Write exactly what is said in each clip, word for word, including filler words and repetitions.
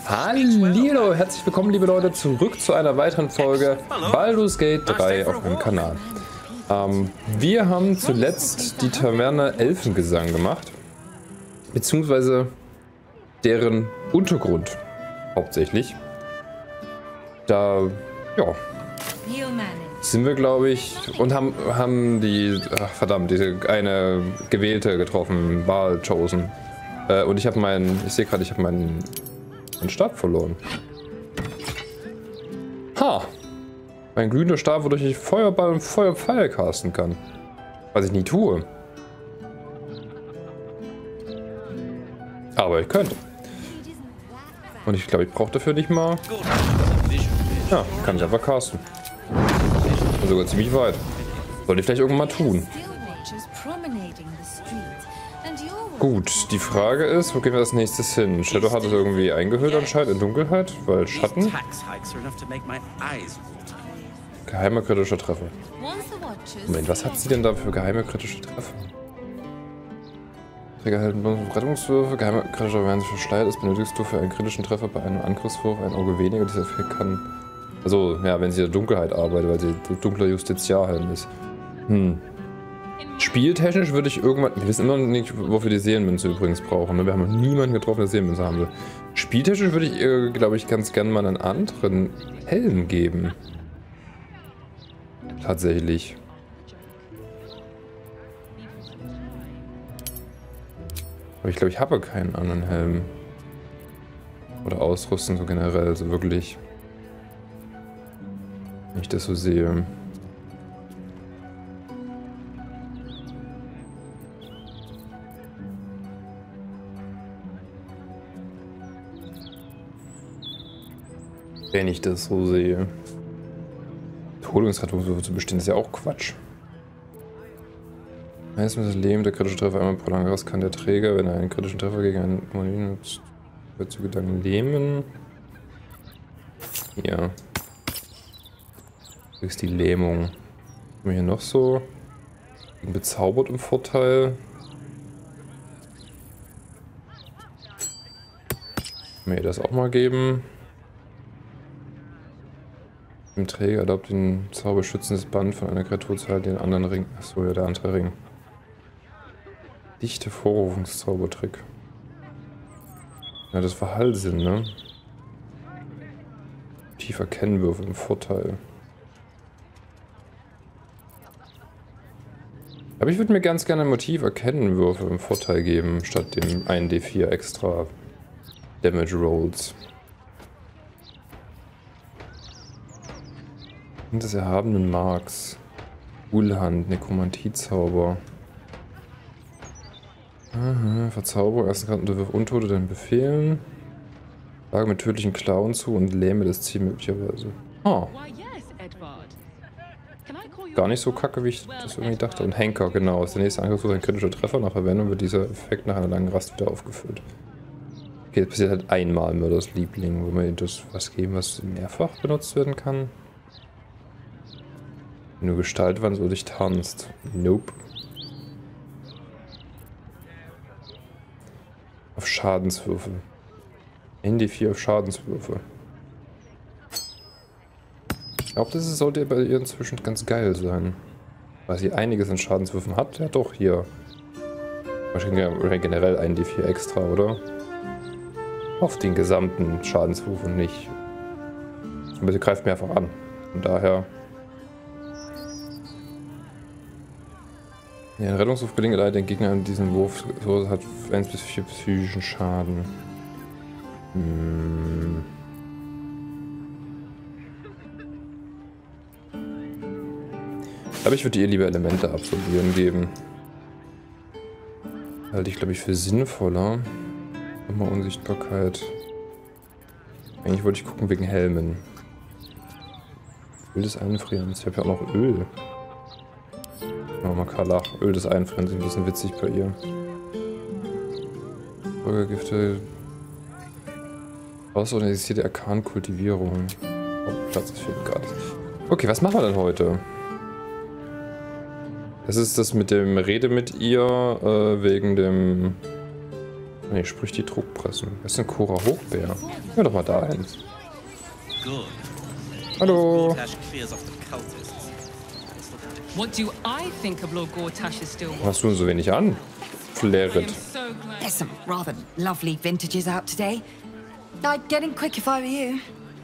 Hallo, herzlich willkommen liebe Leute zurück zu einer weiteren Folge Baldur's Gate drei auf meinem Kanal. Ähm, wir haben zuletzt die Taverne Elfengesang gemacht, beziehungsweise deren Untergrund hauptsächlich. Da, ja, sind wir glaube ich und haben, haben die, ach, verdammt, diese eine Gewählte getroffen, Baal chosen. Äh, und ich habe meinen, ich sehe gerade, ich habe meinen Ein Stab verloren. Ha! Mein glühender Stab, wodurch ich Feuerball und Feuerpfeil casten kann. Was ich nie tue. Aber ich könnte. Und ich glaube, ich brauche dafür nicht mal... Ja, kann ich einfach casten. Und sogar ziemlich weit. Sollte ich vielleicht irgendwann mal tun. Gut, die Frage ist, wo gehen wir als nächstes hin? Shadow hat es irgendwie eingehüllt anscheinend in Dunkelheit, weil Schatten. Geheimer kritischer Treffer. Moment, was hat sie denn da für geheime kritische Treffer? Trägerhalten Rettungswürfe, geheimer kritischer werden verschleiert ist, benötigst du für einen kritischen Treffer bei einem Angriffswurf ein Auge weniger, das dafür kann. Also, ja, wenn sie in der Dunkelheit arbeitet, weil sie dunkler Justiziarhelm ist. Hm. Spieltechnisch würde ich irgendwann... Wir wissen immer noch nicht, wofür die Seelenmünze übrigens brauchen. Ne? Wir haben noch niemanden getroffen, der Seelenmünze haben will. Spieltechnisch würde ich, äh, glaube ich, ganz gerne mal einen anderen Helm geben. Tatsächlich. Aber ich glaube, ich habe keinen anderen Helm. Oder Ausrüstung so generell, so wirklich. Wenn ich das so sehe. Wenn ich das so sehe. Todungsratungswürfe zu bestehen, ist ja auch Quatsch. Meistens das Leben der kritische Treffer einmal pro Langrast kann der Träger, wenn er einen kritischen Treffer gegen einen Monolith nutzt, wird zu Gedanken lähmen. Ja. Das ist die Lähmung. Was haben wir hier noch so? Bezaubert im Vorteil. Kann mir das auch mal geben. Im Träger erlaubt den Zauber schützendes Band von einer Kreatur zu halten, den anderen Ring. Achso, ja, der andere Ring. Dichte Vorrufungszaubertrick. Ja, das war Hallsinn, ne? Tiefer Kennwürfe im Vorteil. Aber ich würde mir ganz gerne Motiv Erkennenwürfe im Vorteil geben, statt dem ein D vier extra Damage Rolls. Des erhabenen Marks. Ulhand, Nekromantiezauber. Aha, Verzauberung, ersten Karten, du wirf Untote den Befehlen. Lage mit tödlichen Klauen zu und lähme das Ziel möglicherweise. Ah. Gar nicht so kacke, wie ich das irgendwie dachte. Und Henker, genau. Ist der nächste Angriff ein kritischer Treffer. Nach Verwendung wird dieser Effekt nach einer langen Rast wieder aufgefüllt. Okay, das passiert halt einmal Mörders Liebling, wo wir ihm das was geben, was mehrfach benutzt werden kann. Wenn du Gestaltwand so dich tanzt. Nope. Auf Schadenswürfel. N D vier auf Schadenswürfel. Ich glaube, das sollte bei ihr inzwischen ganz geil sein. Weil sie einiges an Schadenswürfen hat. Ja doch, hier. Wahrscheinlich generell ein D vier extra, oder? Auf den gesamten Schadenswurf und nicht. Aber sie greift mir einfach an. Von daher... Ja, ein Rettungswurf gelingt leider den Gegner an diesem Wurf so hat eins bis vier psychischen Schaden. Hm. Aber ich würde ihr lieber Elemente absorbieren geben. Halte ich glaube ich für sinnvoller. Nochmal Unsichtbarkeit. Eigentlich wollte ich gucken wegen Helmen. Öl des Einfrierens. Ich habe ja auch noch Öl. Machen wir mal Karlach. Öl des Einfrierens, ein bisschen witzig bei ihr. Folgegifte. Ausorganisierte Arkan-Kultivierung. Oh, Platz ist viel gerade. Okay, was machen wir denn heute? Das ist das mit dem Rede mit ihr, äh, wegen dem Nee, sprich die Druckpressen. Das ist ein Cora Hochbär. Geh doch mal dahin. Hallo. Was tun so wenig an? Flaret. There's some rather lovely vintages out today. I'd get in quick if I were you.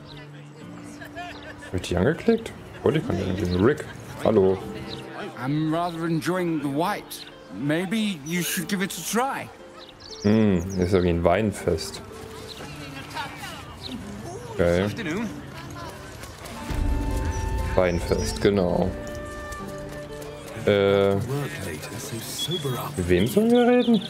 Hab ich dich angeklickt? Oh, ich kann irgendwie. Rick. Hallo. I'm rather enjoying the white. Maybe you should give it a try. Hm, ist ja wie ein Weinfest. Okay. Weinfest, genau. Äh. Mit wem sollen wir reden?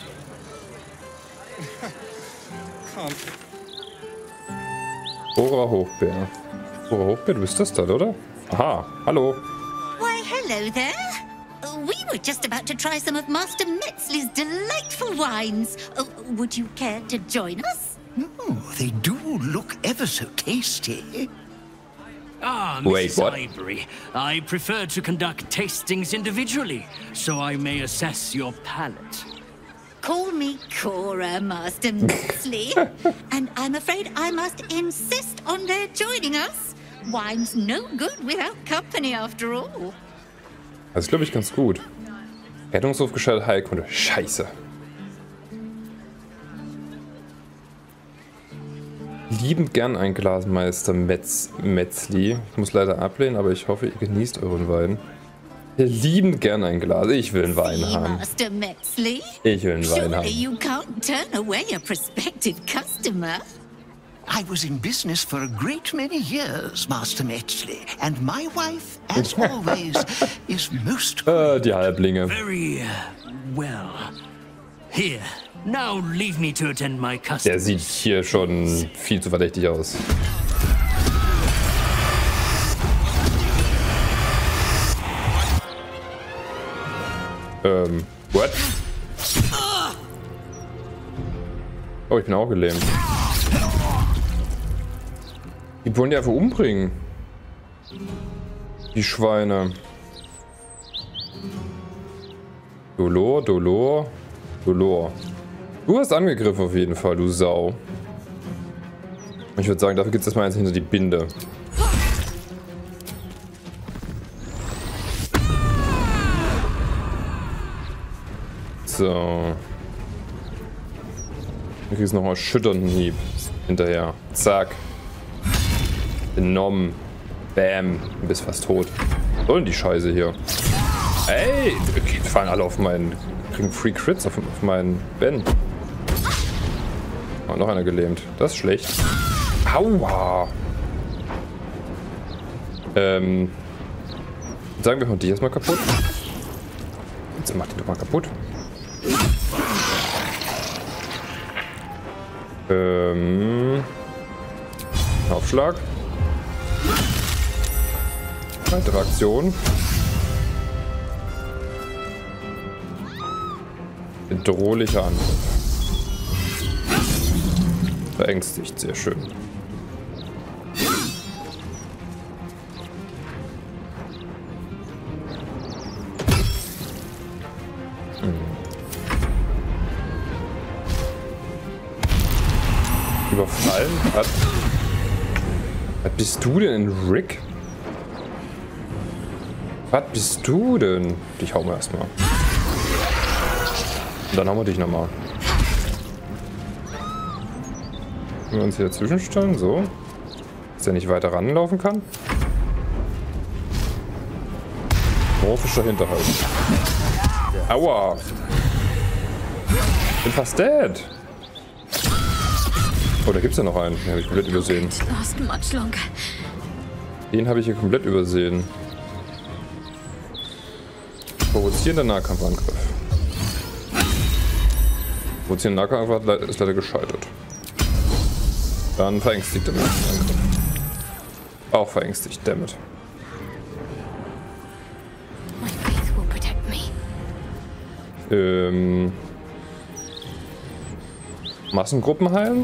Cora Hochbär. Cora Hochbär, du bist das dann, oder? Aha, hallo. Why, hello there. We were just about to try some of Master Metzley's delightful wines. Uh, would you care to join us? Oh, they do look ever so tasty. Ah, Wait, Missus what? Ivory, I prefer to conduct tastings individually, so I may assess your palate. Call me Cora, Master Metzley. And I'm afraid I must insist on their joining us. Wine's no good without company, after all. Das ist, glaube ich, ganz gut. Rettungshof gescheitert, Heilkunde. Scheiße. Liebend gern ein Glas, Meister Metz, Metzli. Ich muss leider ablehnen, aber ich hoffe, ihr genießt euren Wein. Liebend gern ein Glas. Ich will einen Wein See, haben. Master Metzley. Ich will einen Wein Surely haben. you can't turn away a prospective customer. I was in business for a great many years, Master Metzley, and my wife, as always, is most... Äh, die Halblinge. Very uh, well. Here, now leave me to attend my Der customers. sieht hier schon viel zu verdächtig aus. Ähm, what? Oh, ich bin auch gelähmt. Die wollen die einfach umbringen. Die Schweine. Dolor, Dolor, Dolor. Du hast angegriffen auf jeden Fall, du Sau. Ich würde sagen, dafür gibt es erstmal eins hinter die Binde. So. Du kriegst nochmal schütternden Hieb hinterher. Zack. Genommen. Bam. Du bist fast tot. Was soll denn die Scheiße hier? Ey! Die fallen alle auf meinen. Kriegen Free Crits auf, auf meinen Ben. Oh, noch einer gelähmt. Das ist schlecht. Aua! Ähm. Sagen wir mal die erstmal kaputt. Jetzt mach die doch mal kaputt. Ähm. Aufschlag. Weitere Aktion. Bedrohlicher Angriff. Verängstigt, sehr schön. Hm. Überfallen? Was? Was bist du denn, Rick? Was bist du denn? Dich hauen wir erstmal. Und dann haben wir dich nochmal. Können wir uns hier dazwischen stellen, so. Dass er nicht weiter ranlaufen kann. Morphischer Hinterhalt. Aua! Ich bin fast dead. Oh, da gibt's ja noch einen. Den habe ich komplett übersehen. Den habe ich hier komplett übersehen. Provozierender Nahkampfangriff. Provozierender Nahkampfangriff ist leider gescheitert. Dann verängstigter Angriff. Auch verängstigt, dammit. Ähm. Massengruppen heilen?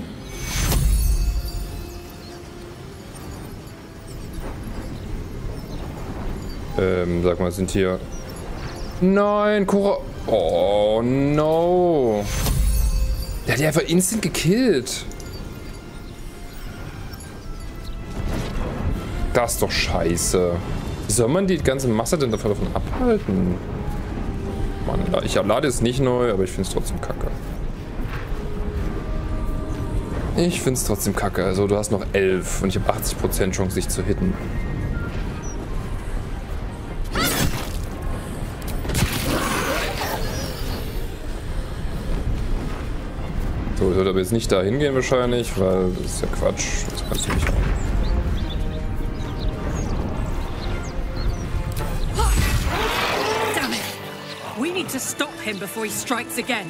Ähm, sag mal, sind hier... Nein, Cora... Oh, no. Der hat die einfach instant gekillt. Das ist doch scheiße. Wie soll man die ganze Masse denn davon abhalten? Mann, ich lade es nicht neu, aber ich finde es trotzdem kacke. Ich finde es trotzdem kacke. Also du hast noch elf und ich habe achtzig Prozent Chance, dich zu hitten. So, ich sollte aber jetzt nicht da hingehen wahrscheinlich, weil das ist ja Quatsch. Das kannst du nicht haben. Damn it! We need to stop him before he strikes again.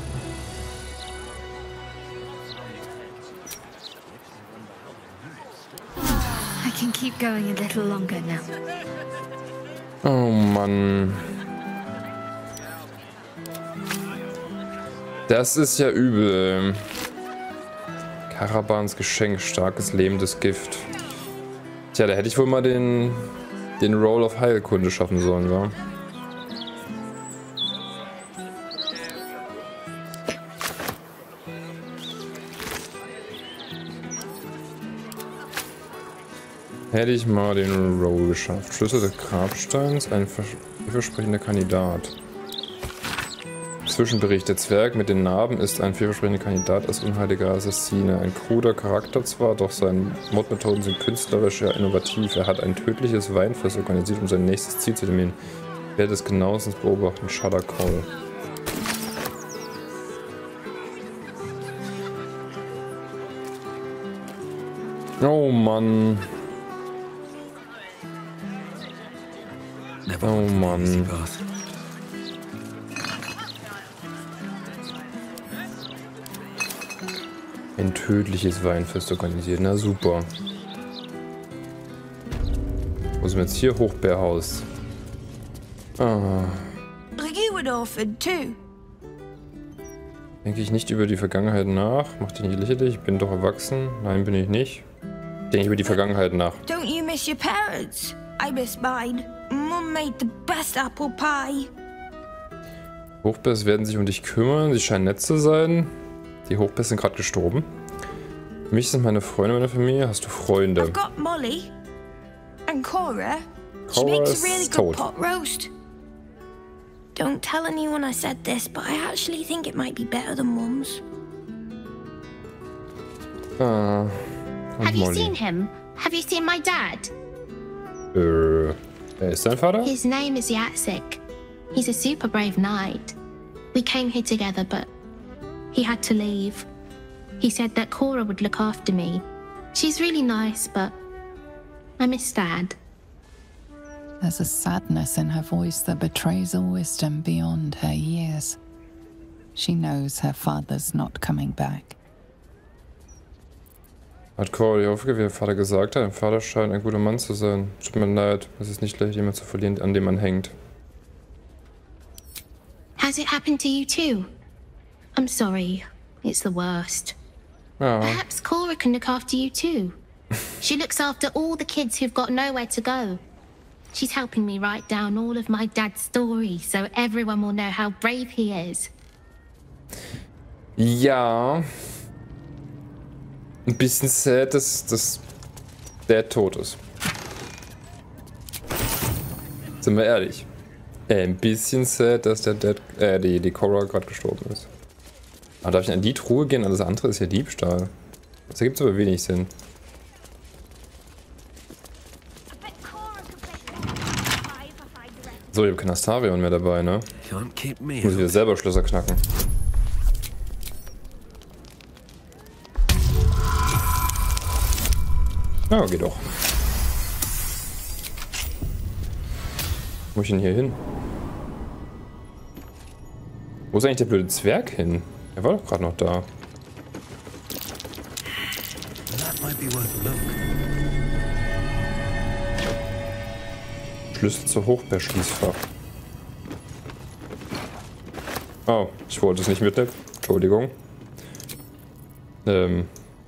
I can keep going a little longer now. Oh Mann. Das ist ja übel. Karabans Geschenk, starkes lebendes Gift. Tja, da hätte ich wohl mal den, den Roll of Heilkunde schaffen sollen, wa? Hätte ich mal den Roll geschafft. Schlüssel des Grabsteins, ein vielversprechender Kandidat. Zwischenbericht. Der Zwerg mit den Narben ist ein vielversprechender Kandidat als unheiliger Assassine. Ein kruder Charakter zwar, doch seine Mordmethoden sind künstlerisch ja innovativ. Er hat ein tödliches Weinfest organisiert, um sein nächstes Ziel zu terminieren. Ich werde es genauestens beobachten. Shudder Call. Oh Mann. Oh Mann. Ein tödliches Weinfest organisiert. Na super. Wo sind wir jetzt hier? Hochbärhaus. Ah. You an orphan too? Denke ich nicht über die Vergangenheit nach. Mach dich nicht lächerlich. Ich bin doch erwachsen. Nein, bin ich nicht. Denke über die Vergangenheit nach. Don't you miss your parents? I miss mine. Mum made the best apple pie. Hochbärs werden sich um dich kümmern. Sie scheinen nett zu sein. Die Hochbärs sind gerade gestorben. Für mich sind meine Freunde meiner Familie. Hast du Freunde? I've got Molly and Cora. She Cora makes ist a really tot. good pot roast. Don't tell anyone I said this, but I actually think it might be better than Mum's. Ah, und Have you Molly. seen him? Have you seen my dad? Äh, wer ist dein Vater? His name is Yatsik. He's a super brave knight. We came here together, but he had to leave. He said that Cora would look after me. She's really nice, but I miss Dad. There's a sadness in her voice that betrays a wisdom beyond her years. She knows her father's not coming back. Hat Cora die Aufgabe, wie der Vater gesagt hat. Dein Vater scheint ein guter Mann zu sein. Tut mir leid, es ist nicht leicht, jemanden zu verlieren, an dem man hängt. Has it happened to you too? I'm sorry. It's the worst. Ja. Perhaps Cora can look after you too. She looks after all the kids who've got nowhere to go. She's helping me write down all of my dad's stories so everyone will know how brave he is. Ja. Ein bisschen sad, dass, dass der tot ist. Sind wir ehrlich. Äh, ein bisschen sad, dass der Dad, äh, die, die Cora gerade gestorben ist. Aber darf ich in die Truhe gehen? Alles andere ist ja Diebstahl. Das ergibt aber wenig Sinn. So, ich habe kein Astarion mehr dabei, ne? Muss ich wieder selber Schlösser knacken. Ja, geht doch. Wo muss ich denn hier hin? Wo ist eigentlich der blöde Zwerg hin? Er war doch gerade noch da. Schlüssel zur Hochbär-Schließfach. Oh, ich wollte es nicht mitnehmen. Entschuldigung. Ähm.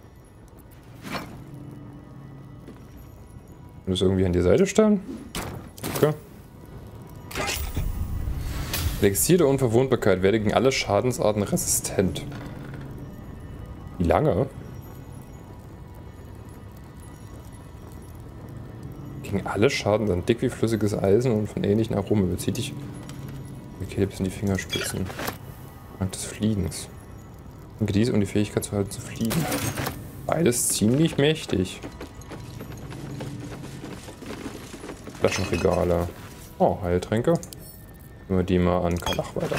Das irgendwie an die Seite stellen? Okay. Elixier der Unverwundbarkeit. Werde gegen alle Schadensarten resistent. Wie lange? Gegen alle Schaden dann dick wie flüssiges Eisen und von ähnlichen Aromen bezieht dich okay, bis in die Fingerspitzen. Dank des Fliegens. Und dies, um die Fähigkeit zu halten, zu fliegen. Beides ziemlich mächtig. Flaschenregale. Oh, Heiltränke. Nehmen wir die mal an Kalach weiter.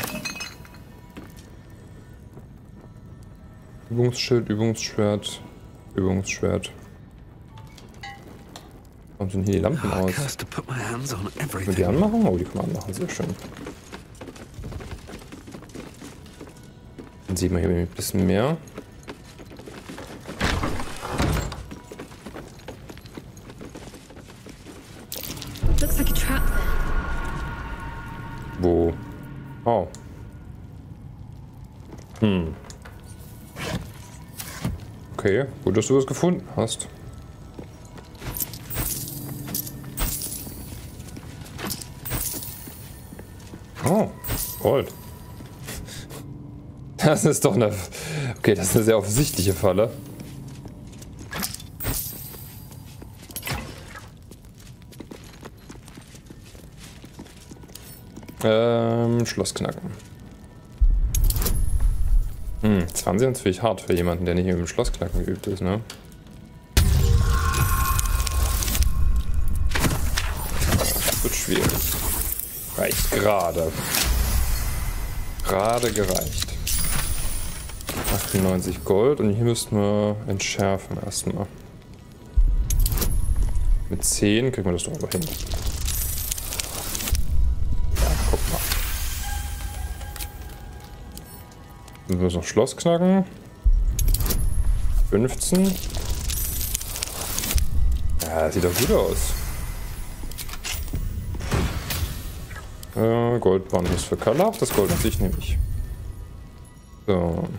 Übungsschild, Übungsschwert, Übungsschwert. Warum sind hier die Lampen aus? Können wir die anmachen? Oh, die kann man anmachen, sehr schön. Dann sieht man hier ein bisschen mehr. Looks like a trap there. Wo? Oh. Hm. Okay, gut, dass du was gefunden hast. Oh, Gold. Das ist doch eine... Okay, das ist eine sehr offensichtliche Falle. Ähm, Schloss knacken. Hm, zwanzig ist natürlich hart für jemanden, der nicht mit dem Schloss knacken geübt ist, ne? Das wird schwierig. Reicht gerade. Gerade gereicht. achtundneunzig Gold und hier müssten wir entschärfen erstmal. Mit zehn kriegen wir das doch aber hin. Ja, guck mal. Wir müssen noch Schloss knacken. fünfzehn. Ja, das sieht doch gut aus. Äh, Goldband ist für Kalach, das Gold an sich nehme ich. So.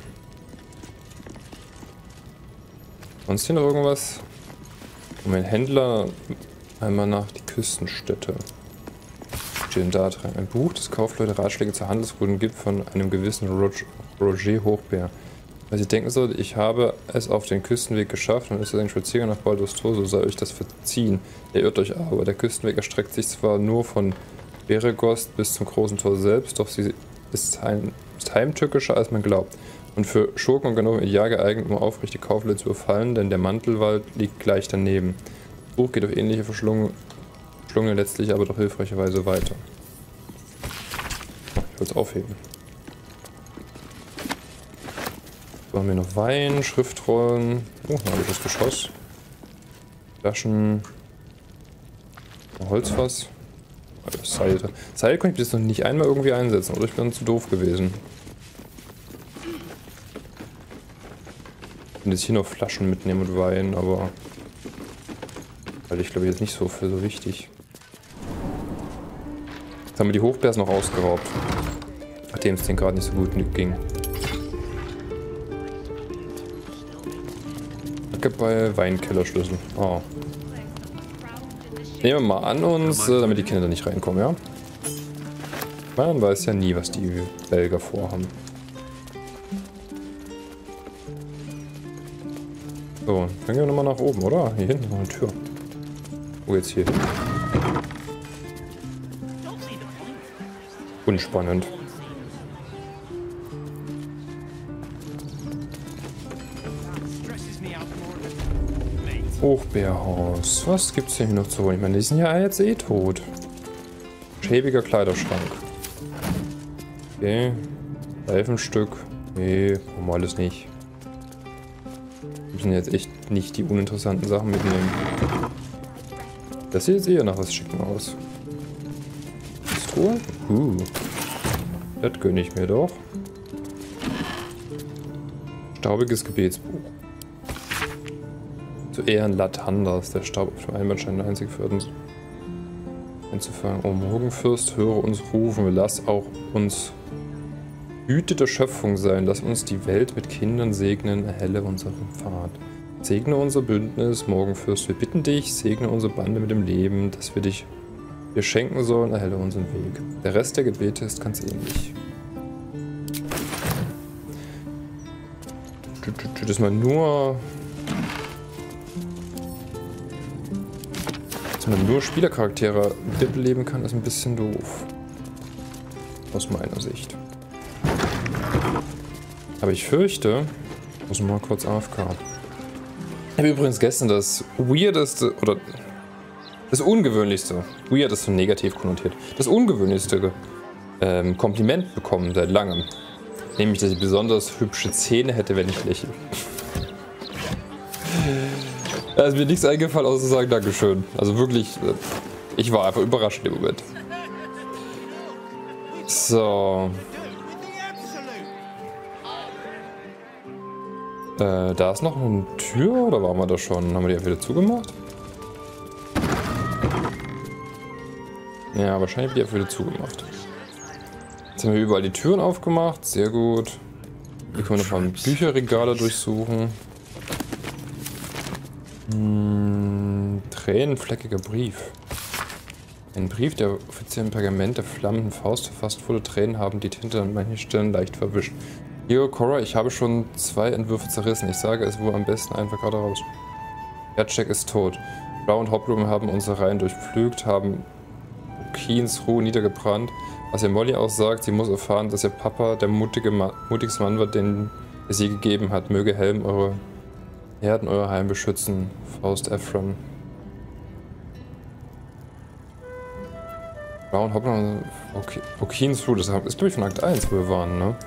Sonst hier noch irgendwas? Und mein Händler einmal nach die Küstenstädte. Steht da dran. Ein Buch, das Kaufleute Ratschläge zu Handelsrouten gibt von einem gewissen Roger, Roger Hochbär. Weil sie denken sollte, ich habe es auf den Küstenweg geschafft und ist es ein Spaziergang nach Baldur's Tor, so soll euch das verziehen. Ihr irrt euch aber. Der Küstenweg erstreckt sich zwar nur von Beregost bis zum großen Tor selbst, doch sie ist, heim, ist heimtückischer als man glaubt. Und für Schurken und Ganoven ideal geeignet, um aufrichtige Kaufleute zu überfallen, denn der Mantelwald liegt gleich daneben. Das Buch geht auf ähnliche Verschlungene letztlich aber doch hilfreicherweise weiter. Oh, ich will es aufheben. So haben wir noch Wein, Schriftrollen. Oh, da habe ich das Geschoss. Flaschen. Holzfass. Seil. Seil konnte ich bis noch nicht einmal irgendwie einsetzen, oder ich bin zu doof gewesen. Ich kann jetzt hier noch Flaschen mitnehmen und Wein, aber weil ich glaube jetzt nicht so für so wichtig. Jetzt haben wir die Hochbärs noch ausgeraubt, nachdem es denen gerade nicht so gut ging. Danke bei Weinkellerschlüssel. Oh. Nehmen wir mal an uns, damit die Kinder da nicht reinkommen, ja? Man weiß ja nie, was die Belgier vorhaben. So, dann gehen wir nochmal nach oben, oder? Hier hinten noch eine Tür. Wo geht's hier hin? Unspannend. Hochbärhaus. Was gibt's hier noch zu holen? Ich meine, die sind ja jetzt eh tot. Schäbiger Kleiderschrank. Okay. Reifenstück. Nee, brauchen wir alles nicht. Wir müssen jetzt echt nicht die uninteressanten Sachen mitnehmen. Das sieht jetzt eher nach was Schicken aus. Truhe? Uh. Das gönne ich mir doch. Staubiges Gebetsbuch. Zu Ehren Latanders, der Staub auf dem Einbandstein der einzige für uns einzufangen. O Morgenfürst, höre uns rufen, lass auch uns Hüte der Schöpfung sein, lass uns die Welt mit Kindern segnen, erhelle unseren Pfad. Segne unser Bündnis, Morgenfürst, wir bitten dich, segne unsere Bande mit dem Leben, dass wir dich wir schenken sollen, erhelle unseren Weg. Der Rest der Gebete ist ganz ähnlich. Dass man nur... Dass man nur Spielercharaktere wiederbeleben kann, ist ein bisschen doof. Aus meiner Sicht. Aber ich fürchte... Ich muss mal kurz A F K. Ich habe übrigens gestern das weirdeste, oder das ungewöhnlichste, weird ist so negativ konnotiert, das ungewöhnlichste ähm, Kompliment bekommen seit langem. Nämlich, dass ich besonders hübsche Zähne hätte, wenn ich lächle. Da ist mir nichts eingefallen, außer zu sagen Dankeschön. Also wirklich, ich war einfach überrascht im Moment. So. Äh, da ist noch eine Tür, oder waren wir da schon? Haben wir die einfach wieder zugemacht? Ja, wahrscheinlich haben wir die einfach wieder zugemacht. Jetzt haben wir überall die Türen aufgemacht, sehr gut. Hier können wir noch mal Bücherregale durchsuchen. Hm, tränenfleckiger Brief. Ein Brief, der offiziell im Pergament der flammenden Faust verfasst wurde. Tränen haben die Tinte an manchen Stellen leicht verwischt. Hier, Cora, ich habe schon zwei Entwürfe zerrissen. Ich sage es wohl am besten einfach gerade raus. Jacek ist tot. Brown und Hopbloom haben unsere Reihen durchpflügt, haben Keens Ruhe niedergebrannt. Was ihr Molly auch sagt, sie muss erfahren, dass ihr Papa der mutige Ma mutigste Mann war, den es sie gegeben hat. Möge Helm eure Herden, euer Heim beschützen. Faust Ephron. Brown, Hopbloom, okay. Oh, Keens Ruhe, das ist glaube ich von Akt eins, wo wir waren, ne?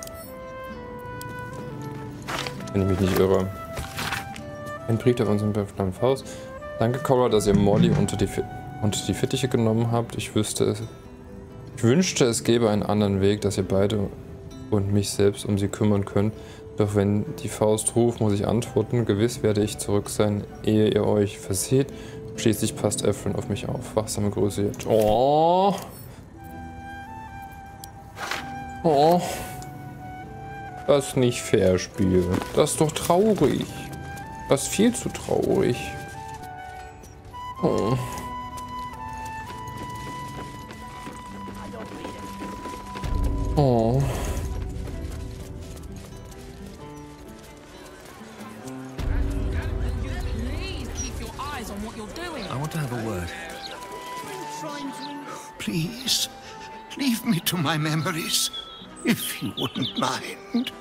Wenn ich mich nicht irre. Ein Brief auf unserem beflammten Faust. Danke, Cora, dass ihr Molly unter die, unter die Fittiche genommen habt. Ich wüsste es. Ich wünschte, es gäbe einen anderen Weg, dass ihr beide und mich selbst um sie kümmern könnt. Doch wenn die Faust ruft, muss ich antworten. Gewiss werde ich zurück sein, ehe ihr euch verseht. Schließlich passt Ephron auf mich auf. Wachsame Grüße jetzt. Oh. Oh. Das ist nicht fair, Spiel. Das ist doch traurig. Das ist viel zu traurig. Oh. Oh. I want to have a word. Please, leave me to my memories, if you wouldn't mind.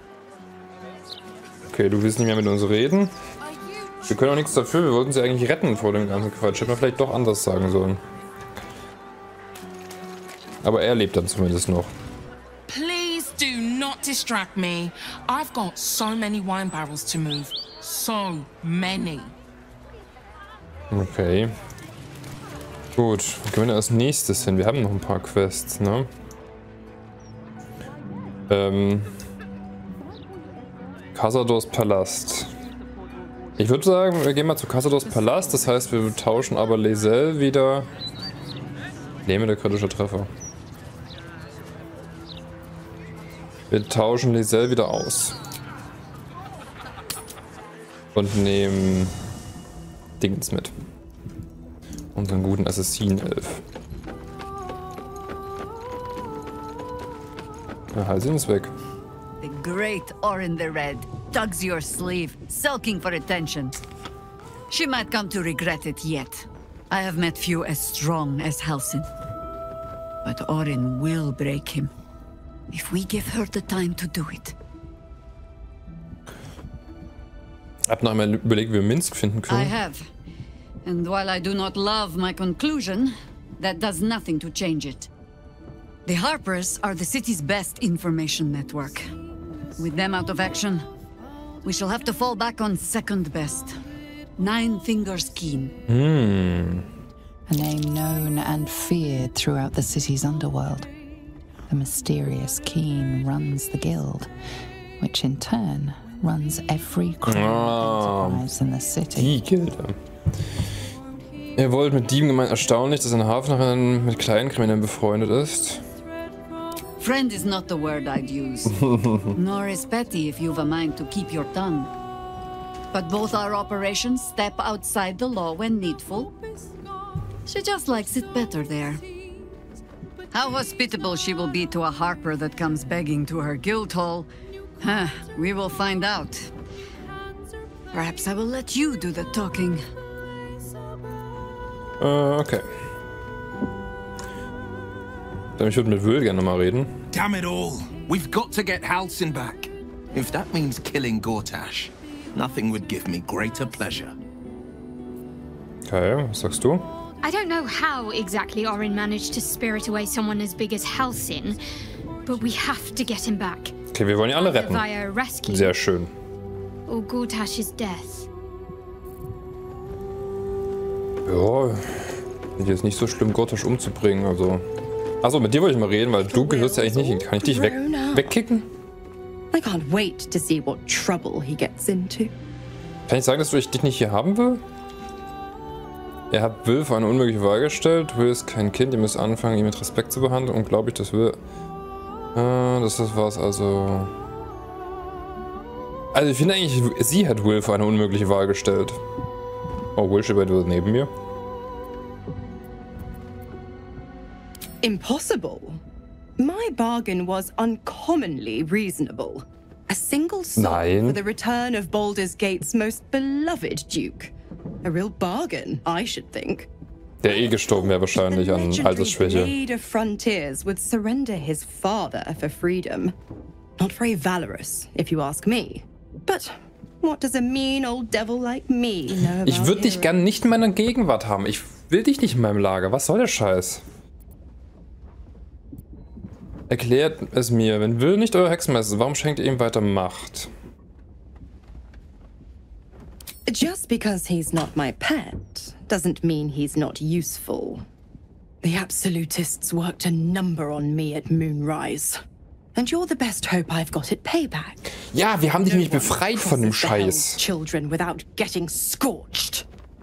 Okay, du willst nicht mehr mit uns reden. Wir können auch nichts dafür, wir wollten sie eigentlich retten vor dem ganzen Quatsch. Hätten wir vielleicht doch anders sagen sollen. Aber er lebt dann zumindest noch. Please do not distract me. I've got so many wine barrels to move. So many. Okay. Gut, wo gehen wir als nächstes hin? Wir haben noch ein paar Quests, ne? Ähm... Casadors Palast. Ich würde sagen, wir gehen mal zu Casadors Palast. Das heißt, wir tauschen aber Lae'zel wieder. Nehme der kritische Treffer. Wir tauschen Lae'zel wieder aus. Und nehmen Dingens mit. Unseren guten Assassin-Elf. Der Halsin ist weg. The great Orin the Red tugs your sleeve, sulking for attention. She might come to regret it yet. I have met few as strong as Halsin. But Orin will break him, if we give her the time to do it. Hab noch einmal überlegt, wie wir Minsk finden können. I have. And while I do not love my conclusion, that does nothing to change it. The Harpers are the city's best information network. With them out of action, we shall have to fall back on second best. Nine Fingers Keen. Hmm. A name known and feared throughout the city's underworld. The mysterious Keen runs the guild, which in turn runs every crime oh, enterprise in the city. Die Gilde. Ihr wollt mit Dieben gemeint erstaunlich, dass eine Hafnerin mit kleinen Kriminellen befreundet ist. Friend is not the word I'd use. Nor is petty if you've a mind to keep your tongue. But both our operations step outside the law when needful. She just likes it better there. How hospitable she will be to a Harper that comes begging to her guild hall, huh, we will find out. Perhaps I will let you do the talking. Äh, okay. Ich würde mit Will gerne mal reden. Damn it all. We've got to get Halsin back. If that means killing Gortash, nothing would give me greater pleasure. Okay, was sagst du? I don't know how exactly Orin managed to spirit away someone as big as Halsin, but we have to get him back. Okay, wir wollen ihn alle retten. Via rescue. Sehr schön. Or Gortash's death. Ja, ist jetzt nicht so schlimm, Gortash umzubringen, also. Achso, mit dir wollte ich mal reden, weil du gehörst ja eigentlich nicht hin. Kann ich dich weg, wegkicken? I can't wait to see what trouble he gets into. Kann ich sagen, dass ich dich nicht hier haben will? Ihr habt Will vor eine unmögliche Wahl gestellt. Will ist kein Kind, ihr müsst anfangen, ihn mit Respekt zu behandeln. Und glaube ich, dass Will... Äh, das, das war's also... Also ich finde eigentlich, sie hat Will vor eine unmögliche Wahl gestellt. Oh, Will steht bei dir neben mir. Impossible. My bargain was uncommonly reasonable. A single song Nein. for the return of Baldur's Gate's most beloved Duke. A real bargain, I should think. Der eh gestorben wäre wahrscheinlich an Altersschwäche. The leader of frontiers would surrender his father for freedom. Not very valorous, if you ask me. But what does a mean old devil like me know about Ich würde dich heroes? gern nicht in meiner Gegenwart haben. Ich will dich nicht in meinem Lager. Was soll der Scheiß? Erklärt es mir. Wenn Will nicht euer Hexenmeister ist, warum schenkt ihr ihm weiter Macht? Just because he's not my pet doesn't mean he's not useful. The Absolutists worked a number on me at Moonrise. And you're the best hope I've got at payback. Ja, wir haben dich nämlich befreit von dem Scheiß. Children without getting scorched.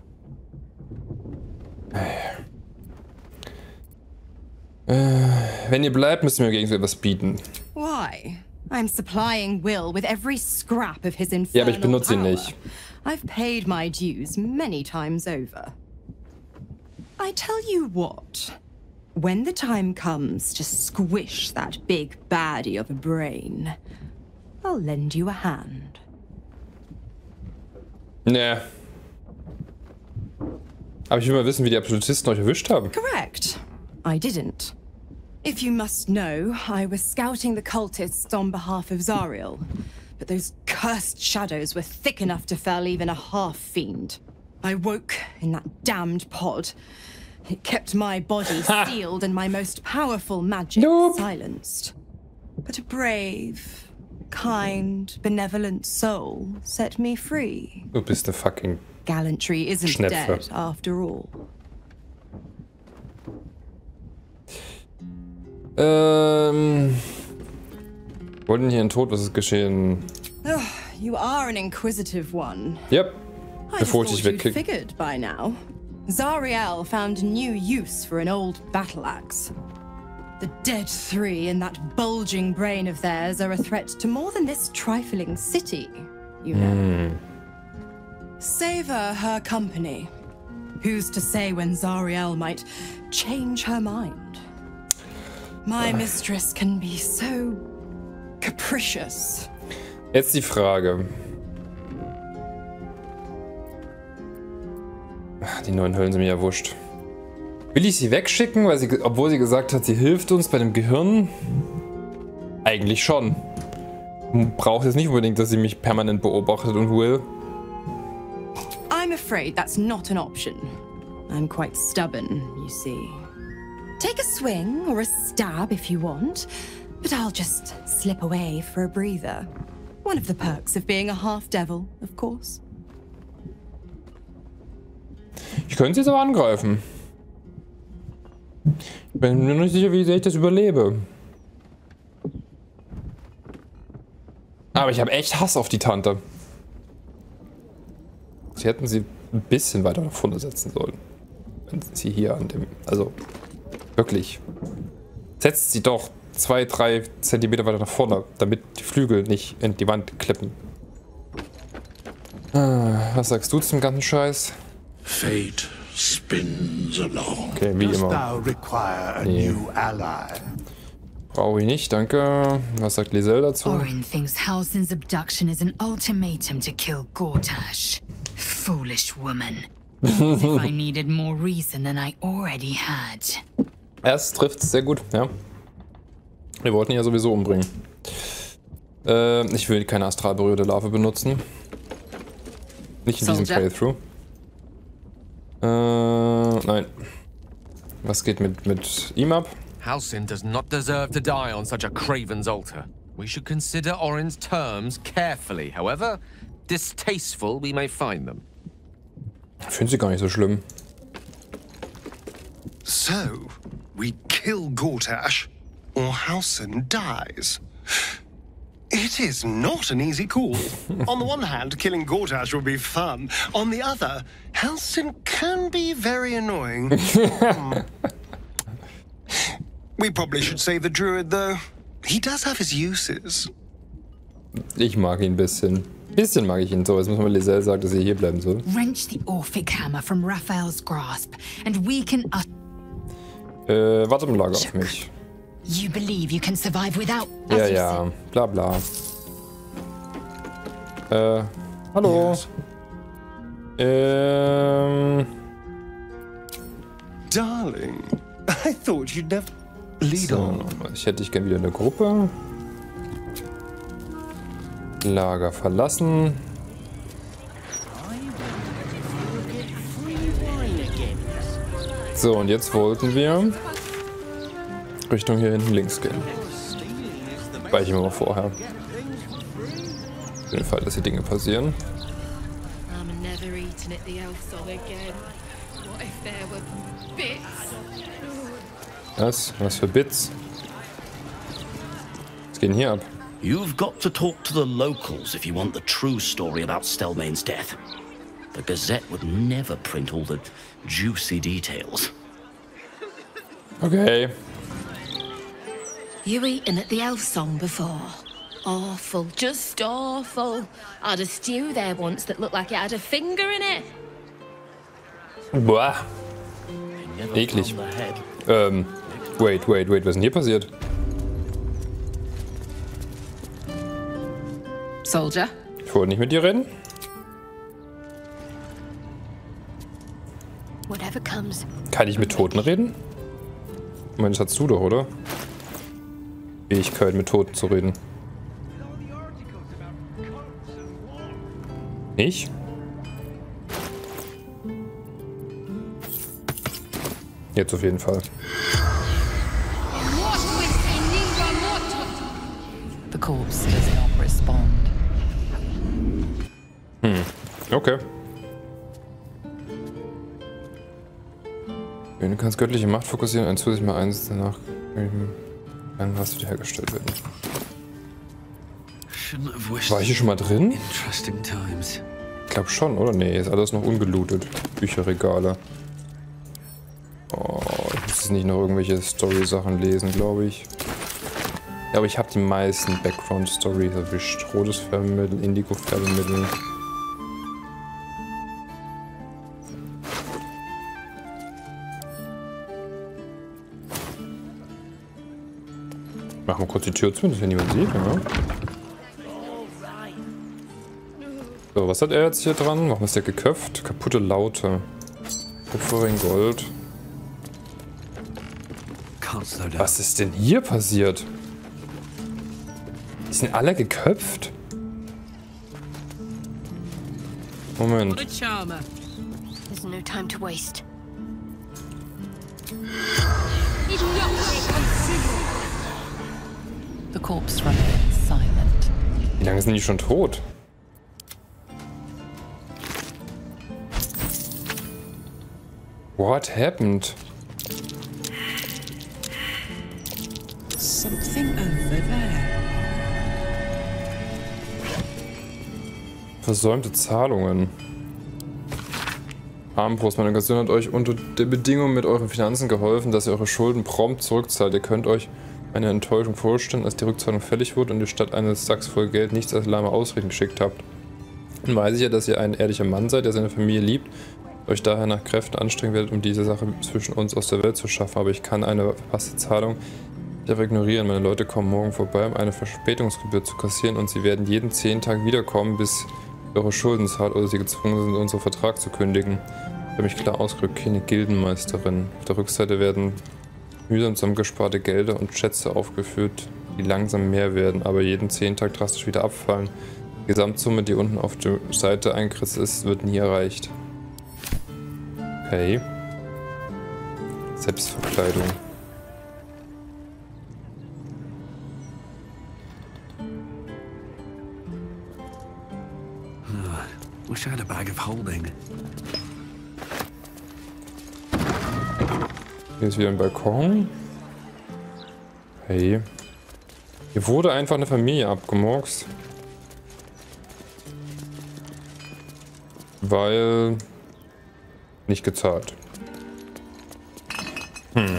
Äh, wenn ihr bleibt, müsst ihr mir gegenseitig etwas bieten. Why? I'm supplying Will with every scrap of his infernal Ja, aber ich benutze ihn power. nicht. I've paid my dues many times over. I tell you what, when the time comes to squish that big baddie of a brain, I'll lend you a hand. Nee. Aber ich will mal wissen, wie die Absolutisten euch erwischt haben. Correct. I didn't. If you must know, I was scouting the cultists on behalf of Zariel. But those cursed shadows were thick enough to fell even a half-fiend. I woke in that damned pod. It kept my body sealed and my most powerful magic Nope. silenced. But a brave, kind, benevolent soul set me free. Du bist eine fucking Gallantry isn't Schnepfe. dead after all. Ähm... Wollten hier in Tod, was ist geschehen? Ugh, you are an inquisitive one. Yep. I Bevor ich thought dich you'd wegkicke. figured by now. Zariel found new use for an old battle axe. The dead three in that bulging brain of theirs are a threat to more than this trifling city, you know. Hm. Savor her company. Who's to say when Zariel might change her mind? My mistress can be so capricious. Jetzt die Frage. Ach, die neuen Höllen sind mir ja wurscht. Will ich sie wegschicken, weil sie, obwohl sie gesagt hat, sie hilft uns bei dem Gehirn? Eigentlich schon. Braucht jetzt nicht unbedingt, dass sie mich permanent beobachtet und will. I'm afraid that's not an option. I'm quite stubborn, you see. Take a swing or a stab if you want, but I'll just slip away for a breather. One of the perks of being a half-devil, of course. Ich könnte sie jetzt aber angreifen. Ich bin mir noch nicht sicher, wie sehr ich das überlebe. Aber ich habe echt Hass auf die Tante. Sie hätten sie ein bisschen weiter nach vorne setzen sollen. Wenn sie hier an dem... Also, wirklich. Setzt sie doch zwei, drei Zentimeter weiter nach vorne, damit die Flügel nicht in die Wand klippen. Ah, was sagst du zum ganzen Scheiß? Fate spins along. Okay, wie Dost immer. thou require a Nee. new ally? Brauche ich nicht, danke. Was sagt Liselle dazu? Orin thinks Halsin's abduction is an ultimatum to kill Gortash. Foolish woman. As if I needed more reason than I already had. Es trifft sehr gut, ja. Wir wollten ihn ja sowieso umbringen. Äh, ich will keine astral berührte Larve benutzen. Nicht in diesem Playthrough. Äh, nein. Was geht mit, mit ihm ab? Halsin does not deserve to die on such a craven's altar. We should consider Orin's terms carefully. However distasteful we may find them. Ich finde sie gar nicht so schlimm. So, we kill Gortash, or Halsin dies. It is not an easy call. On the one hand, killing Gortash would be fun. On the other, Halsin can be very annoying. Hmm. We probably should save the druid, though. He does have his uses. Ich mag ihn ein bisschen. Bisschen mag ich ihn. So, jetzt muss man Liselle sagen, dass sie hier bleiben soll. Wrench the Orphic Hammer from Raphael's grasp, and we can... Äh, warte im Lager auf mich. You believe you can survive without... Ja, ja. Bla, bla. Äh, hallo. Yes. Ähm... Darling, I thought you'd never... Lead so, on. ich hätte dich gerne wieder in der Gruppe. Lager verlassen. So, und jetzt wollten wir Richtung hier hinten links gehen. Weichen wir mal vorher. Für den Fall, dass hier Dinge passieren. Was? Was für Bits? Was geht denn hier ab? You've got to talk to the locals if you want the true story about Stelmane's death. The Gazette would never print all the juicy details. Okay. You eaten at the Elf Song before? Awful, just awful. I had a stew there once that looked like it had a finger in it. Boah. Eklig. Ähm, wait, wait, wait, was ist denn hier passiert? Soldier? Ich wollte nicht mit dir reden. Whatever comes. Kann ich mit Toten reden? Ich meine, das hast du doch, oder? Fähigkeit, mit Toten zu reden. Ich? Jetzt auf jeden Fall. The corpse does not respond. Hm, okay. Du kannst göttliche Macht fokussieren, ein zusätzlich mal eins danach kann was wiederhergestellt werden. War ich hier schon mal drin? Ich glaube schon, oder? Nee, ist alles noch ungelootet. Bücherregale. Oh, ich muss jetzt nicht noch irgendwelche Story-Sachen lesen, glaube ich. Ja, aber ich habe die meisten Background-Stories erwischt. Rotes Färbemittel, Indigo-Färbemittel. Machen wir kurz die Tür zu, dass hier niemand sieht, ja? So, was hat er jetzt hier dran? Warum ist der geköpft? Kaputte Laute. Kupferring Gold. Was ist denn hier passiert? Die sind alle geköpft? Moment. There's no time to waste. The corpse remains silent. Wie lange sind die schon tot? What happened? Something over there. Versäumte Zahlungen. Armbrust, meine Organisation hat euch unter der Bedingung mit euren Finanzen geholfen, dass ihr eure Schulden prompt zurückzahlt. Ihr könnt euch eine Enttäuschung vorstellen, als die Rückzahlung fällig wurde und ihr statt eines Sacks voll Geld nichts als lahme Ausreden geschickt habt. Dann weiß ich ja, dass ihr ein ehrlicher Mann seid, der seine Familie liebt, euch daher nach Kräften anstrengen werdet, um diese Sache zwischen uns aus der Welt zu schaffen. Aber ich kann eine verpasste Zahlung Ich darf ignorieren, meine Leute kommen morgen vorbei, um eine Verspätungsgebühr zu kassieren und sie werden jeden zehn Tag wiederkommen, bis eure Schulden zahlt oder sie gezwungen sind, unseren Vertrag zu kündigen. Ich habe mich klar ausgedrückt, keine Gildenmeisterin. Auf der Rückseite werden mühsam zusammengesparte Gelder und Schätze aufgeführt, die langsam mehr werden, aber jeden zehn Tag drastisch wieder abfallen. Die Gesamtsumme, die unten auf der Seite eingekritzt ist, wird nie erreicht. Okay. Selbstverkleidung. Wish I had a bag of holding. Hier ist wieder ein Balkon. Hey. Hier wurde einfach eine Familie abgemurkst. Weil nicht gezahlt. Hm.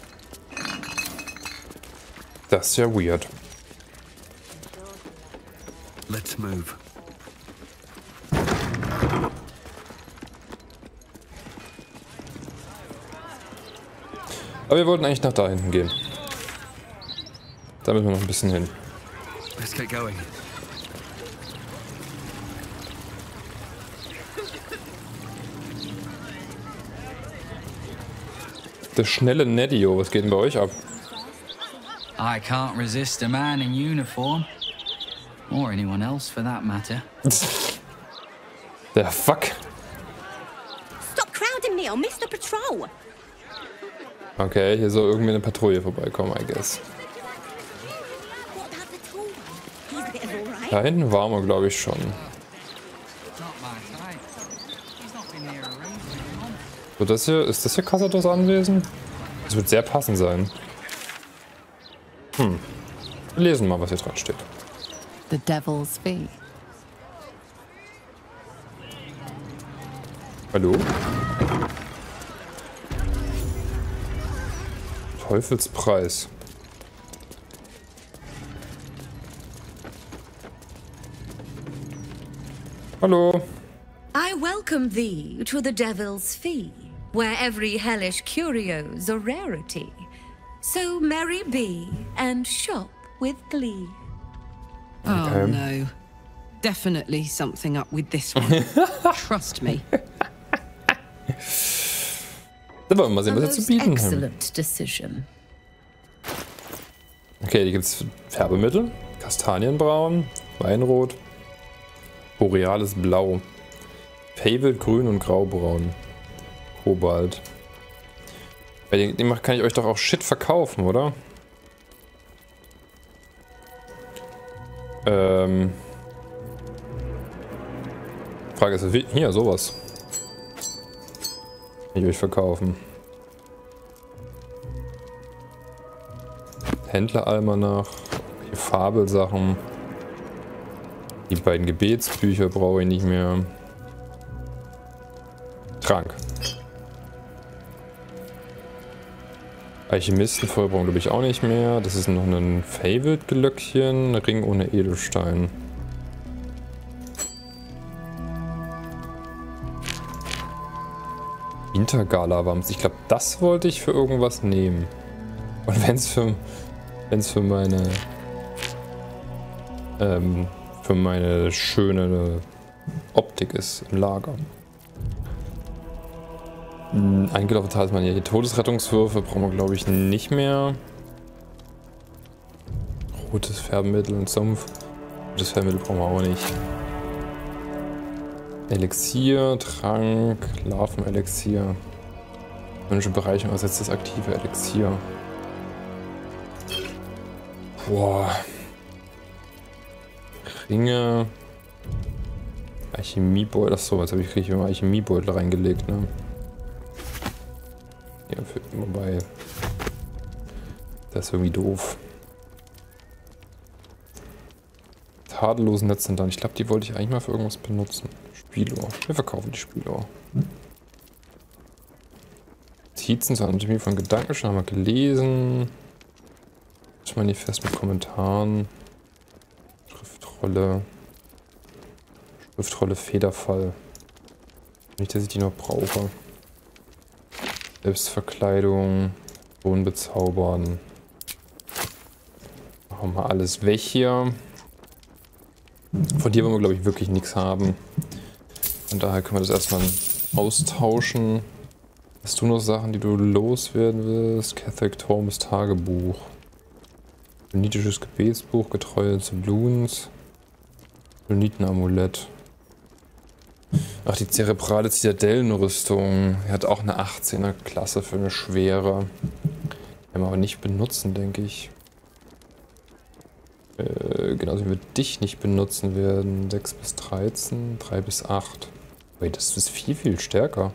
Das ist ja weird. Let's move. Aber wir wollten eigentlich nach da hinten gehen. Da müssen wir noch ein bisschen hin. Let's get going. Der schnelle Nedio, was geht denn bei euch ab? I can't resist a man in uniform. Or anyone else for that matter. Der Fuck. Stop crowding me, I'll miss the patrol. Okay, hier soll irgendwie eine Patrouille vorbeikommen, I guess. Da hinten waren wir, glaube ich, schon. So, das hier, ist das hier Kassados Anwesen? Das wird sehr passend sein. Hm. Wir lesen mal, was hier dran steht. The Devil's Fee. Hallo? Teufelspreis. Hallo. I welcome thee to the Devil's Fee, where every hellish curio's a rarity. So merry be and shop with glee. Oh Okay. no. Definitely something up with this one. Trust me. Da wollen wir mal sehen, was wir zu bieten haben. Excellent decision. Okay, hier gibt es Färbemittel. Kastanienbraun, Weinrot, Boreales Blau, Feywild Grün und Graubraun, Kobalt. Bei dem, dem kann ich euch doch auch Shit verkaufen, oder? Ähm. Frage ist, wie, hier, sowas. Kann ich euch verkaufen. Händleralmanach, die Fabelsachen. Die beiden Gebetsbücher brauche ich nicht mehr. Trank. Alchemistenvollbrauch glaube ich auch nicht mehr. Das ist noch ein Feywild-Glöckchen. Ring ohne Edelstein. Intergala-Wams. Ich glaube, das wollte ich für irgendwas nehmen. Und wenn es für, wenn's für meine ähm, für meine schöne Optik ist im Lager. Eingelaufen Talisman hier. Die Todesrettungswürfe brauchen wir, glaube ich, nicht mehr. Rotes Färbemittel und Sumpf. Rotes Färbemittel brauchen wir auch nicht. Elixier, Trank, Larvenelixier. Wünsche Bereicherung ersetzt das aktive Elixier. Boah. Ringe. Alchemiebeutel. Achso, jetzt habe ich kriege ich immer Alchemiebeutel reingelegt, ne? Ja, für, wobei. Das ist irgendwie doof. Tadellosen Netzzentren. Ich glaube, die wollte ich eigentlich mal für irgendwas benutzen. Spielohr. Wir verkaufen die Spielohr. Notizen zur Anatomie von Gedanken schon haben wir gelesen. Manifest mit Kommentaren. Schriftrolle. Schriftrolle Federfall. Nicht, dass ich die noch brauche. Selbstverkleidung. Sohn bezaubern. Hau mal alles weg hier. Von dir wollen wir, glaube ich, wirklich nichts haben. Von daher können wir das erstmal austauschen. Hast du noch Sachen, die du loswerden willst? Catholic Thomas Tagebuch. Sunnitisches Gebetsbuch, getreue Zebluns. Sunnitenamulett. Ach, die zerebrale Zitadellenrüstung. Er hat auch eine achtzehner Klasse für eine schwere. Werden wir aber nicht benutzen, denke ich. Äh, genauso wie wir dich nicht benutzen werden. sechs bis dreizehn, drei bis acht. Wait, das ist viel, viel stärker.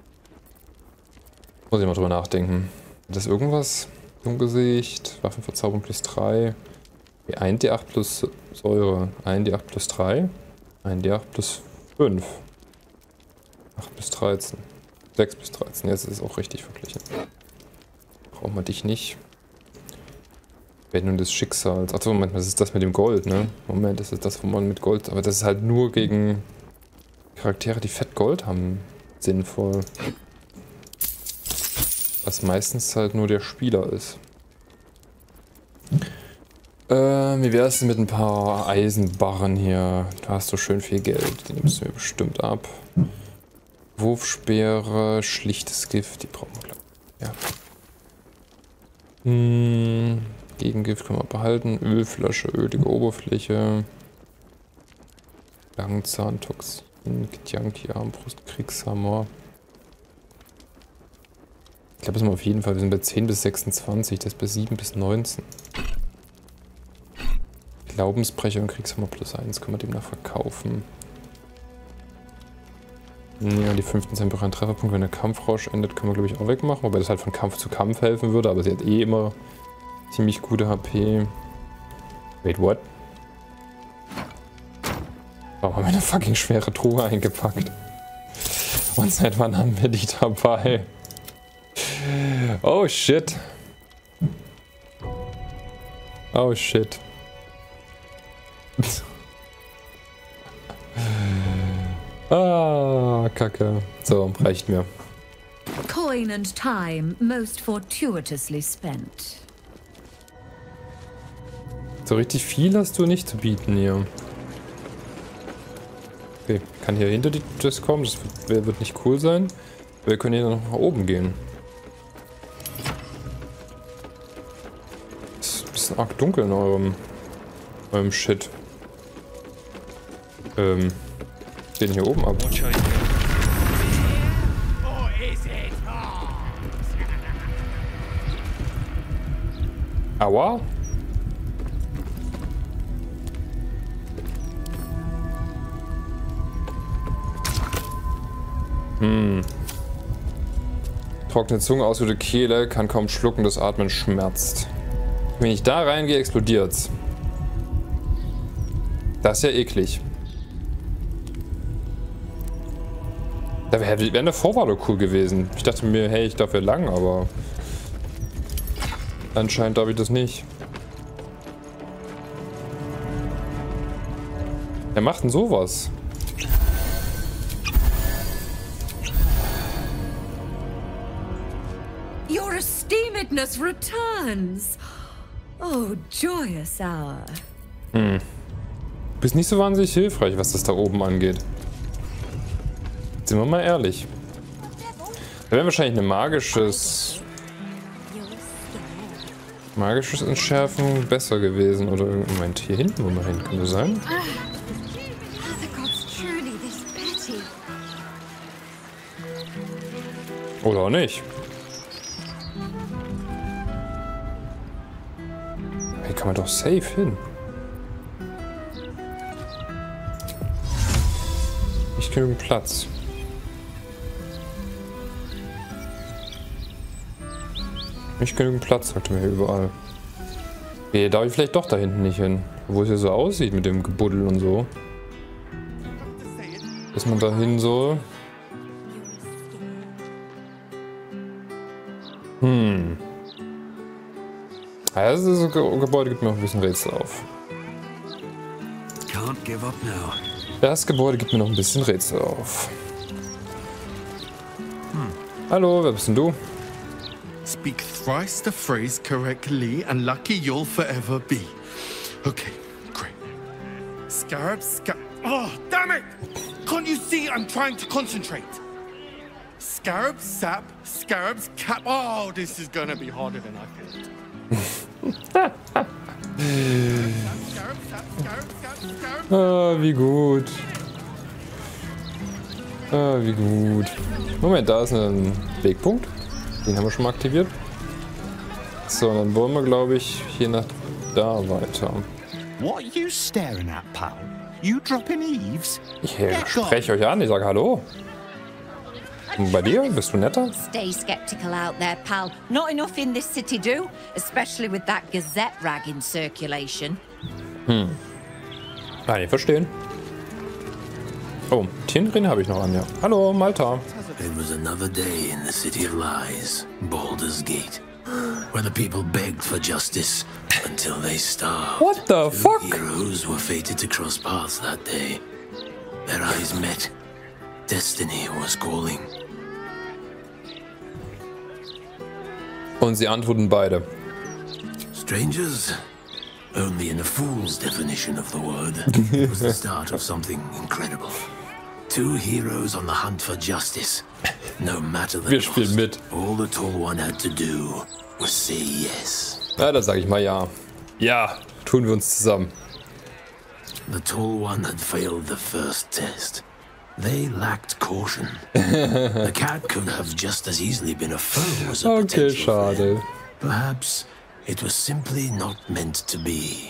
Muss ich mal drüber nachdenken. Ist das irgendwas? Jungesicht, Waffenverzauberung plus drei. ein D acht plus Säure. ein D acht plus drei. ein D acht plus fünf. acht bis dreizehn. sechs bis dreizehn. Jetzt ist es auch richtig verglichen. Brauchen wir dich nicht. Wendung des Schicksals. Achso, Moment, das ist das mit dem Gold, ne? Moment, das ist das, wo man mit Gold. Aber das ist halt nur gegen Charaktere, die fett Gold haben, sinnvoll. Was meistens halt nur der Spieler ist. Äh, wie wäre es denn mit ein paar Eisenbarren hier? Da hast du schön viel Geld. Die nimmst du mir bestimmt ab. Wurfspeere, schlichtes Gift, die brauchen wir, glaube ich. Ja. Hm, Gegengift können wir behalten. Ölflasche, ölige Oberfläche. Langzahntoxin, Gidjanki, Armbrust, Kriegshammer. Ich glaube, das sind wir auf jeden Fall. Wir sind bei zehn bis sechsundzwanzig, das ist bei sieben bis neunzehn. Glaubensbrecher und Kriegshammer plus eins können wir demnach verkaufen. Ja, die fünften sind ein Trefferpunkt, wenn der Kampfrausch endet, können wir, glaube ich, auch wegmachen, wobei das halt von Kampf zu Kampf helfen würde, aber sie hat eh immer ziemlich gute H P. Wait, what? Warum haben wir eine fucking schwere Truhe eingepackt? Und seit wann haben wir die dabei? Oh shit. Oh shit. Ah, Kacke. So, reicht mir. Coin and time most fortuitously spent. So richtig viel hast du nicht zu bieten hier. Okay, kann hier hinter die das kommen, das wird, wird nicht cool sein. Wir können hier noch nach oben gehen. Es ist ein bisschen arg dunkel in eurem, eurem Shit. Ähm, den hier oben ab. Aua? Hm. Trockene Zunge, ausgehöhlte Kehle, kann kaum schlucken, das Atmen schmerzt. Wenn ich da reingehe, explodiert's. Das ist ja eklig. Da wäre wär eine Vorwahl cool gewesen. Ich dachte mir, hey, ich darf hier lang, aber anscheinend darf ich das nicht. Wer macht denn sowas? Your esteemedness returns. Oh, joyous hour. Hm. Du bist nicht so wahnsinnig hilfreich, was das da oben angeht. Sind wir mal ehrlich. Da wäre wahrscheinlich ein magisches... Magisches Entschärfen besser gewesen. Oder Moment, hier hinten, wo wir hin können wir sein? Oder auch nicht. Hier kann man doch safe hin. Nicht genügend Platz. Nicht genügend Platz, sagte mir hier überall. Okay, darf ich vielleicht doch da hinten nicht hin. Wo es hier so aussieht mit dem Gebuddel und so. Dass man da hin soll. Hm. Ja, das ist Ge Gebäude gibt mir noch ein bisschen Rätsel auf. Can't give up now. Das Gebäude gibt mir noch ein bisschen Rätsel auf. Hm. Hallo, wer bist denn du? Speak thrice the phrase correctly and lucky you'll forever be. Okay, great. Scarab, scarab. Oh, damn it! Can't you see I'm trying to concentrate? Scarab, sap, scarabs, cap. Oh, this is gonna be harder than I thought. Ah, wie gut. Ah, wie gut. Moment, da ist ein Wegpunkt. Den haben wir schon mal aktiviert. So, dann wollen wir, glaube ich, hier nach da weiter. What are you staring at, pal? You dropping eaves? Ich spreche euch an, ich sage Hallo. Und bei dir? Bist du netter? Stay skeptical out there, pal. Not enough in this city do, especially with that Gazette rag in circulation. Hm. Kann ich verstehen. Oh, Tindrin habe ich noch an, ja. Hallo, Malta. It was another day in the City of Lies, Baldur's Gate, where the people begged for justice until they starved. What the Two fuck? Heroes were fated to cross paths that day. Their eyes met. Destiny was calling. Und sie antworten beide. Strangers? Only in a fool's definition of the word. It was the start of something incredible. Two heroes on the hunt for justice. No matter the Wir spielen mit. All the Tall One had to do was say yes. Ja, da sage ich mal ja. Ja, tun wir uns zusammen. The Tall One had failed the first test. They lacked caution. The cat could have just as easily been a foe as a Okay, potential schade. friend. Perhaps it was simply not meant to be.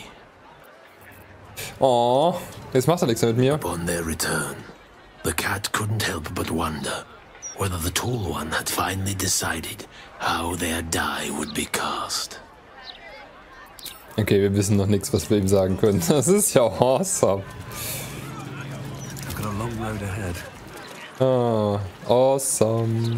Oh, jetzt macht er nichts mehr mit mir. Upon their return, the cat couldn't help but wonder whether the Tall One had finally decided how their die would be cast. Okay, wir wissen noch nichts, was wir ihm sagen können. Das ist ja awesome. I've got a long road ahead. Ah, awesome.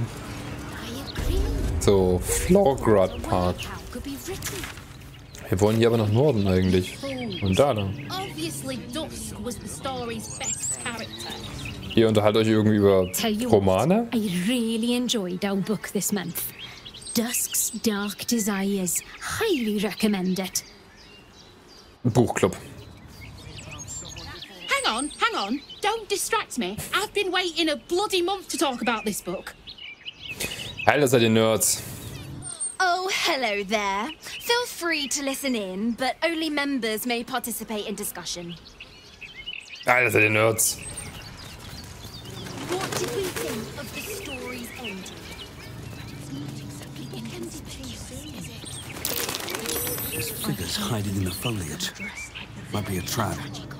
So, Flograd Park. Wir wollen hier aber nach Norden eigentlich. Und da dann. Obviously Dusk was the story's best character. Ihr unterhaltet euch irgendwie über Tell you Romane? what, I really enjoyed our book this month. Dusk's Dark Desires. Highly recommend it. Buchclub. Hang on, hang on. Don't distract me. I've been waiting a bloody month to talk about this book. Alter, seid ihr Nerds. Oh, hello there. Feel free to listen in, but only members may participate in discussion. Alter, seid ihr Nerds. What did we think of the story's ending? There's figures hiding in the foliage. Might be a trap.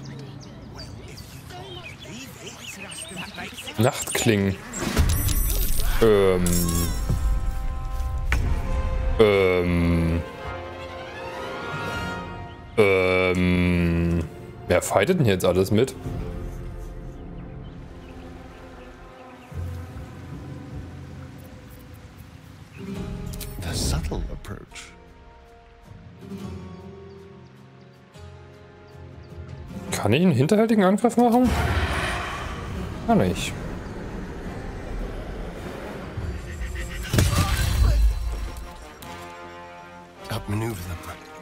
Nachtklingen. Ähm. Ähm. Ähm. Wer fightet denn jetzt alles mit? The subtle approach. Kann ich einen hinterhältigen Angriff machen? Kann ich. Outmaneuver them.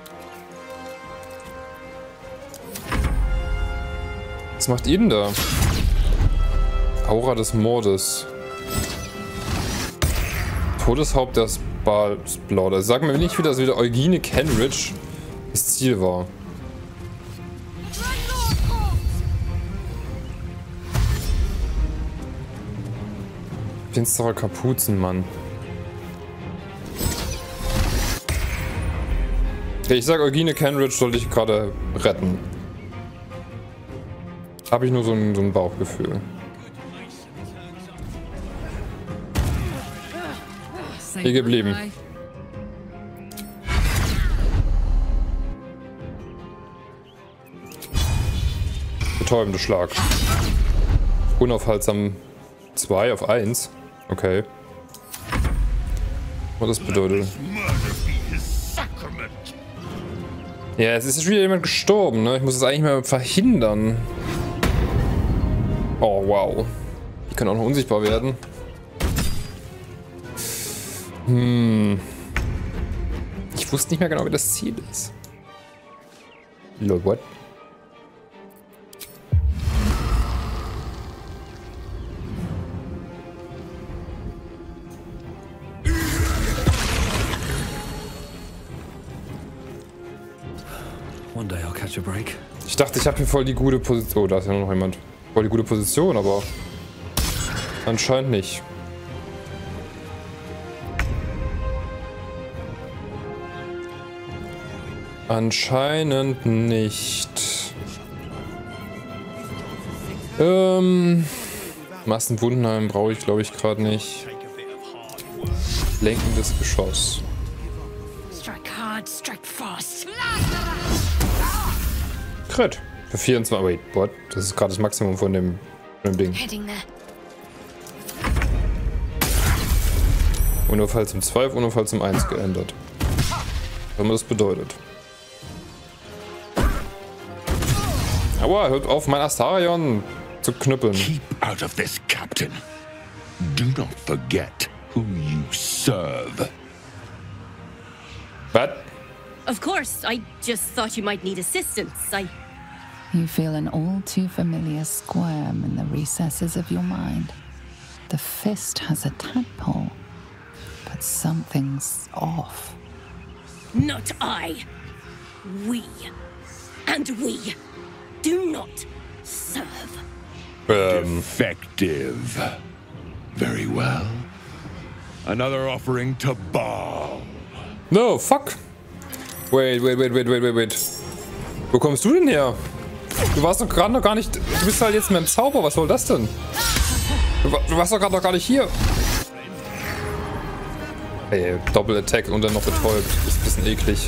Was macht ihr denn da? Aura des Mordes. Todeshaupt der Spalter. Sag mir nicht wieder, dass wieder Eugene Kenrich das Ziel war. Finsterer Kapuzenmann. Ich sag, Eugene Kenrich sollte ich gerade retten. Habe ich nur so ein, so ein Bauchgefühl. Hier geblieben. Betäubender Schlag. Unaufhaltsam zwei auf eins. Okay. Was das bedeutet. Ja, es ist schon wieder jemand gestorben, ne? Ich muss es eigentlich mal verhindern. Oh, wow. Die können auch noch unsichtbar werden. Hm. Ich wusste nicht mehr genau, wie das Ziel ist. Lol, what? One day I'll catch a break. Ich dachte, ich habe hier voll die gute Position. Oh, da ist ja noch jemand. Voll die gute Position, aber anscheinend nicht. Anscheinend nicht. Ähm, Massenwundenheim brauche ich, glaube ich, gerade nicht. Lenkendes Geschoss. Strike hard, strike fast. Crit. Für vierundzwanzig. Wait, what? Das ist gerade das Maximum von dem, von dem Ding. Heading there. Unfall zum zwei, Unfall zum eins geändert. Was immer das bedeutet. Aua, hört auf, mein Astarion zu knüppeln. Keep out of this, Captain. Do not forget who you serve. What? Of course, I just thought you might need assistance. I... You feel an all too familiar squirm in the recesses of your mind. The fist has a tadpole, but something's off. Not I. We. And we do not serve. Um. Defective. Very well. Another offering to Baal. No, fuck. Wait, wait, wait, wait, wait, wait, wait. Wo kommst du denn her? Du warst doch gerade noch gar nicht... Du bist halt jetzt mit dem Zauber, was soll das denn? Du, du warst doch gerade noch gar nicht hier. Ey, Doppel-Attack und dann noch betäubt. Das ist ein bisschen eklig.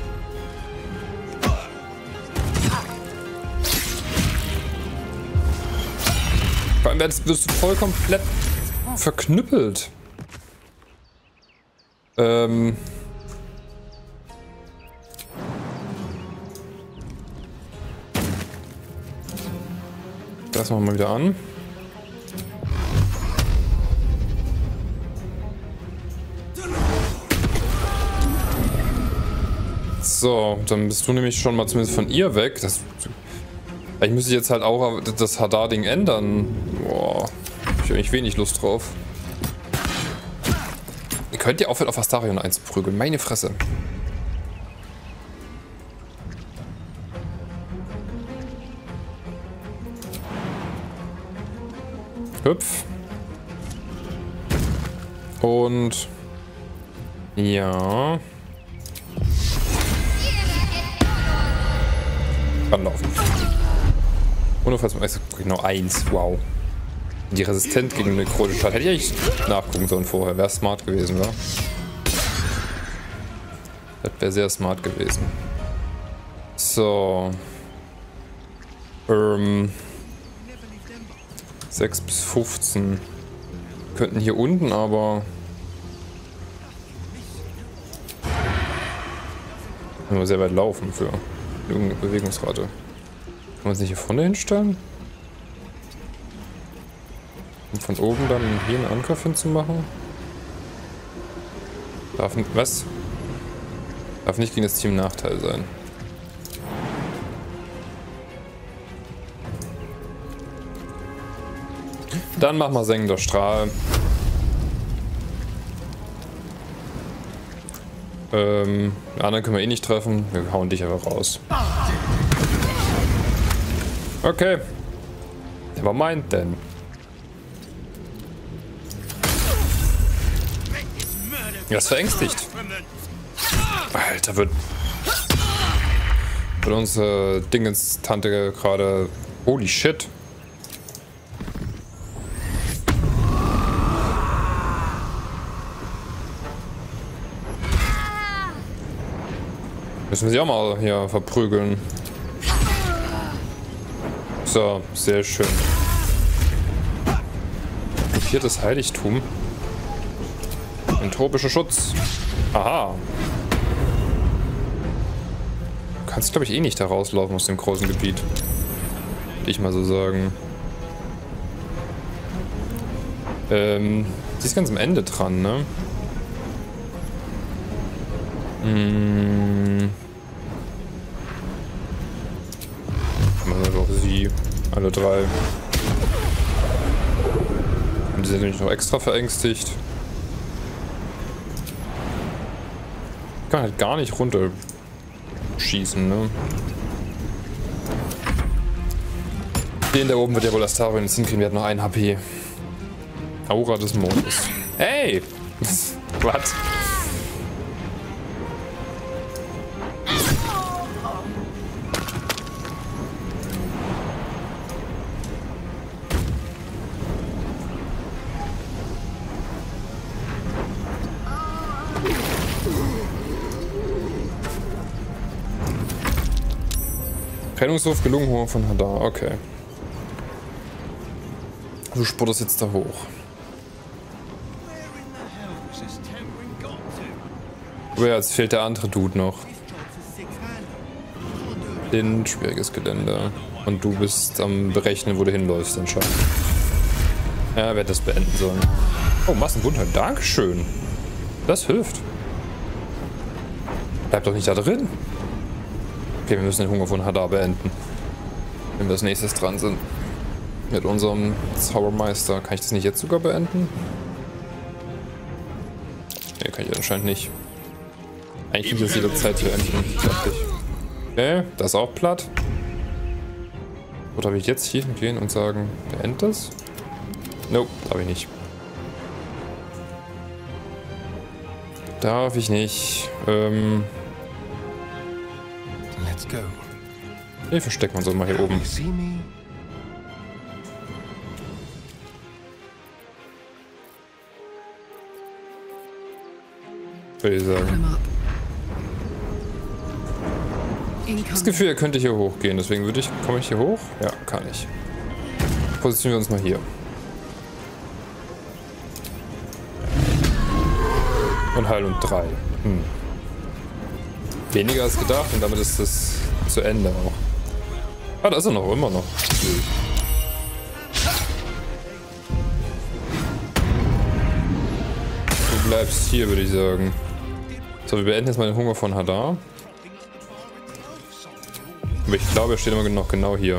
Vor allem wirst du voll komplett verknüppelt. Ähm... Das machen wir wieder an. So, dann bist du nämlich schon mal zumindest von ihr weg. Das, ich müsste jetzt halt auch das Hadar-Ding ändern. Boah, ich habe eigentlich wenig Lust drauf. Ihr könnt ja aufhören, auf Astarion einzuprügeln. Meine Fresse. Hüpf. Und ja. Kann laufen. Unfalls genau eins. Wow. Die resistent gegen eine chronische Stadt. Hätte ich eigentlich nachgucken sollen vorher. Wäre smart gewesen, wa? Das wäre sehr smart gewesen. So. Ähm. sechs bis fünfzehn. Wir könnten hier unten aber... Nur sehr weit laufen für irgendeine Bewegungsrate. Kann man es nicht hier vorne hinstellen? Um von oben dann hier einen Angriff hinzumachen? Darf nicht... Was? Darf nicht gegen das Team Nachteil sein. Dann mach mal sengender Strahl. Ähm, den anderen können wir eh nicht treffen. Wir hauen dich einfach raus. Okay. Was meint denn? Er ist verängstigt. Alter, wird... Wird unsere Dingens-Tante gerade... Holy shit. Müssen wir sie auch mal hier verprügeln. So, sehr schön. Ein viertes Heiligtum. Entropischer Schutz. Aha. Du kannst, glaube ich, eh nicht da rauslaufen aus dem großen Gebiet. Würde ich mal so sagen. Ähm, sie ist ganz am Ende dran, ne? Hm. Alle drei. Und die sind nämlich noch extra verängstigt. Ich kann halt gar nicht runter schießen, ne? Den da oben wird ja wohl Astarion jetzt hinkriegen. Wir hatten noch ein H P. Aura des Mondes. Hey! Was? Trennungswurf gelungen, Hunger von Hadar. Okay. Du spurtest jetzt da hoch. Oh ja, jetzt fehlt der andere Dude noch. In schwieriges Gelände. Und du bist am Berechnen, wo du hinläufst anscheinend. Ja, wer hätte das beenden sollen. Oh, Massenwundheit. Dankeschön. Das hilft. Bleib doch nicht da drin. Okay, wir müssen den Hunger von Hadar beenden. Wenn wir als nächstes dran sind. Mit unserem Zaubermeister. Kann ich das nicht jetzt sogar beenden? Ne, kann ich anscheinend nicht. Eigentlich kann ich das jederzeit beenden. Fertig. Okay, das ist auch platt. Oder darf ich jetzt hier hingehen und sagen, beend das? Nope, darf ich nicht. Darf ich nicht. Ähm... Let's go. Nee, verstecken wir uns mal hier oben. Würde ich sagen. Das Gefühl, er könnte hier hochgehen, deswegen würde ich. Komme ich hier hoch? Ja, kann ich. Positionieren wir uns mal hier. Und Heilung drei. Hm. Weniger als gedacht und damit ist das zu Ende auch. Ah, da ist er noch, immer noch. Du bleibst hier, würde ich sagen. So, wir beenden jetzt mal den Hunger von Hadar. Aber ich glaube, er steht immer noch genau hier.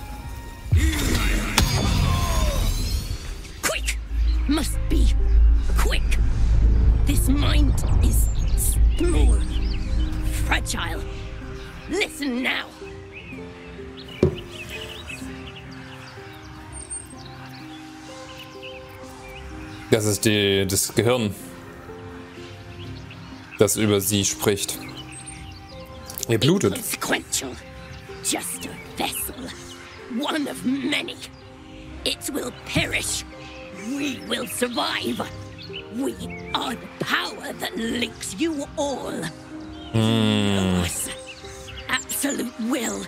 Quick! Must be quick. This mind is small, fragile. Listen now. Das ist die, das Gehirn, das über sie spricht. Ihr blutet. Inconsequential. Just a vessel. One of many. It will perish. We will survive. We are the power that links you all. Mm. Us. Absolute will.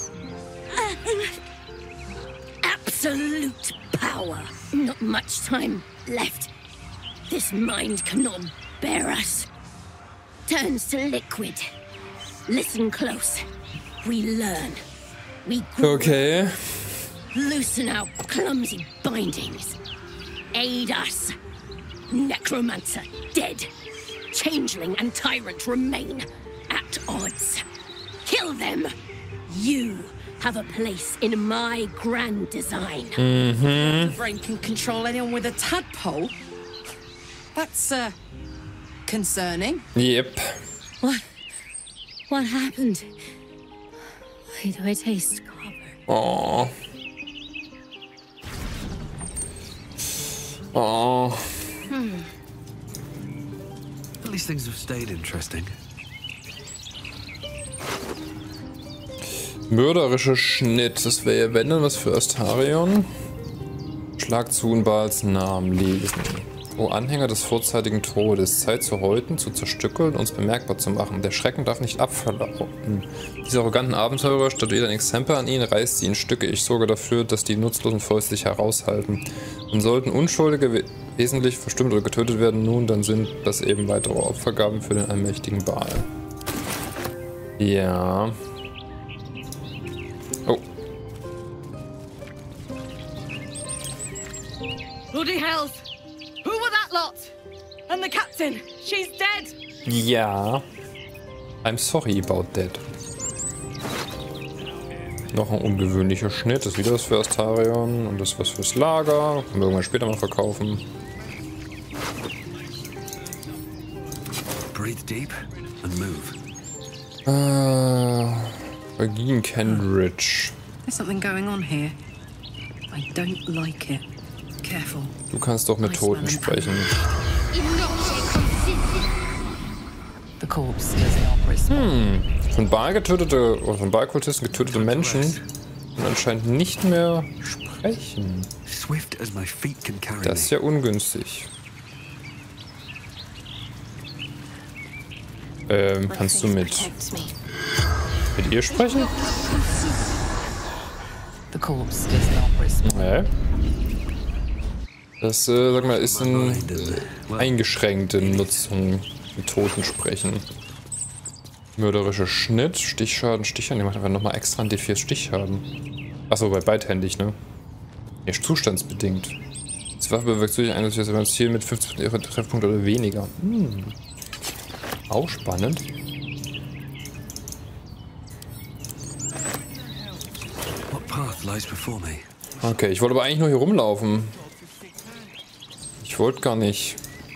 Absolute power. Not much time left. This mind cannot bear us. Turns to liquid. Listen close. We learn. We grow. Okay. Loosen our clumsy bindings. Aid us. Necromancer dead. Changeling and tyrant remain at odds. Kill them. You have a place in my grand design. Mm-hmm. The brain can control anyone with a tadpole. That's uh concerning. Yep. What? What happened? Why do I taste copper? Oh. Oh. Hmm. At least things have stayed interesting. Mörderischer Schnitt. Das wäre ja, wenn dann was für Astarion. Schlag zu in Baals Namen lesen. O Anhänger des vorzeitigen Todes, Zeit zu häuten, zu zerstückeln, uns bemerkbar zu machen. Der Schrecken darf nicht abverlaufen. Diese arroganten Abenteurer statuiert ein Exempel an ihn, reißt sie in Stücke. Ich sorge dafür, dass die nutzlosen Fäuste sich heraushalten. Und sollten Unschuldige we wesentlich verstimmt oder getötet werden, nun, dann sind das eben weitere Opfergaben für den allmächtigen Baal. Ja. Oh. Bloody hells! Who were that lot? And the captain? She's dead! Ja. I'm sorry about that. Noch ein ungewöhnlicher Schnitt. Das ist wieder was für Astarion und das ist was fürs Lager. Können wir irgendwann später mal verkaufen. Breathe deep and move. Äh, Regine Kendridge. There's something going on here. I don't like it. Careful. Du kannst doch mit Toten sprechen. The corpse does not respond. Hm. Von Baal getötete, oder von Baal-Kultisten getötete Menschen können anscheinend nicht mehr sprechen. Das ist ja ungünstig. Ähm, kannst du mit mit ihr sprechen? The corpse does not respond. Nee. Das, äh, sag mal, ist eine eingeschränkte Nutzung mit Toten sprechen. Mörderischer Schnitt, Stichschaden, Stichschaden. Der macht einfach nochmal extra einen D vier Stichschaden. Achso, bei beidhändig, ne? Ja, zustandsbedingt. Das Waffe bewirkt durch ein beim Ziel mit fünfzig Prozent ihrer Treffpunkte oder weniger. Hm. Auch spannend. Okay, ich wollte aber eigentlich nur hier rumlaufen. Ich wollte gar nicht.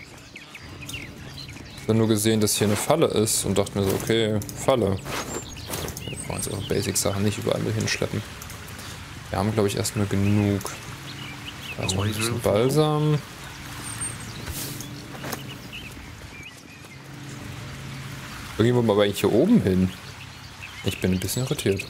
Ich habe nur gesehen, dass hier eine Falle ist und dachte mir so, okay, Falle. Wir wollen uns auch Basic-Sachen nicht überall mit hinschleppen. Wir haben, glaube ich, erstmal genug. Da ist noch ein bisschen Balsam. Irgendwie wollen wir aber eigentlich hier oben hin. Ich bin ein bisschen irritiert.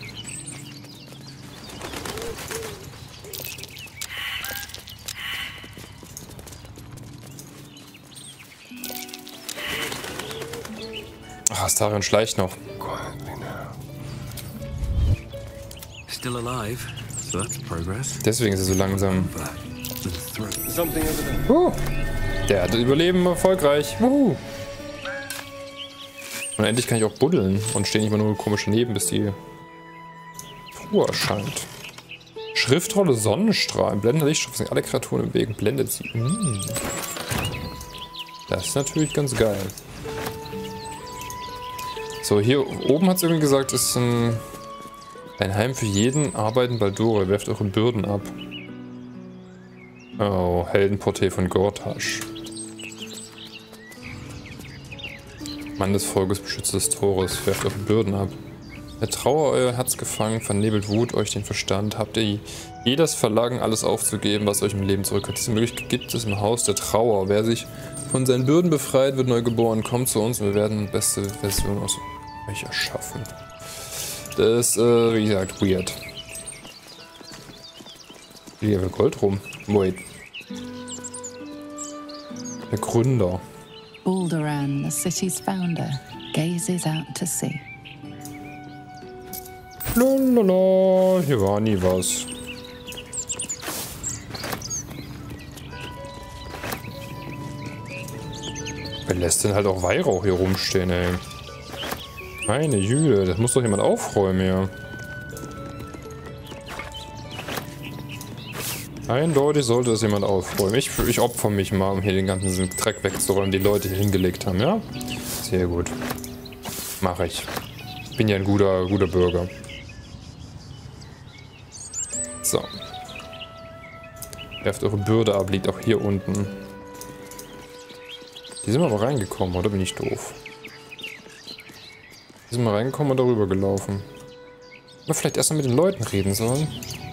Ach, Astarion schleicht noch. Still alive, so that's progress. Deswegen ist er so langsam. Uh, der hat Überleben erfolgreich. Uh. Und endlich kann ich auch buddeln und stehe nicht mal nur komisch daneben, bis die Truhe erscheint. Schriftrolle Sonnenstrahlen. Blendende Lichtstoffe sind alle Kreaturen im Weg und blendet sie. Mm. Das ist natürlich ganz geil. So, hier oben hat es irgendwie gesagt, ist ein, ein Heim für jeden. Arbeiten Baldore. Werft eure Bürden ab. Oh, Heldenporträt von Gortash. Mann des Volkes, Beschützer des Tores. Werft eure Bürden ab. Der Trauer euer Herz gefangen, vernebelt Wut euch den Verstand. Habt ihr je das Verlangen, alles aufzugeben, was euch im Leben zurückhat. Diese Möglichkeit gibt es im Haus der Trauer. Wer sich von seinen Bürden befreit, wird neu geboren. Kommt zu uns und wir werden die beste Version aus euch erschaffen. Das ist, äh, wie gesagt, weird. Hier haben wir Gold rum. Wait. Der Gründer. Ulduran, the city's founder, gazes out to sea. Lalala, hier war nie was. Wer lässt denn halt auch Weihrauch hier rumstehen, ey? Meine Jüde, das muss doch jemand aufräumen hier. Eindeutig sollte das jemand aufräumen. Ich, ich opfer mich mal, um hier den ganzen Dreck wegzuräumen, die Leute hier hingelegt haben, ja? Sehr gut. Mache ich. Ich bin ja ein guter, guter Bürger. So. Werft eure Bürde ab, liegt auch hier unten. Die sind aber reingekommen, oder bin ich doof? Die sind mal reingekommen und darüber gelaufen. Oder vielleicht erst mal mit den Leuten reden sollen.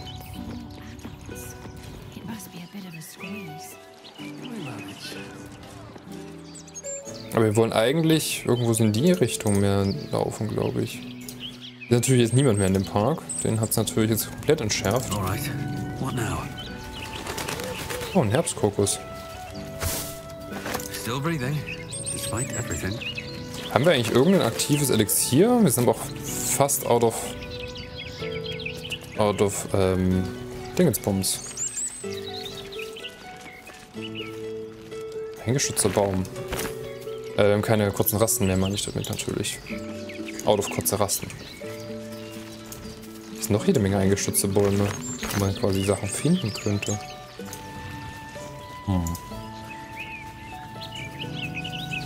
Aber wir wollen eigentlich irgendwo so in die Richtung mehr laufen, glaube ich. Ist natürlich jetzt niemand mehr in dem Park. Den hat es natürlich jetzt komplett entschärft. Oh, ein Herbstkokos. Haben wir eigentlich irgendein aktives Elixier? Wir sind aber auch fast out of... out of, ähm... Dingensbums. Eingeschützter Baum. Äh, wir haben keine kurzen Rasten mehr, meine ich damit natürlich. Out of kurze Rasten. Es sind noch jede Menge eingestützte Bäume, wo man quasi Sachen finden könnte. Hm.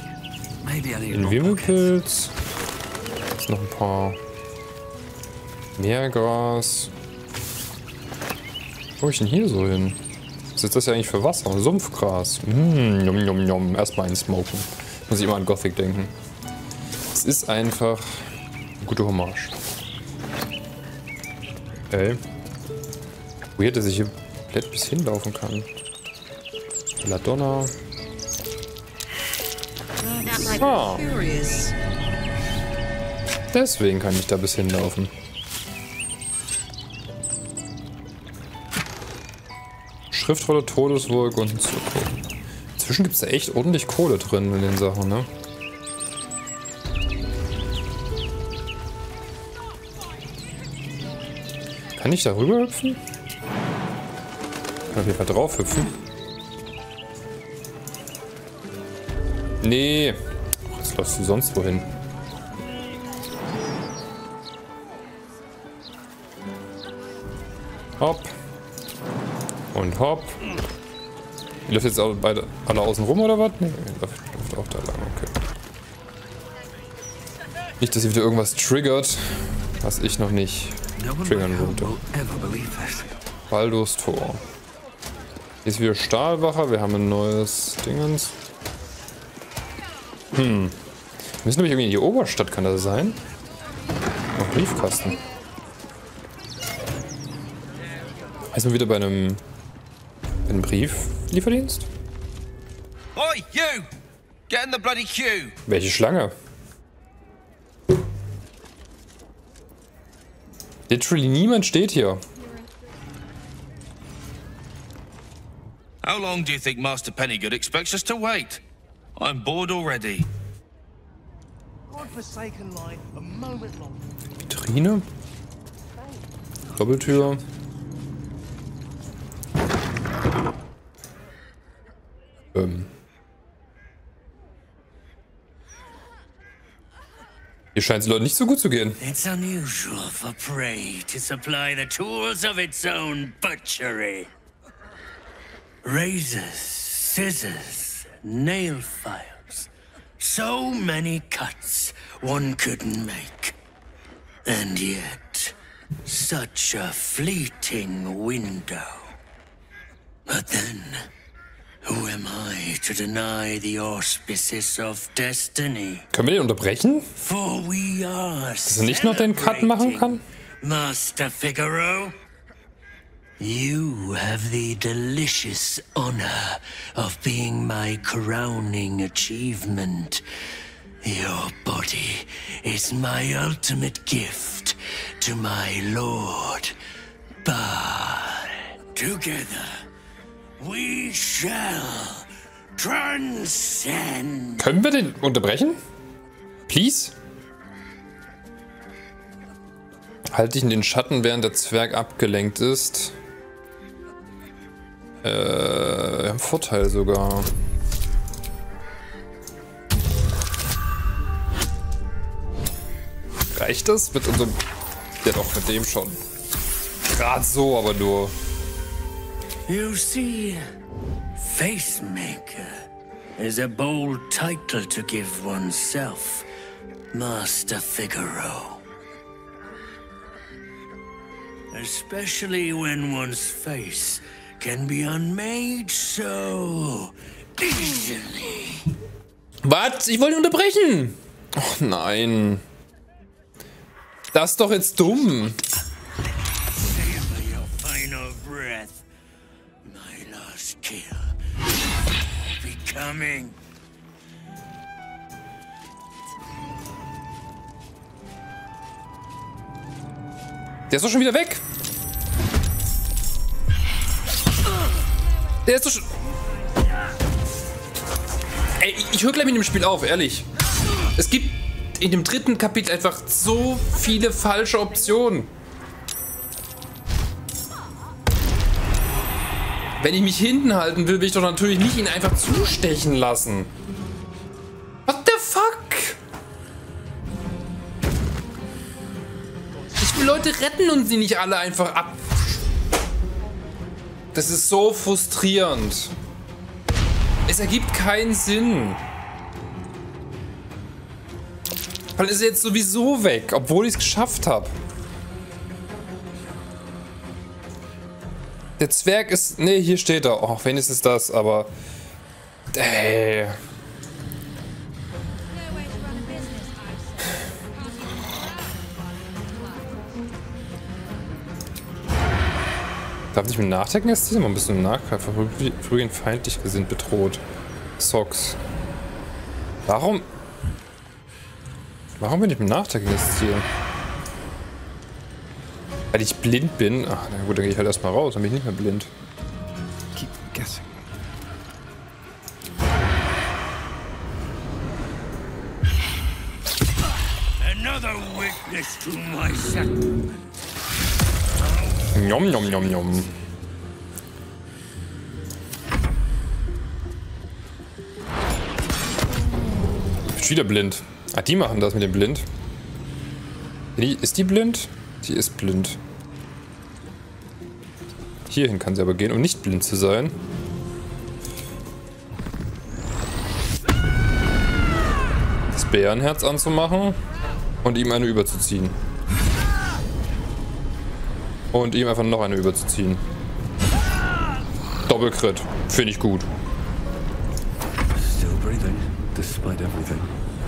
Ein Wimmelpilz. Jetzt noch ein paar Meergras. Wo ich denn hier so hin? Was ist das ja eigentlich für Wasser? Sumpfgras. Mmh, njom, njom, njom. Erstmal ein Smoken. Muss ich immer an Gothic denken. Es ist einfach eine gute Hommage. Okay. Weird, dass ich hier komplett bis hinlaufen kann. Belladonna. Ah. Deswegen kann ich da bis hinlaufen. Schriftrolle, Todeswolke und ein Zucker. Inzwischen gibt es da echt ordentlich Kohle drin in den Sachen, ne? Kann ich da rüber hüpfen? Kann auf jeden Fall drauf hüpfen. Nee. Oh, jetzt läufst du sonst wohin. Hopp. Und hopp. Die läuft jetzt auch beide alle außen rum oder was? Nee, läuft, läuft auch da lang, okay. Nicht, dass sie wieder irgendwas triggert, was ich noch nicht triggern wollte. Baldur's Tor. Hier ist wieder Stahlwache, wir haben ein neues Dingens. Hm. Wir müssen nämlich irgendwie in die Oberstadt, kann das sein? Noch Briefkasten. Heißt man wieder bei einem, bei einem Brieflieferdienst? Oi, you! Get in the bloody queue! Welche Schlange? Literally niemand steht hier. How long do you think Master Pennygood expects us to wait? I'm bored already. Vitrine? Doppeltür? Ähm. Hier scheint es Leuten nicht so gut zu gehen. It's unusual for prey to supply the tools of its own butchery. Razors, scissors, nail files. So many cuts one couldn't make. And yet, such a fleeting window. But then, who am I to deny the auspices of destiny? Können wir den unterbrechen? For we are Dass er nicht noch den Cut machen kann? Master Figaro, you have the delicious honor of being my crowning achievement. Your body is my ultimate gift to my lord, Baal. Together, we shall transcend. Können wir den unterbrechen? Please? Halte dich in den Schatten, während der Zwerg abgelenkt ist. Äh, wir haben einen Vorteil sogar. Reicht das mit unserem... Ja doch, mit dem schon. Gerade so, aber nur... You see, Facemaker is a bold title to give oneself, Master Figaro. Especially when one's face can be unmade so easily. Was? Ich wollte ihn unterbrechen! Oh nein. Das ist doch jetzt dumm. Savor your final breath. My last kill. Becoming. Der ist doch schon wieder weg. Der ist doch schon... Ey, ich höre gleich mit dem Spiel auf, ehrlich. Es gibt in dem dritten Kapitel einfach so viele falsche Optionen. Wenn ich mich hinten halten will, will ich doch natürlich nicht ihn einfach zustechen lassen. What the fuck? Ich will Leute retten und sie nicht alle einfach ab... Das ist so frustrierend. Es ergibt keinen Sinn. Weil ist er jetzt sowieso weg, obwohl ich es geschafft habe. Der Zwerg ist... Ne, hier steht er. Oh, wenigstens das, aber... Ey. Darf ich mit nachdenken jetzt diesmal? Ein bisschen Nachgreifer. Vorübergehend feindlich gesinnt, bedroht. Socks. Warum? Warum bin ich mit Nachdenken jetzt hier? Weil ich blind bin? Ach, na gut, dann gehe ich halt erstmal raus, dann bin ich nicht mehr blind. Keep guessing. Another witness to my sacrament. Njom, njom, njom, njom. Ich bin wieder blind. Ah, die machen das mit dem Blind. Die, ist die blind? Die ist blind. Hierhin kann sie aber gehen, um nicht blind zu sein. Das Bärenherz anzumachen und ihm eine überzuziehen. Und ihm einfach noch eine überzuziehen. Doppelcrit. Finde ich gut. Still breathing, despite everything.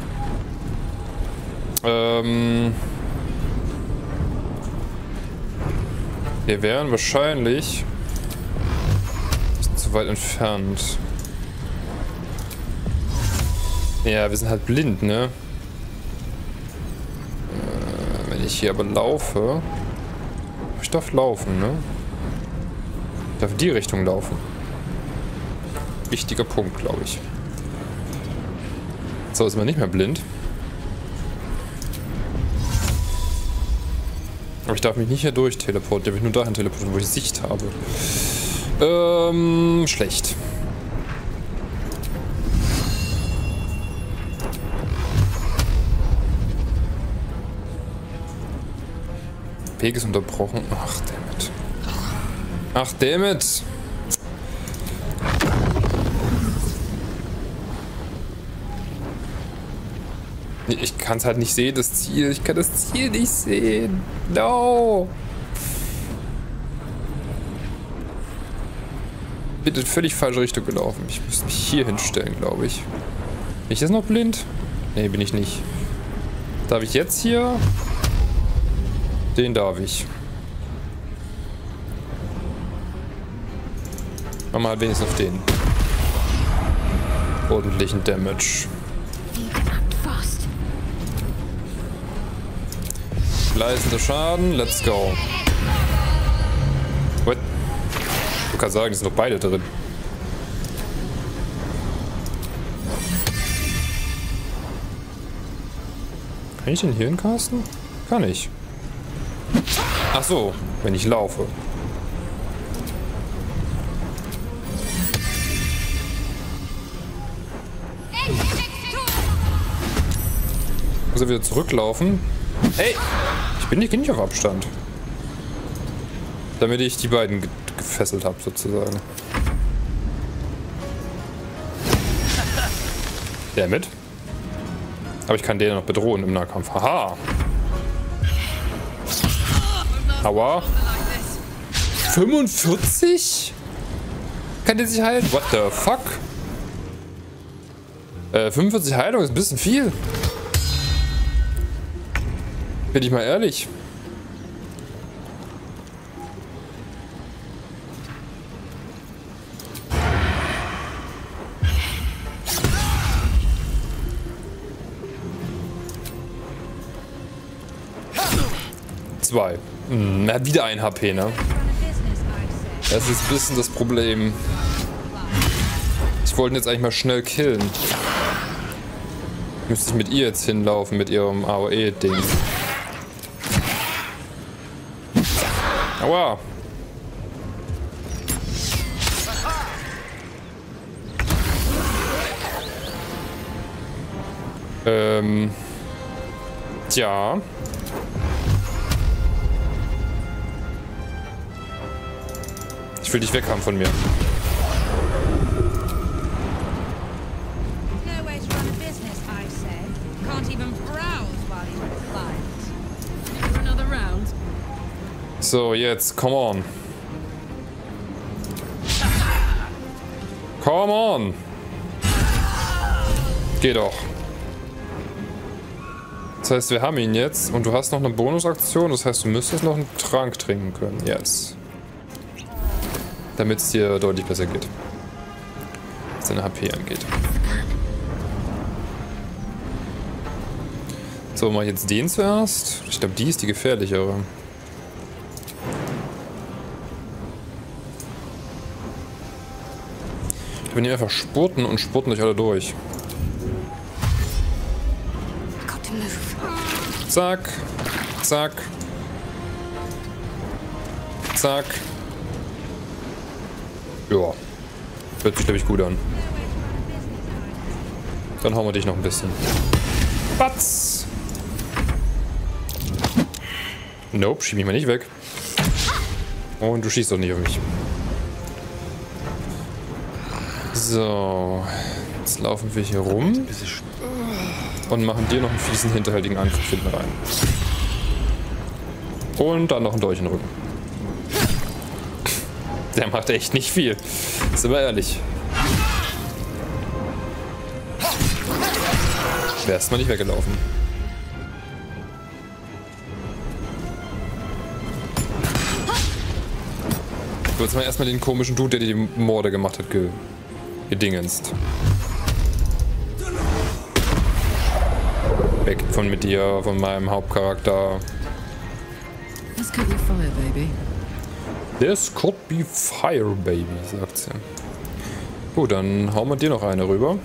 Ähm... Wir wären wahrscheinlich nicht zu weit entfernt. Ja, wir sind halt blind, ne? Äh, wenn ich hier aber laufe... Ich darf laufen, ne? Ich darf in die Richtung laufen. Wichtiger Punkt, glaube ich. So, ist man nicht mehr blind. Aber ich darf mich nicht hier durch teleportieren. Ich darf mich nur dahin teleportieren, wo ich Sicht habe. Ähm, schlecht. Weg ist unterbrochen. Ach, dammit. Ach, dammit. Ich kann es halt nicht sehen, das Ziel. Ich kann das Ziel nicht sehen. No. Ich bin in völlig falsche Richtung gelaufen. Ich müsste mich hier hinstellen, glaube ich. Bin ich jetzt noch blind? Nee, bin ich nicht. Darf ich jetzt hier? Den darf ich. Machen wir halt wenigstens auf den. Ordentlichen Damage. Leistender Schaden, let's go. What? Du kannst sagen, die sind noch beide drin. Kann ich den hier hincasten? Kann ich. Ach so, wenn ich laufe. Muss er wieder zurücklaufen? Ey! Ich bin nicht, nicht auf Abstand. Damit ich die beiden ge gefesselt habe, sozusagen. Damit. Aber ich kann den noch bedrohen im Nahkampf. Haha! Aua. fünfundvierzig? Kann der sich heilen? What the fuck? Äh, fünfundvierzig Heilung ist ein bisschen viel. Bin ich mal ehrlich. Zwei. Hm, er hat wieder ein H P, ne? Das ist ein bisschen das Problem. Ich wollte ihn jetzt eigentlich mal schnell killen. Müsste ich mit ihr jetzt hinlaufen, mit ihrem A O E-Ding. Aua. Ähm. Tja. Ich will dich weghaben von mir. So, jetzt, come on. Come on! Geh doch. Das heißt, wir haben ihn jetzt und du hast noch eine Bonusaktion. Das heißt, du müsstest noch einen Trank trinken können. Yes. Damit es dir deutlich besser geht. Was deine H P angeht. So, mach ich jetzt den zuerst. Ich glaube, die ist die gefährlichere. Wir nehmen einfach Spurten und spurten durch alle durch. Zack. Zack. Zack. Ja. Hört sich, glaube ich, gut an. Dann hauen wir dich noch ein bisschen. Batz! Nope, schieb mich mal nicht weg. Und du schießt doch nicht auf mich. So. Jetzt laufen wir hier rum. Und machen dir noch einen fiesen, hinterhältigen Angriff hinten rein. Und dann noch einen Dolch in den Rücken. Der macht echt nicht viel. Sind wir ehrlich. Wärst mal nicht weggelaufen. So, jetzt mal erstmal den komischen Dude, der die Morde gemacht hat, ge gedingenst. Weg von mit dir, von meinem Hauptcharakter. This could be fire, baby. This could be fire, baby, sagt sie. Gut, dann hauen wir dir noch eine rüber.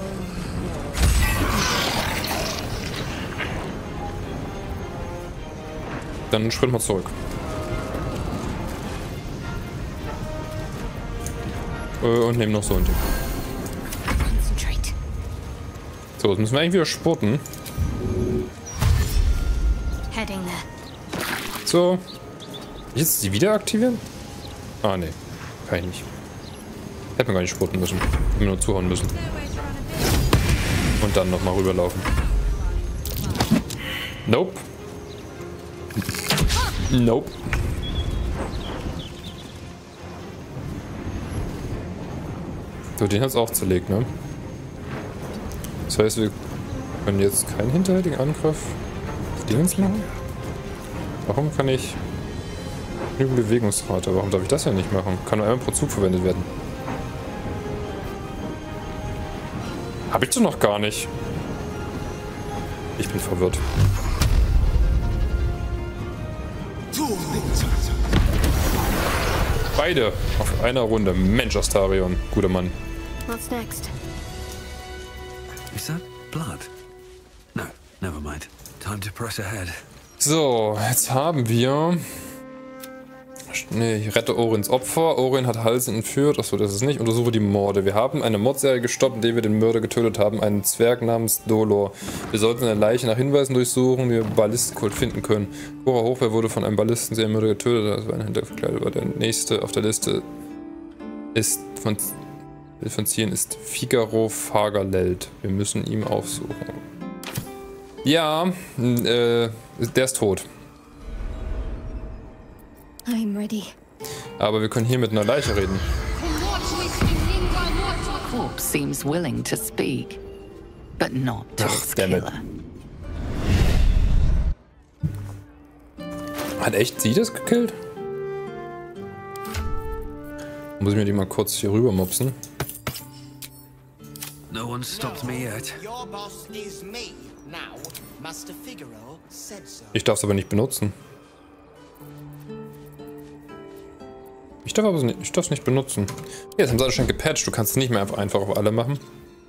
Dann sprinten wir zurück. Äh, und nehmen noch so ein Ding. So, jetzt müssen wir eigentlich wieder spurten. Heading there. So. Jetzt die wieder aktivieren? Ah, ne. Kann ich nicht. Hätte man gar nicht spurten müssen. Hätten wir nur zuhauen müssen. Und dann nochmal rüberlaufen. Nope. Nope. So, den hat's auch zerlegt, ne? Das heißt, wir können jetzt keinen hinterhältigen Angriff auf Dingens machen? Warum kann ich genügend Bewegungsrate? Warum darf ich das ja nicht machen? Kann nur einmal pro Zug verwendet werden. Hab ich doch noch gar nicht. Ich bin verwirrt. Beide auf einer Runde. Mensch, Astarion. Guter Mann. What's next? Is that blood? No, never mind. Time to press ahead. So, jetzt haben wir... Ne, ich rette Orins Opfer. Orin hat Halsin entführt. Achso, das ist nicht. Untersuche die Morde. Wir haben eine Mordserie gestoppt, indem wir den Mörder getötet haben. Einen Zwerg namens Dolor. Wir sollten eine Leiche nach Hinweisen durchsuchen, wie wir Ballistenkult finden können. Cora Hochwehr wurde von einem Ballistenserienmörder getötet. Das war ein Hinterverkleidet. Aber der nächste auf der Liste ist von, von Zielen ist Figaro Fagerleld. Wir müssen ihn aufsuchen. Ja, äh, der ist tot. I'm ready. Aber wir können hier mit einer Leiche reden. Corpse seems willing to speak, but not to its killer. Hat echt sie das gekillt? Muss ich mir die mal kurz hier rüber mopsen? No one stopped me yet. Your boss is me now. Master Figaro said so. Ich darf es aber nicht benutzen. Ich darf aber nicht, ich darf es nicht benutzen. Ja, jetzt haben sie alle schon gepatcht. Du kannst es nicht mehr einfach auf alle machen.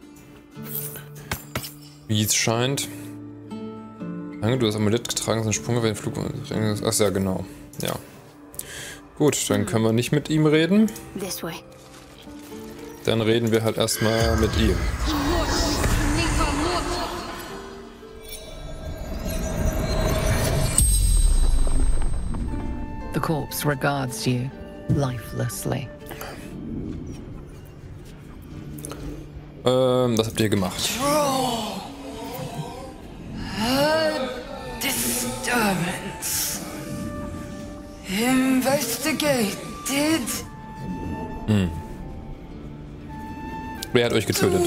Wie es scheint. Lange du das Amulett getragen hast, einen Sprung über den Flug. Ach ja, genau. Ja. Gut, dann können wir nicht mit ihm reden. This way. Dann reden wir halt erstmal mit ihm. The corpse regards you lifelessly. Ähm, was habt ihr gemacht? Roll. A disturbance. Investigated. Hm. Wer hat euch getötet?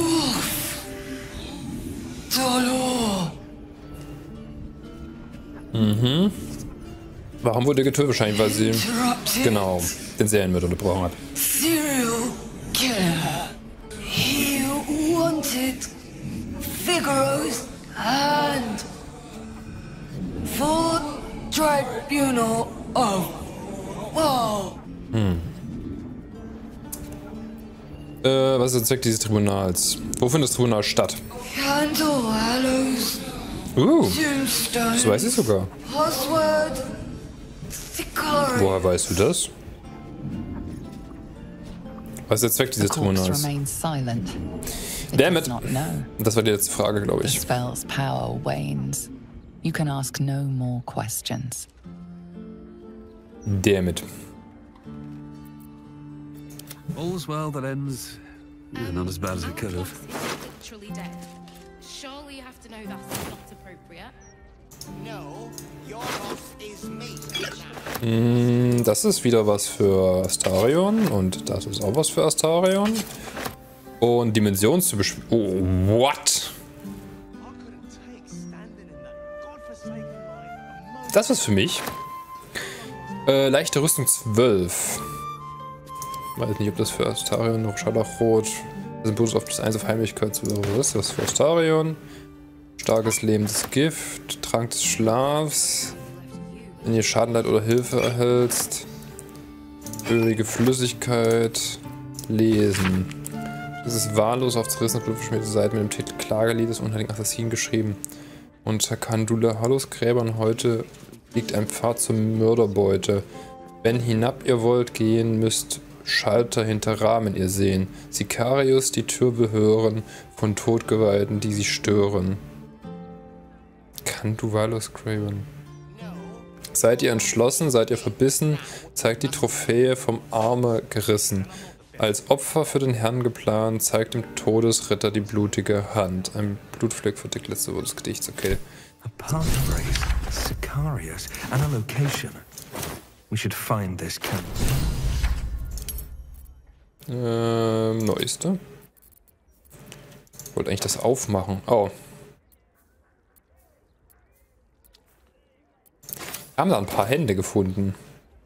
Mhm. Warum wurde er getötet? Wahrscheinlich, weil sie genau den Serienmörder unterbrochen hat. Serial killer. He wanted Figaro's hand for tribunal of wow. Hm. Äh, was ist der Zweck dieses Tribunals? Wo findet das Tribunal statt? Candle Hallows. Uh, Tombstone. das weiß ich sogar. Password. Sicario. Woher weißt du das? Was ist der Zweck dieses Tribunals? Damit. Das war die letzte Frage, glaube ich. The spell's power wanes. You can ask no more questions. Damit. All's well that ends. Yeah, not as bad as it could have. Literally dead. Surely you have to know that's not appropriate. No, your boss is me. Mm, das ist wieder was für Astarion und das ist auch was für Astarion. Und Dimension zu beschwören. Oh, what? Das ist für mich. Äh, leichte Rüstung zwölf. Weiß nicht, ob das für Astarion noch Scharlachrot. Das ist Bonus auf plus eins auf Heimlichkeit zu ist das für Astarion. Starkes lebendes Gift. Trank des Schlafs. Wenn ihr Schadenleid oder Hilfe erhältst. Ölige Flüssigkeit. Lesen. Das ist wahllos auf zerrissenes Blut verschmierte Seiten mit dem Titel Klagelied des unheiligen Assassinen geschrieben. Unter Kandula Hallos Gräbern heute liegt ein Pfad zur Mörderbeute. Wenn hinab ihr wollt gehen, müsst Schalter hinter Rahmen ihr sehen. Sicarius die Tür behören von Todgeweihten, die sie stören. Kanduvalos Graven. Seid ihr entschlossen, seid ihr verbissen, zeigt die Trophäe vom Arme gerissen. Als Opfer für den Herrn geplant, zeigt dem Todesritter die blutige Hand. Ein Blutfleck verdeckt letzte Wort des Gedichts, okay. A passphrase, Sicarius, and a location. We should find this camp. Ähm, neueste. Ich wollte eigentlich das aufmachen. Oh. Wir haben da ein paar Hände gefunden.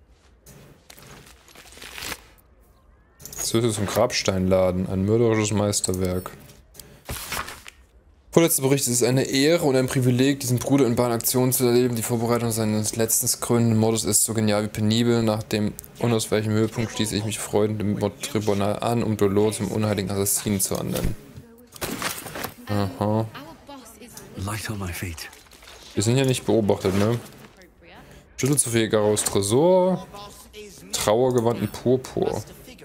Schlüssel zum Grabsteinladen. Ein mörderisches Meisterwerk. Vorletzter Bericht: Es ist eine Ehre und ein Privileg, diesen Bruder in Bahnaktion zu erleben. Die Vorbereitung seines letzten krönenden Mordes ist so genial wie penibel. Nach dem unausweichlichen Höhepunkt schließe ich mich freudend dem Mordtribunal an, um Dolor zum unheiligen Assassinen zu ernennen. Aha. Light on my feet. Wir sind ja nicht beobachtet, ne? Schüttel zu Figaros Tresor. Trauergewand in Purpur.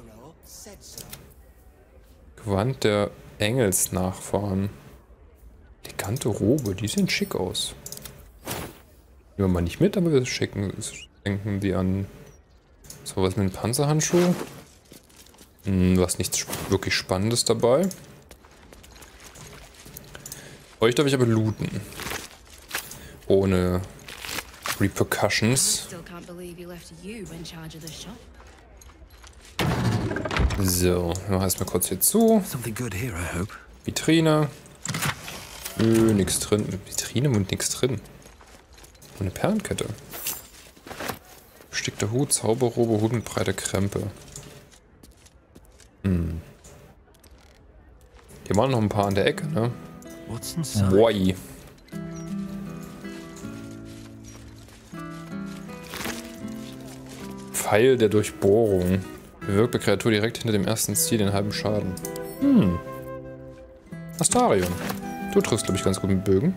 Gewand der Engelsnachfahren. Elegante Robe, die sehen schick aus. Nehmen wir mal nicht mit, aber wir schicken, denken die an sowas mit einem Panzerhandschuh. Hm, was nichts wirklich Spannendes dabei. Euch darf ich aber looten. Ohne Repercussions. So, wir machen erstmal kurz hier zu. Vitrine. Nö, nix drin. Vitrine und nix drin. Und eine Perlenkette. Bestickter Hut, Zauberrobe, Hut mit breiter Krempe. Hm. Hier waren noch ein paar an der Ecke, ne? Boy. Pfeil der Durchbohrung. Bewirkt bei Kreatur direkt hinter dem ersten Ziel den halben Schaden. Hm. Astarion. Du triffst, glaube ich, ganz gut mit Bögen.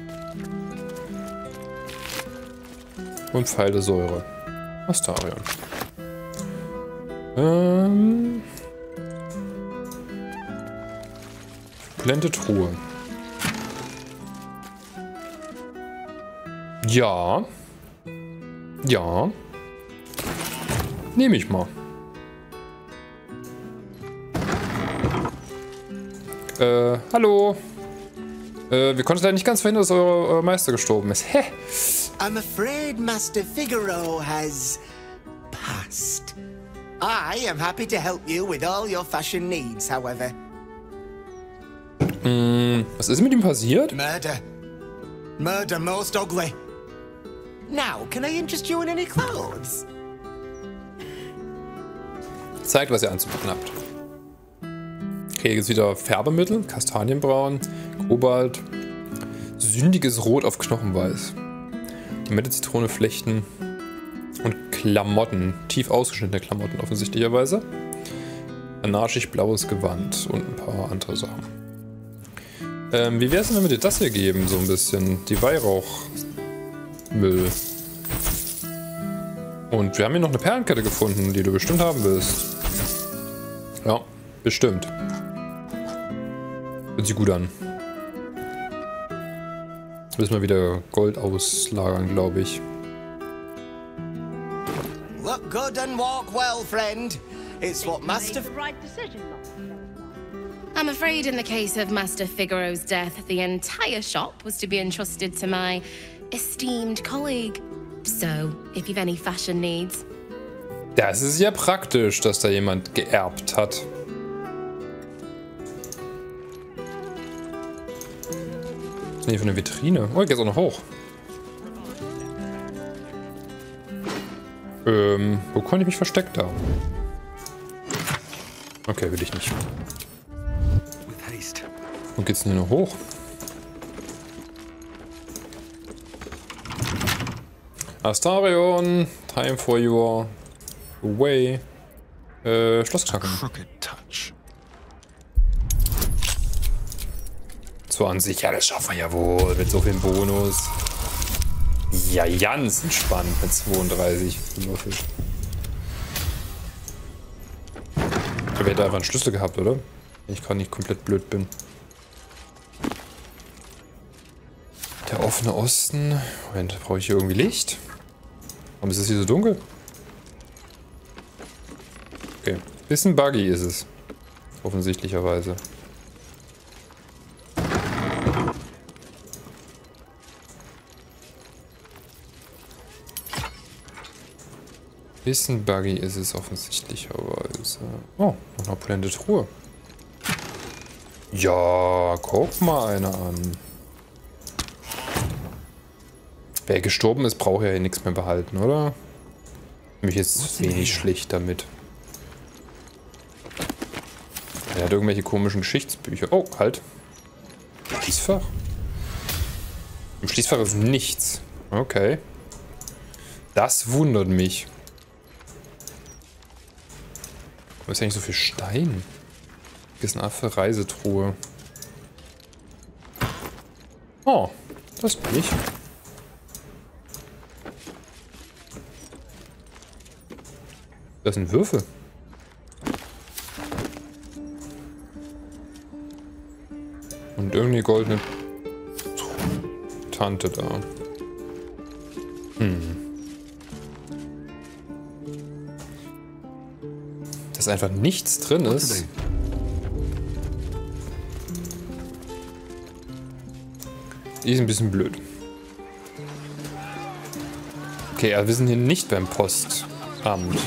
Und Pfeil der Säure. Astarion. Ähm. Blende Truhe. Ja. Ja. Nehme ich mal. Äh, hallo. Äh, wir konnten leider nicht ganz verhindern, dass euer, euer Meister gestorben ist. Hä? I'm afraid Master Figaro has passed. I am happy to help you with all your fashion needs, however. Mm, was ist mit ihm passiert? Murder. Murder most ugly. Now, can I interest you in any clothes? Zeigt, was ihr anzubieten habt. Okay, hier gibt es wieder Färbemittel, Kastanienbraun, Kobalt, sündiges Rot auf Knochenweiß, Limette, Zitrone, Flechten und Klamotten, tief ausgeschnittene Klamotten offensichtlicherweise. Anarchisch blaues Gewand und ein paar andere Sachen. Ähm, wie wäre es denn, wenn wir dir das hier geben, so ein bisschen, die Weihrauchmüll. Und wir haben hier noch eine Perlenkette gefunden, die du bestimmt haben willst. Ja, bestimmt. Hört sich gut an. Müssen wir wieder Gold auslagern, glaube ich. Look good and walk well, friend. It's what Master... I'm afraid in the case of Master Figaro's death, the entire shop was to be entrusted to my esteemed colleague. So, if you've any fashion needs. Das ist ja praktisch, dass da jemand geerbt hat. Was ist denn hier für eine Vitrine? Oh, hier geht's auch noch hoch. Ähm, wo konnte ich mich versteckt haben? Okay, will ich nicht. Wo geht's denn hier noch hoch? Astarion, time for your way. Äh, Schlossknacken. So an sich, ja, das schaffen wir ja wohl mit so viel Bonus. Ja, ganz entspannt mit zweiunddreißig Würfel. Wir hätten einfach einen Schlüssel gehabt, oder? Wenn ich gerade nicht komplett blöd bin. Der offene Osten. Moment, brauche ich hier irgendwie Licht? Warum ist es hier so dunkel? Okay, bisschen buggy ist es. Offensichtlicherweise. Bisschen buggy ist es offensichtlicherweise. Oh, noch eine opulente Truhe. Ja, guck mal einer an. Wer gestorben ist, braucht ja hier nichts mehr behalten, oder? Mich jetzt wenig schlicht damit. Er hat irgendwelche komischen Geschichtsbücher. Oh, halt. Schließfach. Im Schließfach ist nichts. Okay. Das wundert mich. Wo ist eigentlich so viel Stein? Hier ist eine Affe Reisetruhe. Oh, das bin ich. Das sind Würfel. Und irgendwie goldene Tante da. Hm. Dass einfach nichts drin ist. Ist ein bisschen blöd. Okay, aber wir sind hier nicht beim Postamt.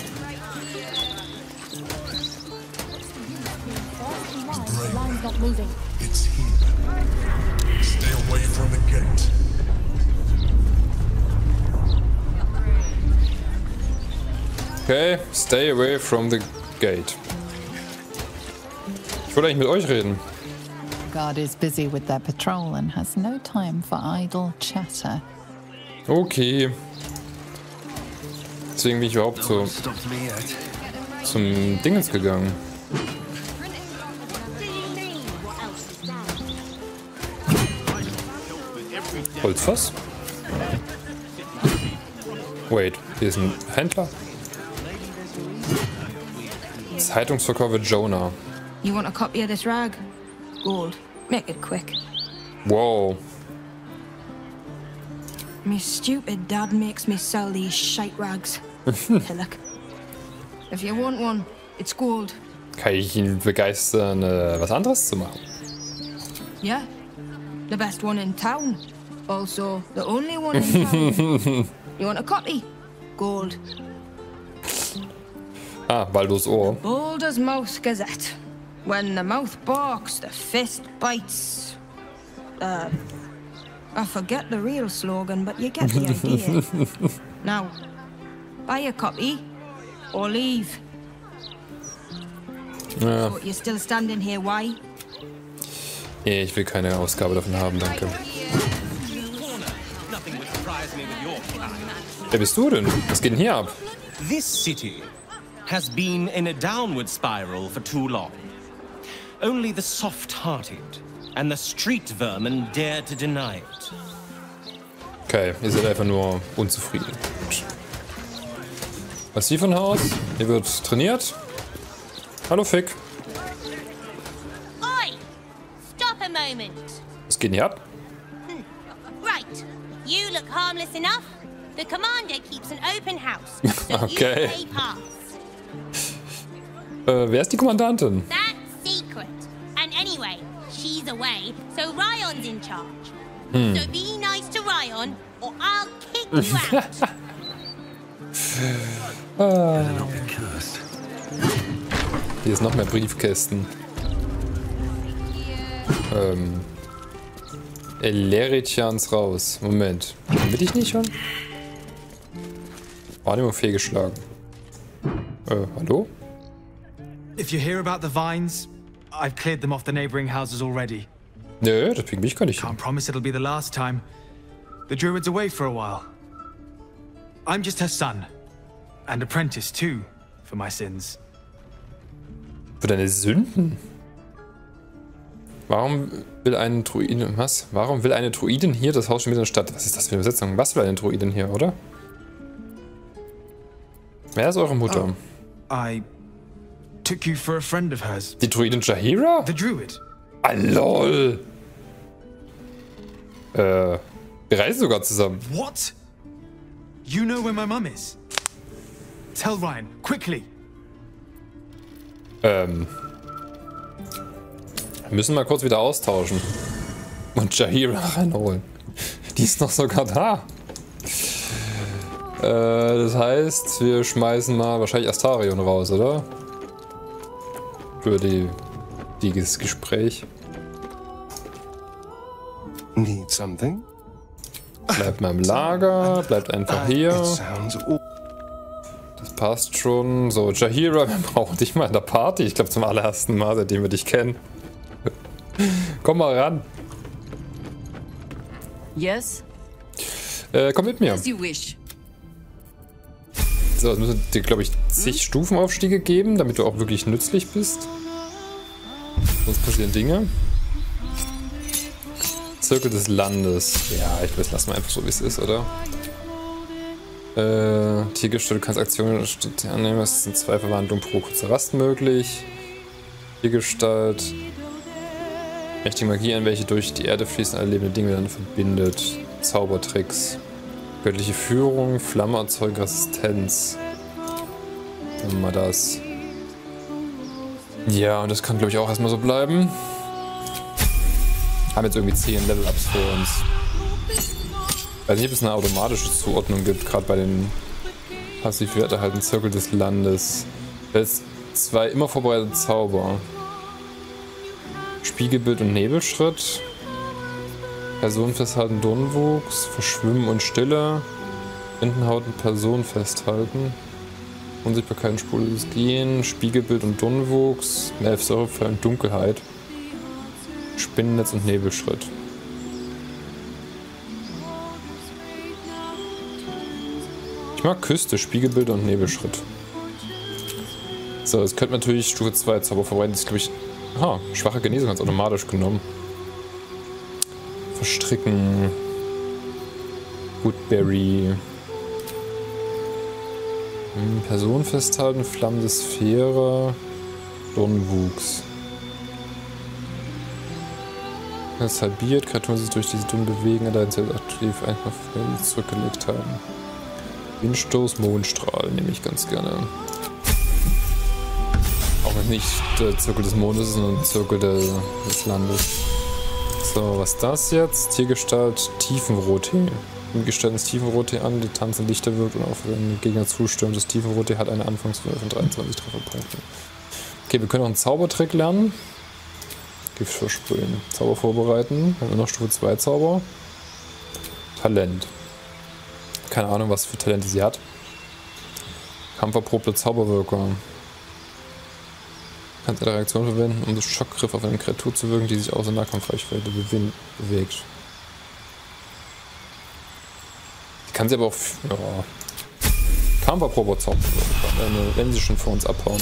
It's here. Stay away from the gate. Okay, stay away from the gate. Ich wollte eigentlich mit euch reden. Guard is busy with their patrol and has no time for idle chatter. Okay. Deswegen bin ich überhaupt so zum Dingens gegangen. Holzfass? Wait, hier ist ein Händler. Zeitungsverkäufer Jonah. You want a copy of this rag? Gold. Make it quick. Wow. Me stupid dad makes me sell these shite rags. Look. If you want one, it's gold. Kann ich ihn begeistern, äh, was anderes zu machen? Yeah. The best one in town. Also, the only one in town. You want a copy? Gold. Ah, Baldos Ohr. Baldur's Mouth Gazette. When the mouth barks, the fist bites. Uh, I forget the real slogan, but you get the idea. Now, buy a copy or leave. Ja. So, you're still standing here, why? Nee, ich will keine Ausgabe davon haben, danke. Wer bist du denn? Was geht denn hier ab? This city has been in a downward spiral for too long. Only the soft-hearted and the street vermin dare to deny it. Okay, ihr seid einfach nur unzufrieden. Gut. Was ist hier von Haus? Hier wird trainiert. Hallo Fick. Oi! Stop a moment. Was geht denn hier ab? Hm. Right. You look harmless enough. The commander keeps an open house. So Okay. you pay pass. Äh, wer ist die Kommandantin? That's secret. And anyway, she's away, so Ryan's in charge. Hm. So be nice to Ryan, or I'll kick you out. Ah. Hier ist noch mehr Briefkästen. Ähm. Elerichans raus. Moment. Bin ich nicht schon? Wahrnehmung fehlgeschlagen. Äh, hallo? If you hear about the vines, I've cleared them off the neighboring houses already. Nö, das bringt mich gar nicht. Can't promise it'll be the last time. The druid's away for a while. I'm just her son. And apprentice too, for my sins. Für deine Sünden? Warum will eine Druidin... Was? Warum will eine Druidin hier das Haus schon wieder in der Stadt? Was ist das für eine Übersetzung? Was will eine Druidin hier, oder? Wer ist eure Mutter? Oh, I took you for a friend of hers. Die Druidin Jaheira? The druid. Ah, lol. Äh, wir reisen sogar zusammen. What? You know where my mum is? Tell Ryan, quickly. Ähm. Wir müssen mal kurz wieder austauschen. Und Jaheira reinholen. Die ist noch sogar da. Äh, das heißt, wir schmeißen mal wahrscheinlich Astarion raus, oder? Für die, dieses Gespräch. Need something? Bleibt mal im Lager, bleibt einfach hier. Das passt schon. So, Jaheira, wir brauchen dich mal in der Party. Ich glaube zum allerersten Mal, seitdem wir dich kennen. Komm mal ran. Yes? Äh, komm mit mir. As you wish. So, es müssen dir, glaube ich, zig Stufenaufstiege geben, damit du auch wirklich nützlich bist. Sonst passieren Dinge. Zirkel des Landes. Ja, ich weiß, lass mal einfach so, wie es ist, oder? Äh, Tiergestalt, du kannst Aktionen annehmen. Es sind zwei Verwandlungen pro kurze Rast möglich. Tiergestalt. Mächtige Magie, an welche durch die Erde fließen, alle lebende Dinge miteinander verbindet. Zaubertricks. Göttliche Führung, Flamme erzeugt Resistenz. Nehmen wir mal das. Ja, und das kann, glaube ich, auch erstmal so bleiben. Haben jetzt irgendwie zehn Level-Ups vor uns. Ich weiß nicht, ob es eine automatische Zuordnung gibt, gerade bei den Passivwerten halt ein Zirkel des Landes. Jetzt zwei immer vorbereitete Zauber. Spiegelbild und Nebelschritt. Personen festhalten, Dornwuchs, Verschwimmen und Stille. Entenhaut und Personen festhalten. Unsichtbarkeit und spurloses Gehen. Spiegelbild und Dornwuchs. Melfsäurefall und Dunkelheit. Spinnennetz und Nebelschritt. Ich mag Küste, Spiegelbilder und Nebelschritt. So, jetzt könnte man natürlich Stufe zwei Zauber verbreiten. Das ist, glaube ich. Aha, schwache Genesung hat es automatisch genommen. Verstricken. Woodberry. Hm, Person festhalten, flammende Sphäre. Dornwuchs. Das halbiert, Kreaturen sich durch diese Dünnen bewegen, da sie aktiv einfach zurückgelegt haben. Windstoß, Mondstrahl nehme ich ganz gerne. Auch wenn nicht der Zirkel des Mondes, sondern Zirkel der, des Landes. So, was ist das jetzt? Tiergestalt, Tiefenrottee. Im Gestalt des Tiefenrottee an, die tanzen lichter wirkt und auf den Gegner zustürmt. Das Tiefenrottee hat eine Anfangshöhe von dreiundzwanzig Trefferpunkten. Okay, wir können auch einen Zaubertrick lernen. Gift versprühen. Zauber vorbereiten. Dann noch Stufe zwei Zauber. Talent. Keine Ahnung, was für Talente sie hat. Kampferprobte Zauberwirker. Kannst eine Reaktion verwenden, um den Schockgriff auf eine Kreatur zu wirken, die sich außer Nahkampfreichweite bewegt. Die kann sie aber auch... Ja. Kampferprobe Zauberwirker, wenn sie schon vor uns abhauen.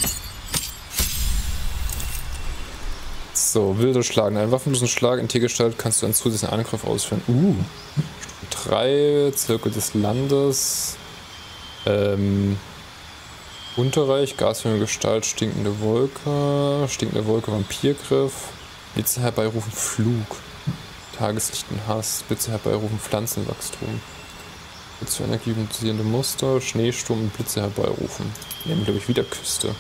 So, wilder Schlag. In einem waffenlosen Schlag in Tiergestalt kannst du einen zusätzlichen Angriff ausführen. Uh. Stufe drei, Zirkel des Landes. Ähm. Unterreich, gasförmige Gestalt, stinkende Wolke. Stinkende Wolke, Vampirgriff. Blitze herbeirufen, Flug. Tageslicht und Hass. Blitze herbeirufen, Pflanzenwachstum. Blitze Energie basierende Muster. Schneesturm und Blitze herbeirufen. Wir nehmen, glaube ich, wieder Küste.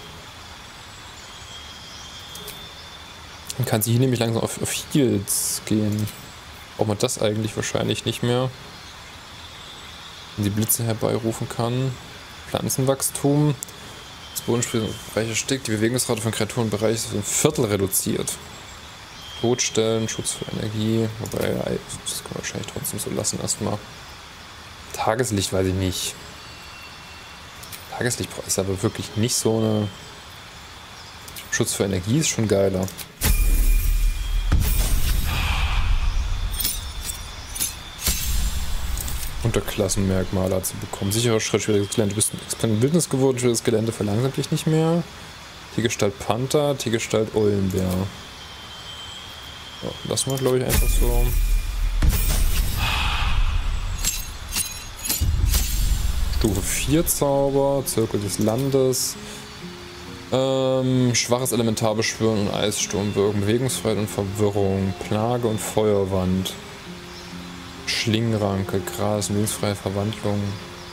Dann kann sie hier nämlich langsam auf, auf Heals gehen. Braucht man das eigentlich wahrscheinlich nicht mehr. Wenn sie Blitze herbeirufen kann. Pflanzenwachstum. Das Bodenspiel Bereich erstickt. Die Bewegungsrate von Kreaturen im Bereich ist ein Viertel reduziert. Todstellen, Schutz für Energie. Wobei, ja, das kann man wahrscheinlich trotzdem so lassen erstmal. Tageslicht weiß ich nicht. Tageslicht ist aber wirklich nicht so eine... Schutz für Energie ist schon geiler. Unterklassenmerkmale hat sie bekommen. Sicherer Schritt, schwieriges Gelände. Du bist ein Wildnis geworden, schwieriges Gelände verlangsamt dich nicht mehr. Tiergestalt Panther, Tiergestalt Eulenbär. Ja, lassen wir, glaube ich, einfach so. Stufe vier Zauber, Zirkel des Landes. Ähm, schwaches Elementar beschwören und Eissturm wirken. Bewegungsfreiheit und Verwirrung. Plage und Feuerwand. Schlingenranke, Gras, lebensfreie Verwandlung,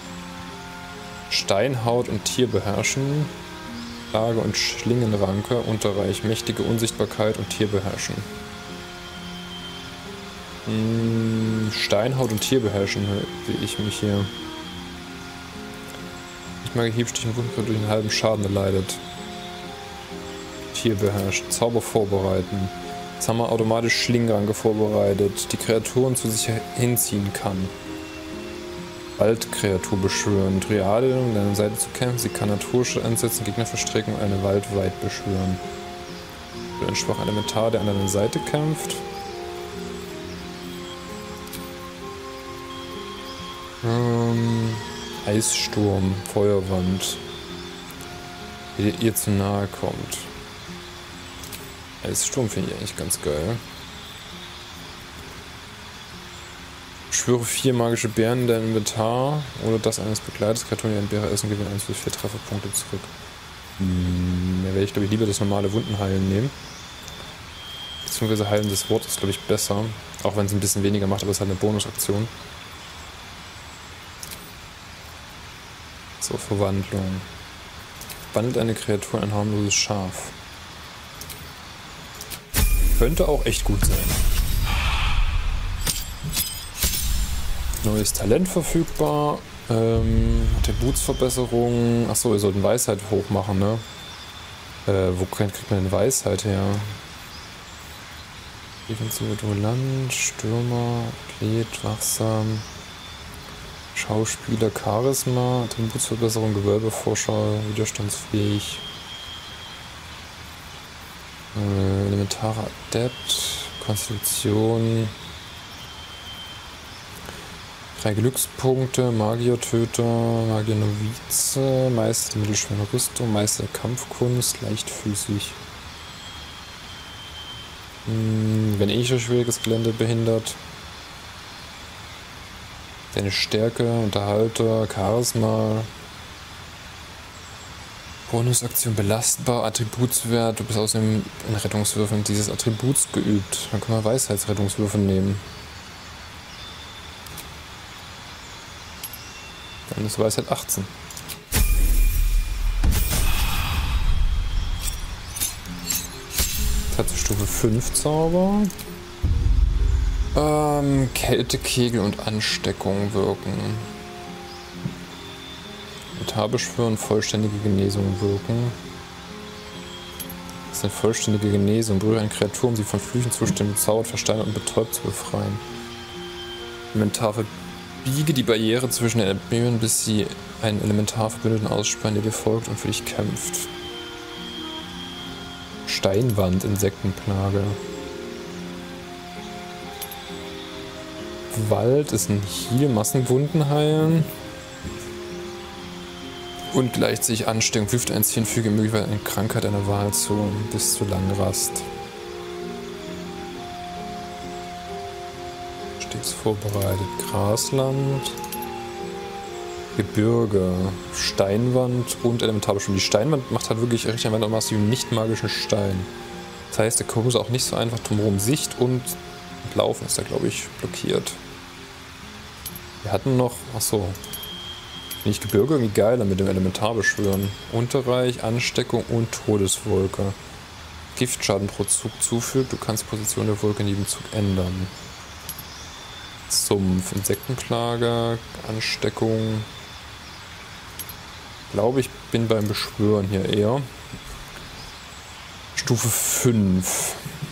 Steinhaut und Tier beherrschen, Plage und Schlingenranke, Unterreich, mächtige Unsichtbarkeit und Tier beherrschen. Hm, Steinhaut und Tier beherrschen, sehe ich mich hier. Ich mag Hiebstich und Wundgrad durch einen halben Schaden erleidet. Tier beherrscht, Zauber vorbereiten. Jetzt haben wir automatisch Schlingenranke vorbereitet, die Kreaturen zu sich hinziehen kann. Waldkreatur beschwören, Triade, um deine Seite zu kämpfen, sie kann Naturschutz einsetzen, Gegner verstricken und eine Waldweit beschwören. Ein schwacher Elementar, der an deiner Seite kämpft. Ähm, Eissturm, Feuerwand, die ihr zu nahe kommt. Eissturm finde ich eigentlich ganz geil. Schwöre vier magische Bären in dein Inventar oder das eines Begleiters. Kreaturen, die einen Bären essen, gewinnen eins bis vier Trefferpunkte zurück. Hm, da werde ich, glaube ich, lieber das normale Wundenheilen nehmen. Beziehungsweise heilendes Wort ist, glaube ich, besser. Auch wenn es ein bisschen weniger macht, aber es ist halt eine Bonusaktion. So, Verwandlung. Wandelt eine Kreatur in ein harmloses Schaf. Könnte auch echt gut sein. Neues Talent verfügbar. Ähm, Attributsverbesserung. Achso, wir sollten Weisheit hochmachen, ne? Äh, wo kriegt man denn Weisheit her? Defensive Duellant, Stürmer, Athlet, Wachsam, Schauspieler, Charisma, Attributsverbesserung, Gewölbeforscher, widerstandsfähig. Äh, elementarer Adept, Konstitution, drei Glückspunkte, Magiertöter, Magier-Novize, Meister der mittelschweren Rüstung, Meister der Kampfkunst, leichtfüßig. Hm, wenn eh schon schwieriges Gelände behindert. Deine Stärke, Unterhalter, Charisma. Bonusaktion belastbar, Attributswert, du bist außerdem in Rettungswürfeln dieses Attributs geübt. Dann können wir Weisheitsrettungswürfel nehmen. Dann ist Weisheit achtzehn. Jetzt hat sie Stufe fünf Zauber. Ähm, Kältekegel und Ansteckung wirken. Elementar beschwören, vollständige Genesung wirken. Das ist eine vollständige Genesung. Berühre eine Kreatur, um sie von Flüchen, Zuständen, bezaubert, versteinert und betäubt zu befreien. Elementar verbiege die Barriere zwischen den Erdbeben, bis sie einen Elementarverbündeten ausspannen, der dir folgt und für dich kämpft. Steinwand, Insektenplage. Wald ist ein Heal, Massenwunden heilen. Und gleichzeitig Ansteckung, Fügt eins hinfüge möglicherweise eine Krankheit einer Wahl zu, bis zu Langrast. Stets vorbereitet. Grasland. Gebirge. Steinwand und Elementarbeschwörung. Die Steinwand macht halt wirklich richtig einen massiven nicht magischen Stein. Das heißt, der Kurs ist auch nicht so einfach drumherum. Sicht und Laufen ist da, glaube ich, blockiert. Wir hatten noch, achso, finde ich Gebirge irgendwie geiler mit dem Elementarbeschwören. Unterreich, Ansteckung und Todeswolke. Giftschaden pro Zug zufügt, du kannst die Position der Wolke in jedem Zug ändern. Sumpf, Insektenplage, Ansteckung. Ich glaube, ich bin beim Beschwören hier eher. Stufe fünf.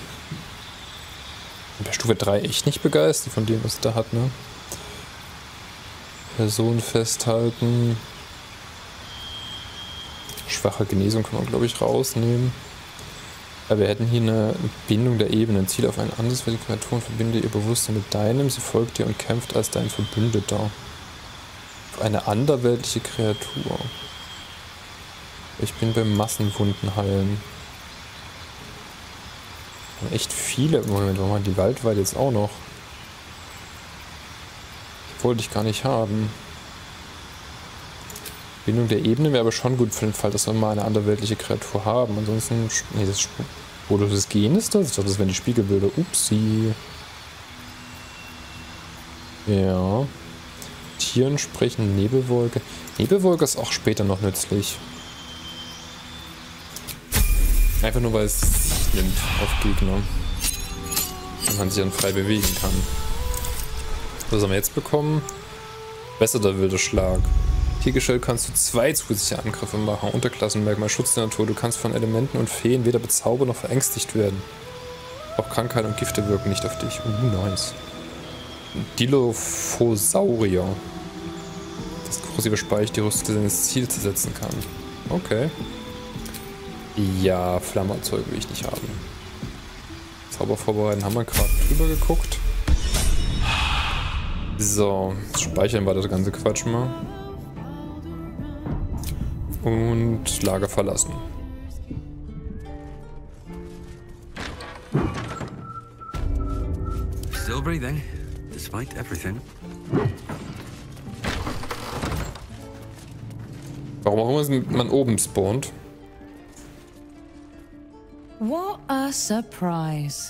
Bei Stufe drei echt nicht begeistert von dem, was es da hat, ne? Person festhalten. Schwache Genesung kann man, glaube ich, rausnehmen. Aber wir hätten hier eine Bindung der Ebenen. Ziel auf ein anderes für die Kreatur und verbinde ihr Bewusstsein mit deinem. Sie folgt dir und kämpft als dein Verbündeter. Auf eine anderweltliche Kreatur. Ich bin beim Massenwunden heilen. Echt viele im Moment. Warum haben die Waldweide jetzt auch noch? Wollte ich gar nicht haben. Bindung der Ebene wäre aber schon gut für den Fall, dass wir mal eine anderweltliche Kreatur haben. Ansonsten. Nee, das spurloses Gen ist das? Ich glaube, das wären die Spiegelbilder. Upsi. Ja. Tieren sprechen, Nebelwolke. Nebelwolke ist auch später noch nützlich. Einfach nur, weil es nimmt auf Gegner. Und man sich dann frei bewegen kann. Was haben wir jetzt bekommen? Besserer wilder Schlag. Tiergestell kannst du zwei zusätzliche Angriffe machen. Unterklassenmerkmal Schutz der Natur. Du kannst von Elementen und Feen weder bezaubert noch verängstigt werden. Auch Krankheit und Gifte wirken nicht auf dich. Uh, nice. Dilophosaurier. Das korrosive Speich die Rüstung seines Ziels setzen kann. Okay. Ja, Flammerzeug will ich nicht haben. Zauber vorbereiten haben wir gerade drüber geguckt. So, speichern wir das ganze Quatsch mal. Und Lager verlassen. Still breathing, despite everything. Warum auch immer man oben spawnt. What a surprise.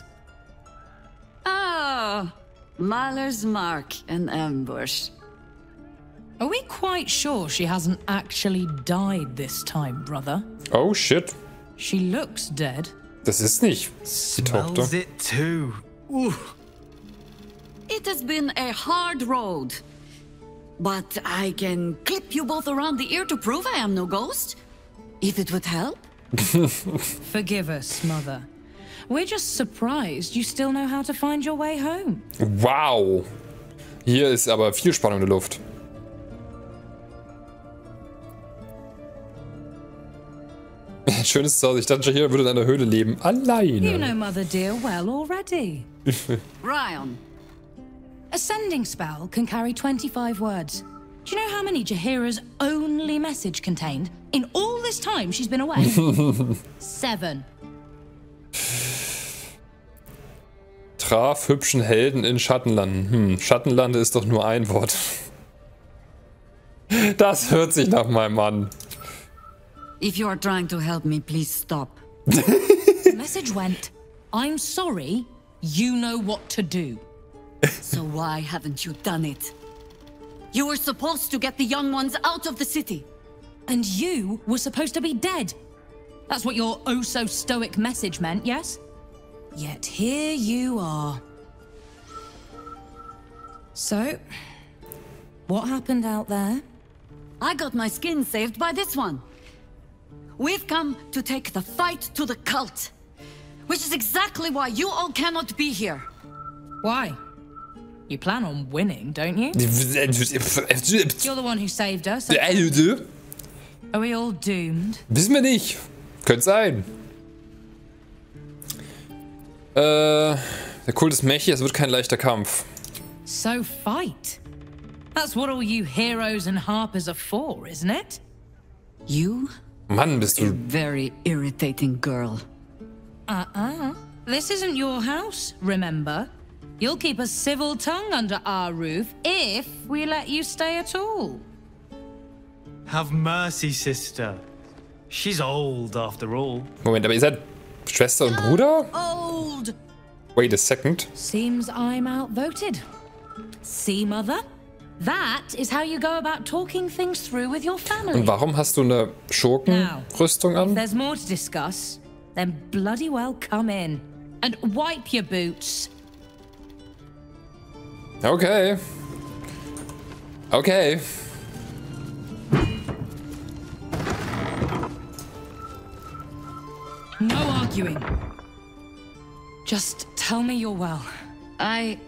Ah, Mahler's mark in ambush. Are we quite sure she hasn't actually died this time, brother? Oh shit. She looks dead. Das ist nicht die Tochter. Smells it too. Ooh. It has been a hard road. But I can clip you both around the ear to prove I am no ghost. If it would help. Forgive us, Mother. We're just surprised you still know how to find your way home. Wow. Hier ist aber viel Spannung in der Luft. Schönes Zuhause. Ich dachte, Jaheira würde in einer Höhle leben. Alleine. You know Mother dear well already. Ryon. A sending spell can carry twenty-five words. Do you know how many Jaheira's only message contained? In all this time she's been away? Seven. Traf hübschen Helden in Schattenlanden. Hm, Schattenlande ist doch nur ein Wort. Das hört sich nach meinem Mann. If you are trying to help me, please stop. The message went, I'm sorry, you know what to do. So why haven't you done it? You were supposed to get the young ones out of the city. And you were supposed to be dead. That's what your oh-so-stoic message meant, yes? Yet here you are. So, what happened out there? I got my skin saved by this one. we've come to take the fight to the cult. Which is exactly why you all cannot be here. Why? You plan on winning, don't you? You're the one who saved us. Are we all doomed? Wissen wir nicht. Könnte sein. Äh, der Kult ist mächtig, es wird kein leichter Kampf. So fight. That's what all you heroes and harpers are for, isn't it? You? Mann, bist du... Very irritating girl. Uh-uh. This isn't your house, remember? You'll keep a civil tongue under our roof if we let you stay at all. Have mercy, sister. She's old after all. Moment, aber ihr seid Schwester und Bruder? Old. Wait a second. Seems I'm outvoted. See, Mother? That is how you go about talking things through with your family. Und warum hast du eine Schurkenrüstung an? If there's more to discuss, then bloody well come in and wipe your boots. Okay. Okay. No arguing. Just tell me you're well. I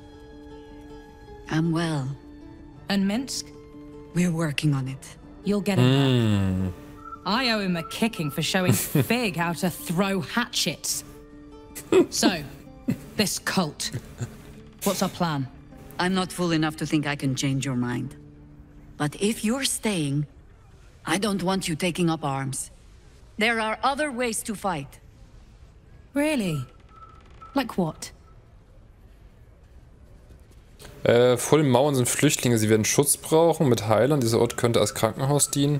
am well. And Minsk? We're working on it. You'll get it back. I owe him a kicking for showing Fig how to throw hatchets. So, this cult. What's our plan? I'm not fool enough to think I can change your mind. But if you're staying, I don't want you taking up arms. There are other ways to fight. Really? Like what? Äh, vor den Mauern sind Flüchtlinge, sie werden Schutz brauchen mit Heilern. Dieser Ort könnte als Krankenhaus dienen.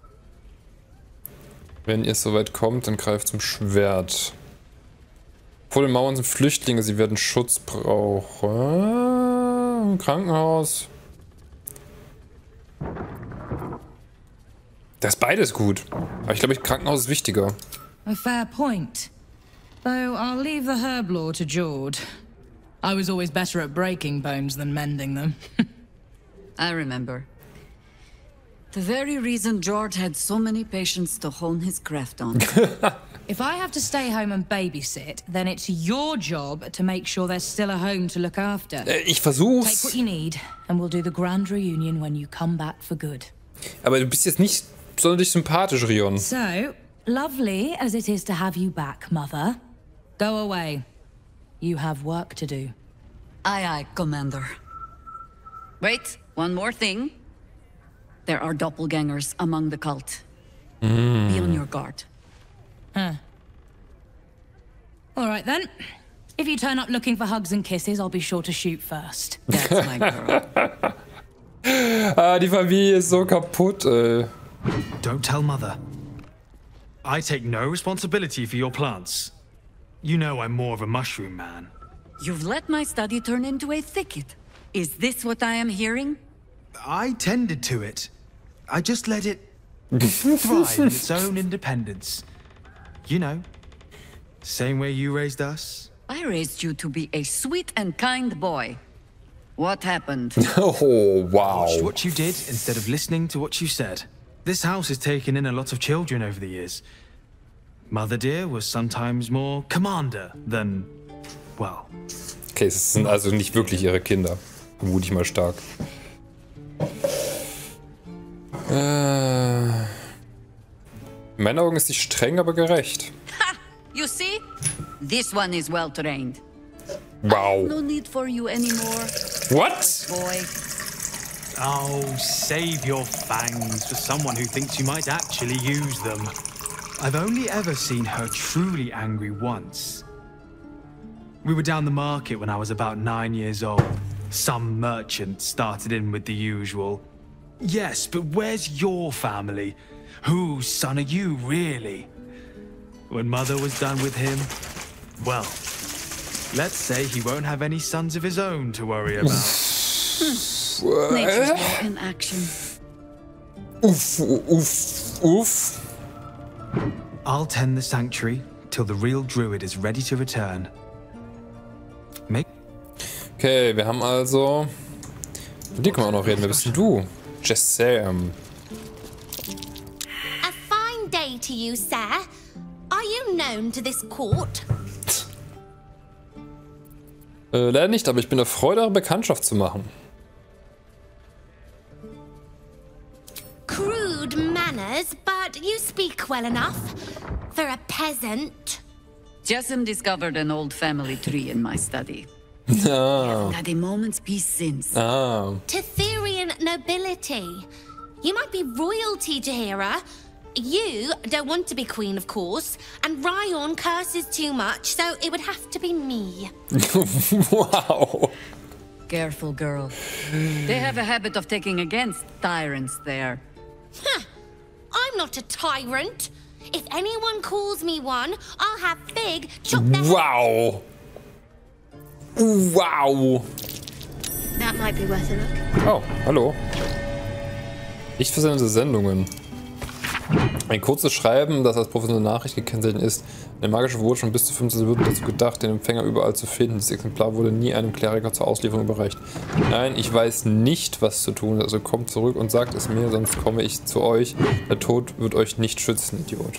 Wenn ihr soweit kommt, dann greift zum Schwert. Vor den Mauern sind Flüchtlinge, sie werden Schutz brauchen. Krankenhaus. Das ist beides gut. Aber ich glaube, Krankenhaus ist wichtiger. A fair point. Though I'll leave the herb lore to Jord. I was always better at breaking bones than mending them. I remember. The very reason George had so many patients to hone his craft on. If I have to stay home and babysit, then it's your job to make sure there's still a home to look after. Äh, ich versuch's. Take what you need, and we'll do the grand reunion when you come back for good. Aber du bist jetzt nicht sonderlich sympathisch, Rion. So, lovely as it is to have you back, Mother. Go away. You have work to do. Aye, aye, Commander. Wait, one more thing. There are doppelgangers among the cult. Mm. Be on your guard. Huh. All right then. If you turn up looking for hugs and kisses, I'll be sure to shoot first. That's my girl. Ah, die Familie ist so kaputt, ey. Don't tell Mother. I take no responsibility for your plants. You know I'm more of a mushroom man. You've let my study turn into a thicket. Is this what I am hearing? I tended to it. I just let it thrive in its own independence. You know, same way you raised us. I raised you to be a sweet and kind boy. What happened? Oh, wow. Watched what you did instead of listening to what you said. This house has taken in a lot of children over the years. Mother dear was sometimes more commander than, well. Okay, es sind also nicht wirklich ihre Kinder. Vermute ich mal stark. Äh, in meinen Augen ist sie streng, aber gerecht. Ha! You see? This one is well trained. Wow. No need for you anymore. What? Boy. Oh, save your fangs for someone who thinks you might actually use them. I've only ever seen her truly angry once. We were down the market when I was about nine years old. Some merchant started in with the usual. Yes, but where's your family? Whose son are you, really? When Mother was done with him, well, let's say he won't have any sons of his own to worry about. Nature's law in action. Uff, uff, uff. I'll tend the sanctuary till the real druid is ready to return. Make Okay, wir haben also... Mit dir können wir auch noch reden. Wer bist denn du? Jessam. A fine day say to you, sir? Are you known to this court? Äh, leider nicht, aber ich bin erfreut, eure Bekanntschaft zu machen. Crude manners, but you speak well enough for a peasant. Jessamine discovered an old family tree in my study. Ah. Had a moment's peace since. Ah. Tetherian nobility. You might be royalty, Jaheira. You don't want to be queen, of course, and Ryon curses too much, so it would have to be me. Wow. Careful, girl. They have a habit of taking against tyrants there. Huh. I'm not a tyrant. If anyone calls me one, I'll have Fig chop their Wow. Wow. That might be worth a look. Oh, hallo. Nicht versendete Sendungen. Ein kurzes Schreiben, das als professionelle Nachricht gekennzeichnet ist. Eine magische Wurst von bis zu fünfzehn wird dazu gedacht, den Empfänger überall zu finden. Das Exemplar wurde nie einem Kleriker zur Auslieferung überreicht. Nein, ich weiß nicht, was zu tun ist. Also kommt zurück und sagt es mir, sonst komme ich zu euch. Der Tod wird euch nicht schützen, Idiot.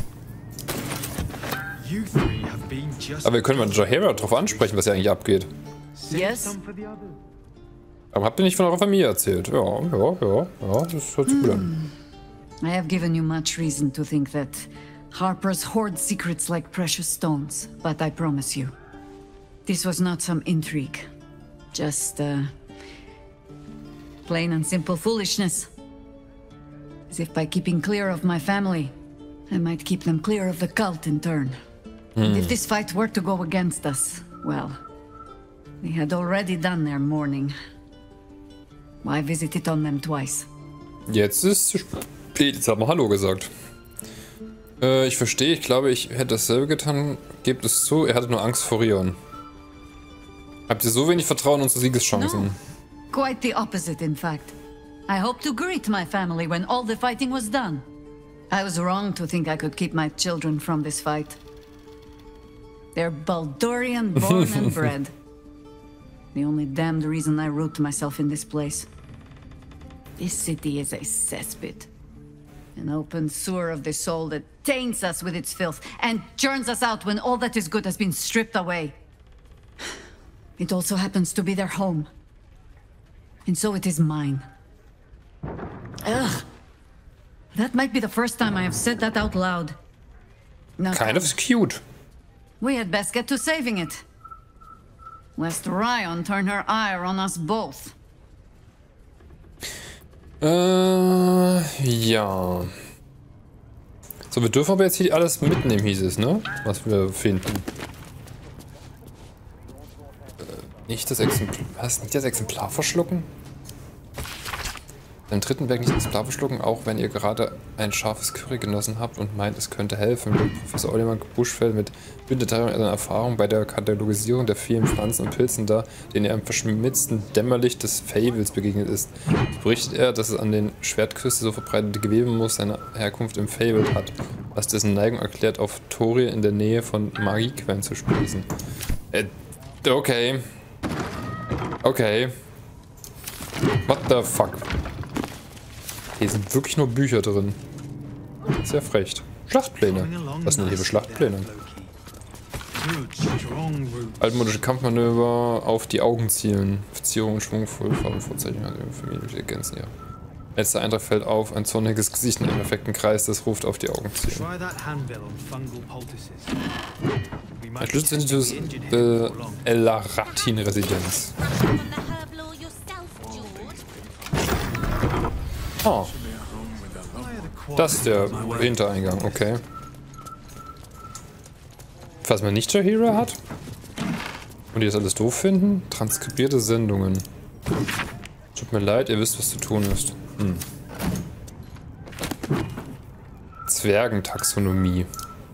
Aber wir können mal Jaheira drauf ansprechen, was hier eigentlich abgeht. Yes. Aber habt ihr nicht von eurer Familie erzählt? Ja, ja, ja, ja, das hört sich gut an. I have given you much reason to think that Harper's hoard secrets like precious stones, but I promise you, this was not some intrigue. Just, uh, plain and simple foolishness. As if by keeping clear of my family, I might keep them clear of the cult in turn. And if this fight were to go against us, well, they had already done their mourning. Why visit it on them twice? Jetzt ist es zu spät. Jetzt haben wir Hallo gesagt. Äh, ich verstehe, ich glaube, ich hätte dasselbe getan. Gebt es zu, er hatte nur Angst vor Ryon. Habt ihr so wenig Vertrauen in unsere Siegeschancen? No. Quite the opposite, in fact. I hoped to greet my family when all the fighting was done. I was wrong to think I could keep my children from this fight. They're Baldurian born and bred. The only damned reason I root myself in this place. This city is a cesspit. An open sewer of the soul that taints us with its filth and churns us out when all that is good has been stripped away. It also happens to be their home. And so it is mine. Ugh. That might be the first time I have said that out loud. Now, kind of cute. We had best get to saving it. Lest Ryon turn her ire on us both. Äh, ja. So, wir dürfen aber jetzt hier alles mitnehmen, hieß es, ne? Was wir finden. Äh, nicht das Exemplar. Was? Nicht das Exemplar verschlucken? Den dritten Berg nicht das Exemplar verschlucken, auch wenn ihr gerade ein scharfes Curry genossen habt und meint, es könnte helfen. Legt Professor Oliver Buschfeld mit Bündeteilung seiner Erfahrung bei der Katalogisierung der vielen Pflanzen und Pilzen da, denen er im verschmitzten Dämmerlicht des Fables begegnet ist. So berichtet er, dass es an den Schwertküste so verbreitete Gewebemus seine Herkunft im Fable hat, was dessen Neigung erklärt, auf Tori in der Nähe von Magiequellen zu sprießen. Äh, okay. Okay. What the fuck? Hier sind wirklich nur Bücher drin. Sehr frech. Schlachtpläne. Was sind denn hier für Schlachtpläne? Altmodische Kampfmanöver auf die Augen zielen. Verzierungen, schwungvoll, Farbenvorzeichen, also Familie ergänzen, ja. Letzter Eintrag fällt auf, ein zorniges Gesicht in einem perfekten Kreis, das ruft auf die Augen zielen. Ein Schlüssel ist äh, Elaratin-Residenz. Oh. Das ist der Hintereingang, okay. Was man nicht Jaheira hat? Und die das alles doof finden? Transkribierte Sendungen. Tut mir leid, ihr wisst, was zu tun ist. Hm. Zwergentaxonomie.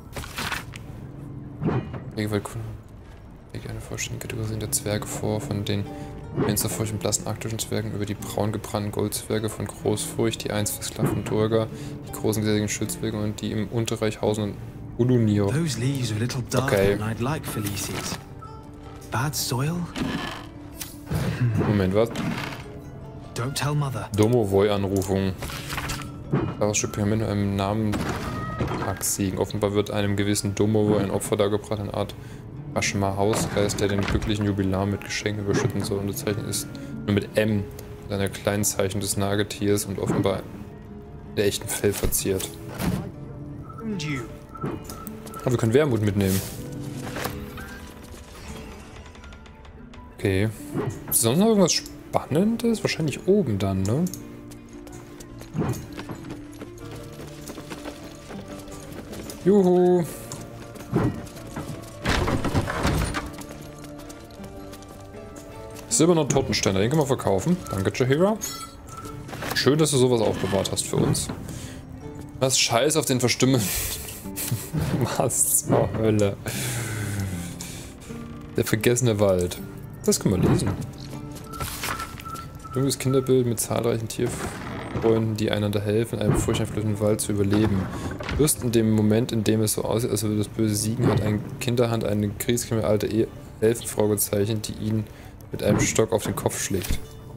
Legt eine vollständige Kategorie der Zwerge vor, von den fensterfeuchten, blassen arktischen Zwergen über die braun gebrannten Goldzwerge von Großfurcht, die einst versklavten Durger, die großen gesättigen Schildzwerge und die im Unterreich hausenden Ulunir. Okay. Moment, was? Domovoi-Anrufung. Daraus Stück Pergament mit einem Namen Hacksägen. Offenbar wird einem gewissen Domo ein Opfer dargebracht, eine Art Ashma Hausgeist, der den glücklichen Jubilar mit Geschenken überschütten soll. Unterzeichnet ist nur mit M, mit einer kleinen Zeichen des Nagetiers und offenbar der echten Fell verziert. Aber wir können Wermut mitnehmen. Okay. Ist sonst noch irgendwas Spannendes? Wahrscheinlich oben dann, ne? Juhu. Silberner Totenständer, den können wir verkaufen. Danke, Jaheira. Schön, dass du sowas aufbewahrt hast für uns. Was Scheiß auf den Verstimmen. Was zur Hölle. Der vergessene Wald. Das können wir lesen. Dunkles Kinderbild mit zahlreichen Tierfreunden, die einander helfen, in einem furchteinflößenden Wald zu überleben. Just in dem Moment, in dem es so aussieht, als würde das Böse siegen, hat eine Kinderhand eine kriegskriminelle alte Elfenfrau gezeichnet, die ihn mit einem Stock auf den Kopf schlägt.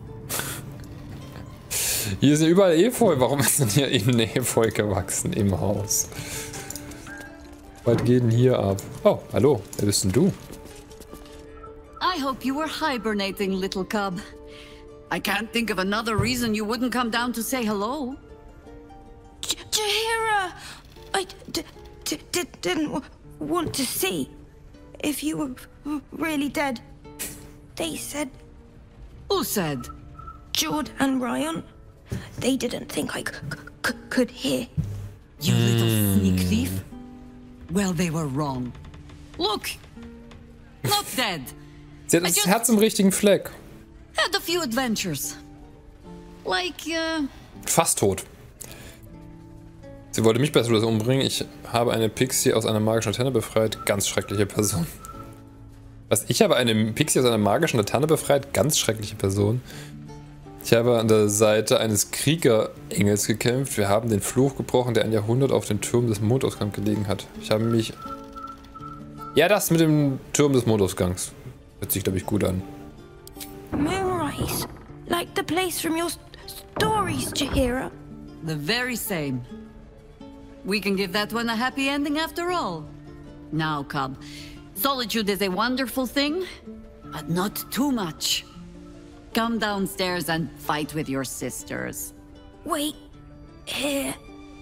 Hier sind überall Efeu. Warum ist denn hier eben eine Efeu gewachsen im Haus? Was geht denn hier ab? Oh, hallo. Wer bist denn du? I hope you were hibernating, little cub. I can't think of another reason you wouldn't come down to say hello. Jaheira! I d d d didn't w want to see if you were really dead. They said... Who said? Jord and Ryan. They didn't think I c c could hear. You little sneak thief. Well, they were wrong. Look! Not dead. Sie hat das Herz im richtigen Fleck. Had a few adventures. Like, uh... Fast tot. Sie wollte mich besser umbringen. Ich habe eine Pixie aus einer magischen Laterne befreit. Ganz schreckliche Person. Was? Ich habe eine Pixie aus einer magischen Laterne befreit? Ganz schreckliche Person. Ich habe an der Seite eines Kriegerengels gekämpft. Wir haben den Fluch gebrochen, der ein Jahrhundert auf dem Turm des Mondausgangs gelegen hat. Ich habe mich... Ja, das mit dem Turm des Mondausgangs. Hört sich, glaube ich, gut an. Moonrise. Like the place from your stories, Jaheira. The very same. We can give that one a happy ending after all. Now, cub. Solitude is a wonderful thing, but not too much. Come downstairs and fight with your sisters. Wait, here.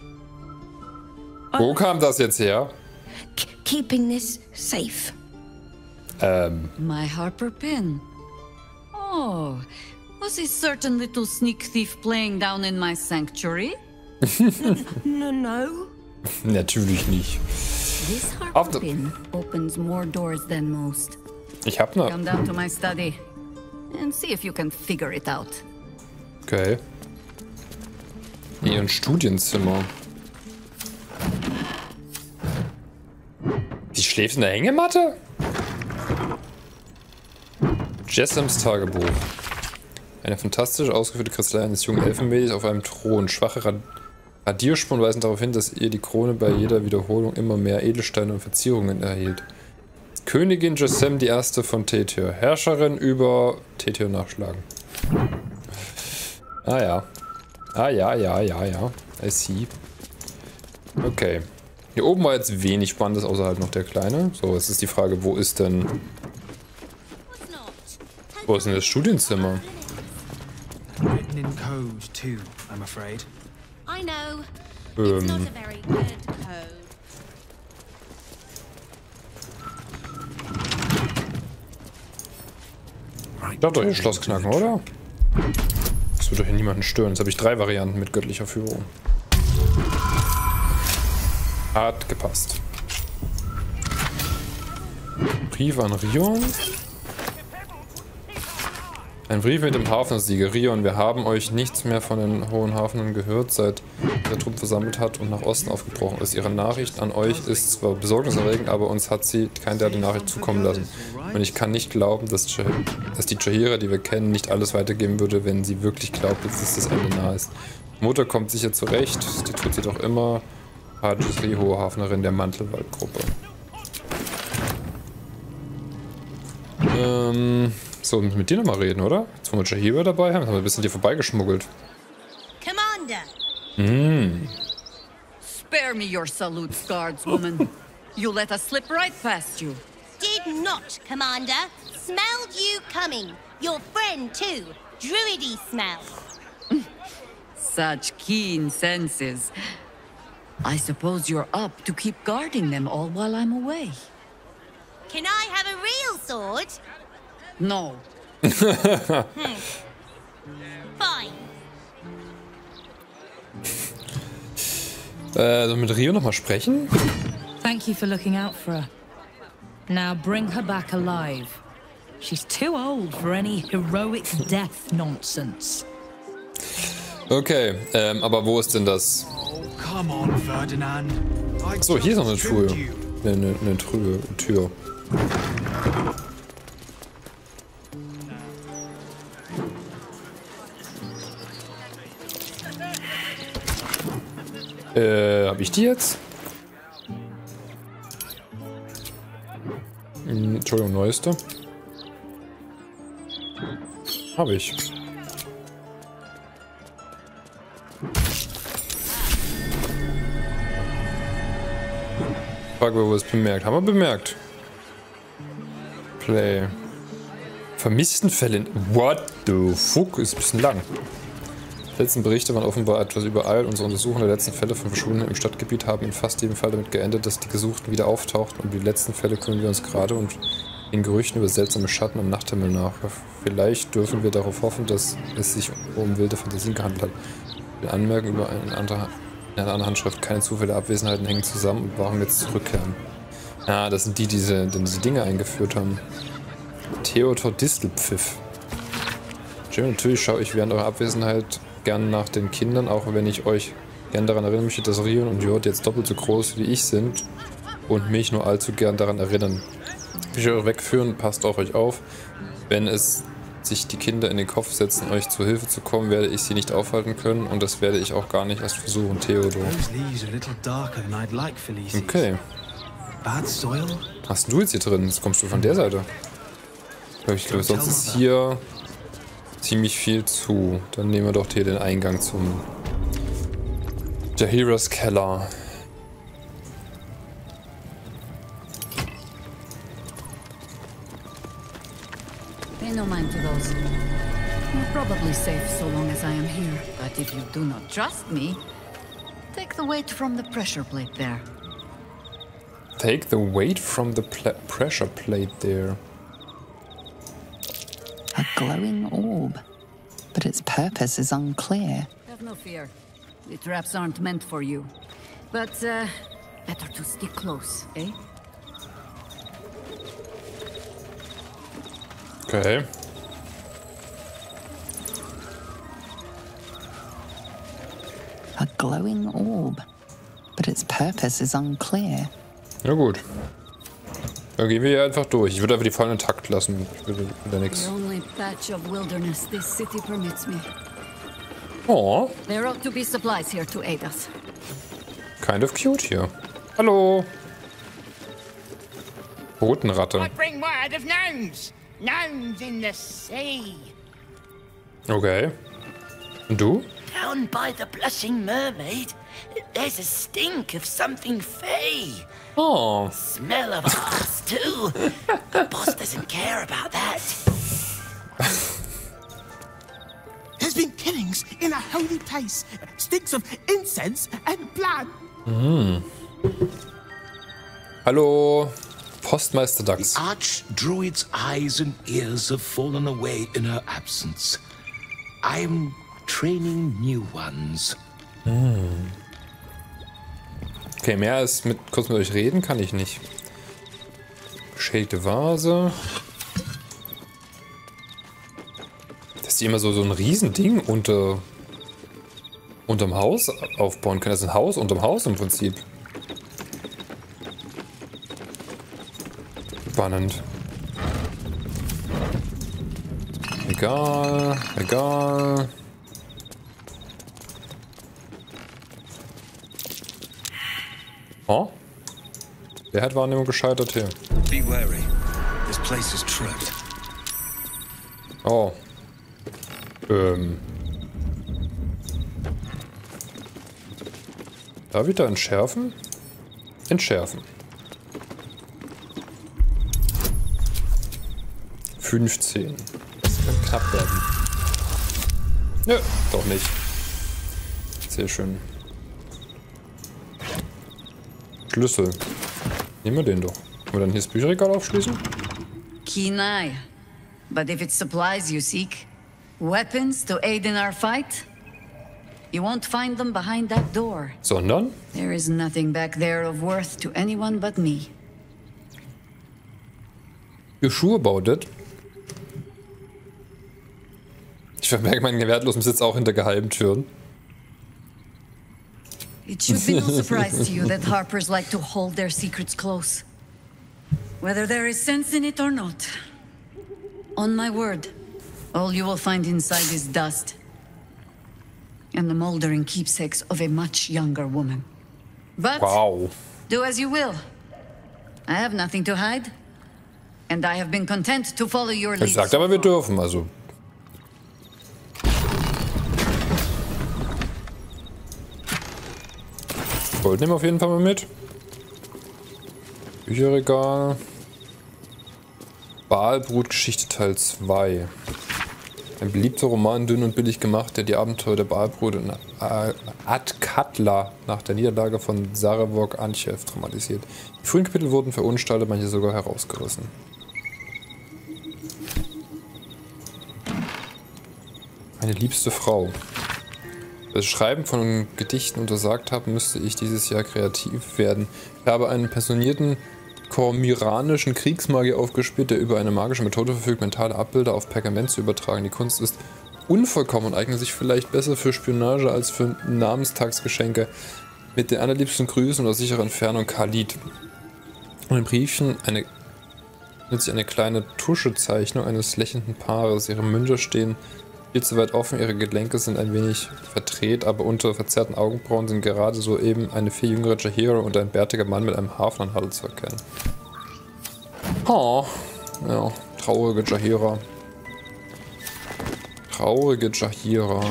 Wo kam das jetzt her? K keeping this safe. Ähm. My Harper pin. Oh, was a certain little sneak thief playing down in my sanctuary? No, no. Natürlich nicht. This Harper pin opens more doors than most. Ich hab noch. Come down to my study and see if you can figure it out. Okay. In ihrem Studienzimmer. Sie schläft in der Hängematte? Jessams Tagebuch. Eine fantastisch ausgeführte Kristallei eines jungen Elfenmädchens auf einem Thron. Schwache Rad Radierspuren weisen darauf hin, dass ihr die Krone bei jeder Wiederholung immer mehr Edelsteine und Verzierungen erhielt. Königin Jessam die Erste von Tethyr. Herrscherin über Tethyr nachschlagen. Ah ja. Ah ja, ja, ja, ja. I see. Okay. Hier oben war jetzt wenig Spannendes, außer halt noch der Kleine. So, jetzt ist die Frage, wo ist denn... Wo ist denn das Studienzimmer? Written in code too, I'm afraid. I know. Ähm. It's not a very good code. Ich darf doch ihr Schloss knacken, oder? Das wird doch hier niemanden stören. Jetzt habe ich drei Varianten mit göttlicher Führung. Hat gepasst. Brief an Rion. Ein Brief mit dem Hafensieger. Rion, wir haben euch nichts mehr von den Hohen Hafenen gehört, seit der Trupp versammelt hat und nach Osten aufgebrochen ist. Ihre Nachricht an euch ist zwar besorgniserregend, aber uns hat sie kein der die Nachricht zukommen lassen. Und ich kann nicht glauben, dass, dass die Jaheira, die wir kennen, nicht alles weitergeben würde, wenn sie wirklich glaubt, dass das Ende nahe ist. Mutter kommt sicher zurecht, die tut sie doch immer. Hajisri, Hohe Hafnerin der Mantelwaldgruppe. Ähm... So, mit dir nochmal reden, oder? Jetzt, wo wir Jaheira dabei haben, haben wir ein bisschen hier vorbeigeschmuggelt. Commander! Hm. Spare me your salutes, guardswoman. You let us slip right past you. Did not, Commander. Smelled you coming. Your friend, too. Druidy smell. Such keen senses. I suppose you're up to keep guarding them all while I'm away. Can I have a real sword? No. hmm. Fine. Äh, sollen wir mit Rio nochmal sprechen? Thank you for looking out for her. Now bring her back alive. She's too old for any heroic death nonsense. Okay, ähm, aber wo ist denn das? Oh, come on, Ferdinand. So, hier ist noch eine Tür. Eine, eine, eine Tür. Eine Tür. Äh, hab ich die jetzt? Hm, Entschuldigung, neueste. Habe ich. Frage, wo wir es bemerkt. Haben wir bemerkt. Play. Vermissten Fälle. What the fuck? Ist ein bisschen lang. Die letzten Berichte waren offenbar etwas überall. Unsere Untersuchungen der letzten Fälle von Verschwundenen im Stadtgebiet haben in fast jedem Fall damit geendet, dass die Gesuchten wieder auftauchten. Und die letzten Fälle kümmern wir uns gerade und in Gerüchten über seltsame Schatten am Nachthimmel nach. Vielleicht dürfen wir darauf hoffen, dass es sich um wilde Fantasien gehandelt hat. Die Anmerkungen über eine andere, in einer anderen Handschrift, keine Zufälle, Abwesenheiten hängen zusammen und warum jetzt zurückkehren. Ja, das sind die, die diese, die diese Dinge eingeführt haben. Theodor Distelpfiff. Jim, natürlich schaue ich während eurer Abwesenheit gern nach den Kindern, auch wenn ich euch gern daran erinnern möchte, dass Rion und Jord jetzt doppelt so groß wie ich sind und mich nur allzu gern daran erinnern. Ich will euch wegführen, passt auf euch auf. Wenn es sich die Kinder in den Kopf setzen, euch zu Hilfe zu kommen, werde ich sie nicht aufhalten können und das werde ich auch gar nicht erst versuchen, Theodor. Okay. Was hast du jetzt hier drin? Jetzt kommst du von der Seite. Ich glaube, sonst ist hier ziemlich viel zu. Dann nehmen wir doch hier den Eingang zum Jaheira's Keller. Pay no mind to those. You're probably safe so long as I am here. But if you do not trust me, take the weight from the pressure plate there. Take the weight from the pressure plate there. A glowing orb, but its purpose is unclear. Have no fear. The traps aren't meant for you. But, uh, better to stick close, eh? Okay. A glowing orb, but its purpose is unclear. Ja gut. Dann gehen wir hier einfach durch. Ich würde einfach die Fallen intakt lassen. Ich würde wieder nichts. The only patch of wilderness this city permits me. Oh. There ought to be supplies here to aid us. Kind of cute hier. Hallo. Botenratte. I bring word of gnomes. Gnomes in the sea. Okay. Und du? Down by the Blushing Mermaid, there's a stink of something fey. Oh. Smell of arse too. The boss doesn't care about that. There's been killings in a holy place. Stinks of incense and blood. Mm. Hallo, Postmeister Dax. The Archdruid's eyes and ears have fallen away in her absence. I'm training new ones. Hm. Okay, mehr als mit kurz mit euch reden kann ich nicht. Beschädigte Vase. Dass die immer so, so ein Riesending unter unterm Haus aufbauen können. Das ist ein Haus unterm Haus im Prinzip. Spannend. Egal, egal. Oh? Wer hat Wahrnehmung gescheitert hier? Be wary. This place is trapped. Oh. Ähm. Da wieder entschärfen? Entschärfen. fünfzehn. Das kann knapp werden. Nö, doch nicht. Sehr schön. Schlüssel. Nehmen wir den doch. Wollen wir dann hier das Bücherregal aufschließen? Kenai. But if it's supplies you seek, weapons to aid in our fight, you won't find them behind that door. Sondern? There is nothing back there of worth to anyone but me. You sure about it? Ich verberge meinen wertlosen Besitz auch hinter geheimen Türen. It should be no surprise to you that Harpers like to hold their secrets close. Whether there is sense in it or not. On my word, all you will find inside is dust. And the moldering keepsakes of a much younger woman. But wow. Do as you will. I have nothing to hide. And I have been content to follow your lead. Ich sagte aber, wir dürfen, also. Gold nehmen wir auf jeden Fall mal mit. Bücherregal. Baalbrut-Geschichte Teil zwei. Ein beliebter Roman, dünn und billig gemacht, der die Abenteuer der Baalbrut in Athkatla nach der Niederlage von Sarevok Anchev dramatisiert. Die frühen Kapitel wurden verunstaltet, manche sogar herausgerissen. Meine liebste Frau. Das Schreiben von Gedichten untersagt habe, müsste ich dieses Jahr kreativ werden. Ich habe einen pensionierten kormiranischen Kriegsmagier aufgespielt, der über eine magische Methode verfügt, mentale Abbilder auf Pergament zu übertragen. Die Kunst ist unvollkommen und eignet sich vielleicht besser für Spionage als für Namenstagsgeschenke. Mit den allerliebsten Grüßen und aus sicherer Entfernung, Khalid. Und im Briefchen eine, nützt eine kleine Tuschezeichnung eines lächelnden Paares. Ihre Münder stehen viel zu weit offen, ihre Gelenke sind ein wenig verdreht, aber unter verzerrten Augenbrauen sind gerade soeben eine viel jüngere Jaheira und ein bärtiger Mann mit einem Hafenhandel zu erkennen. Oh, ja, traurige Jaheira. Traurige Jaheira.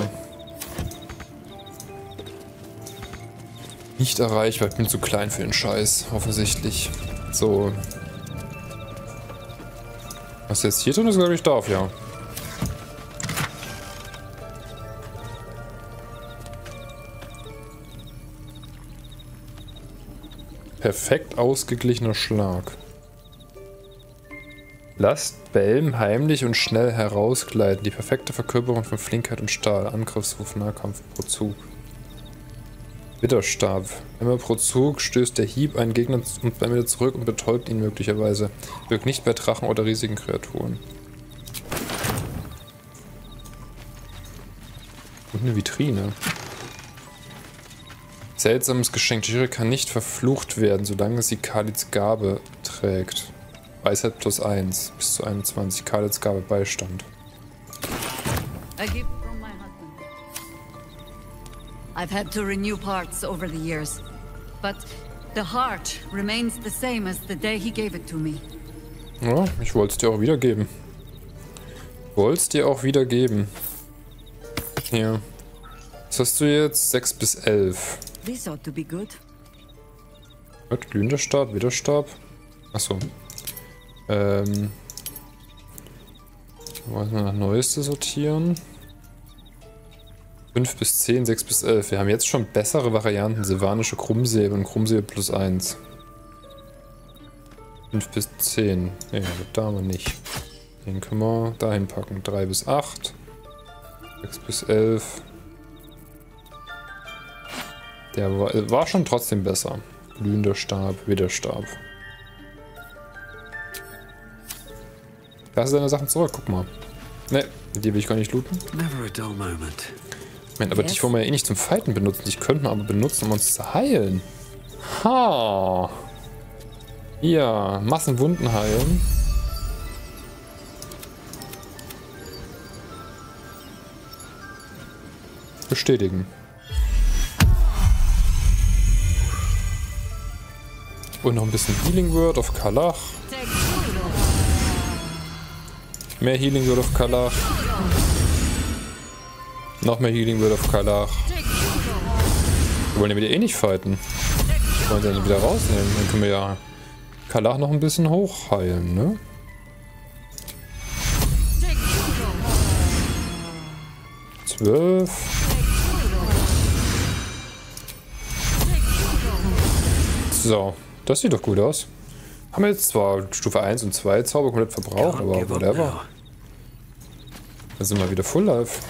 Nicht erreichbar, ich bin zu klein für den Scheiß, offensichtlich. So. Was jetzt hier drin ist, glaube ich, darf, ja. Perfekt ausgeglichener Schlag. Lasst Belm heimlich und schnell herausgleiten. Die perfekte Verkörperung von Flinkheit und Stahl. Angriffsruf, Nahkampf pro Zug. Widerstab. Immer pro Zug stößt der Hieb einen Gegner und dann wieder zurück und betäubt ihn möglicherweise. Wirkt nicht bei Drachen oder riesigen Kreaturen. Und eine Vitrine. Seltsames Geschenk. Jaheira kann nicht verflucht werden, solange sie Khalids Gabe trägt. Weisheit plus eins. Bis zu einundzwanzig. Khalids Gabe Beistand. A gift from my husband. I've had to renew parts over the years, but the heart remains the same as the day he gave it to me. Ja, ich wollte es dir auch wiedergeben. Wollte es dir auch wiedergeben. Hier. Was hast du jetzt? sechs bis elf. This ought to be good. Wird glühender Stab, Widerstab. Achso. Ähm. Wollen wir nach Neueste sortieren? fünf bis zehn, sechs bis elf. Wir haben jetzt schon bessere Varianten. Silvanische Krummsäbel und Krummsäbel plus eins. fünf bis zehn. Ja, da haben wir nicht. Den können wir dahin packen. drei bis acht. sechs bis elf. Der war, war schon trotzdem besser. Glühender Stab, Widerstab. Lass deine Sachen zurück, guck mal. Ne, die will ich gar nicht looten. Never a dull moment. Moment, aber dich wollen wir ja eh nicht zum Fighten benutzen. Ich könnte man aber benutzen, um uns zu heilen. Ha! Ja, Massenwunden heilen. Bestätigen. Und noch ein bisschen Healing Word auf Kalach. Mehr Healing Word auf Kalach. Noch mehr Healing Word auf Kalach. Wir wollen ja wieder eh nicht fighten. Wir wollen sie dann wieder rausnehmen. Dann können wir ja Kalach noch ein bisschen hochheilen, ne? Zwölf. So, das sieht doch gut aus. Haben wir jetzt zwar Stufe eins und zwei Zauber komplett verbraucht, aber whatever. Da sind wir wieder Full Life.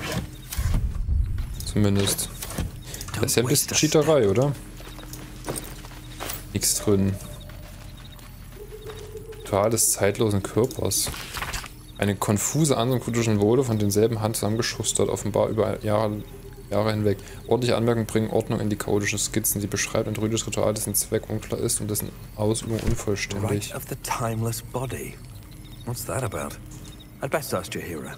Zumindest. Das ist ja ein bisschen Cheaterei, oder? Nichts drin. Ritual des zeitlosen Körpers. Eine konfuse Ansammlung kritischen Symbole von denselben Hand zusammengeschustert, offenbar über Jahre, Jahre hinweg. Ordentliche Anmerkungen bringen Ordnung in die chaotischen Skizzen. Sie beschreibt ein druidisches Ritual, dessen Zweck unklar ist und dessen Ausübung unvollständig. Right of the timeless body. What's that about? I'd best ask Jaheira.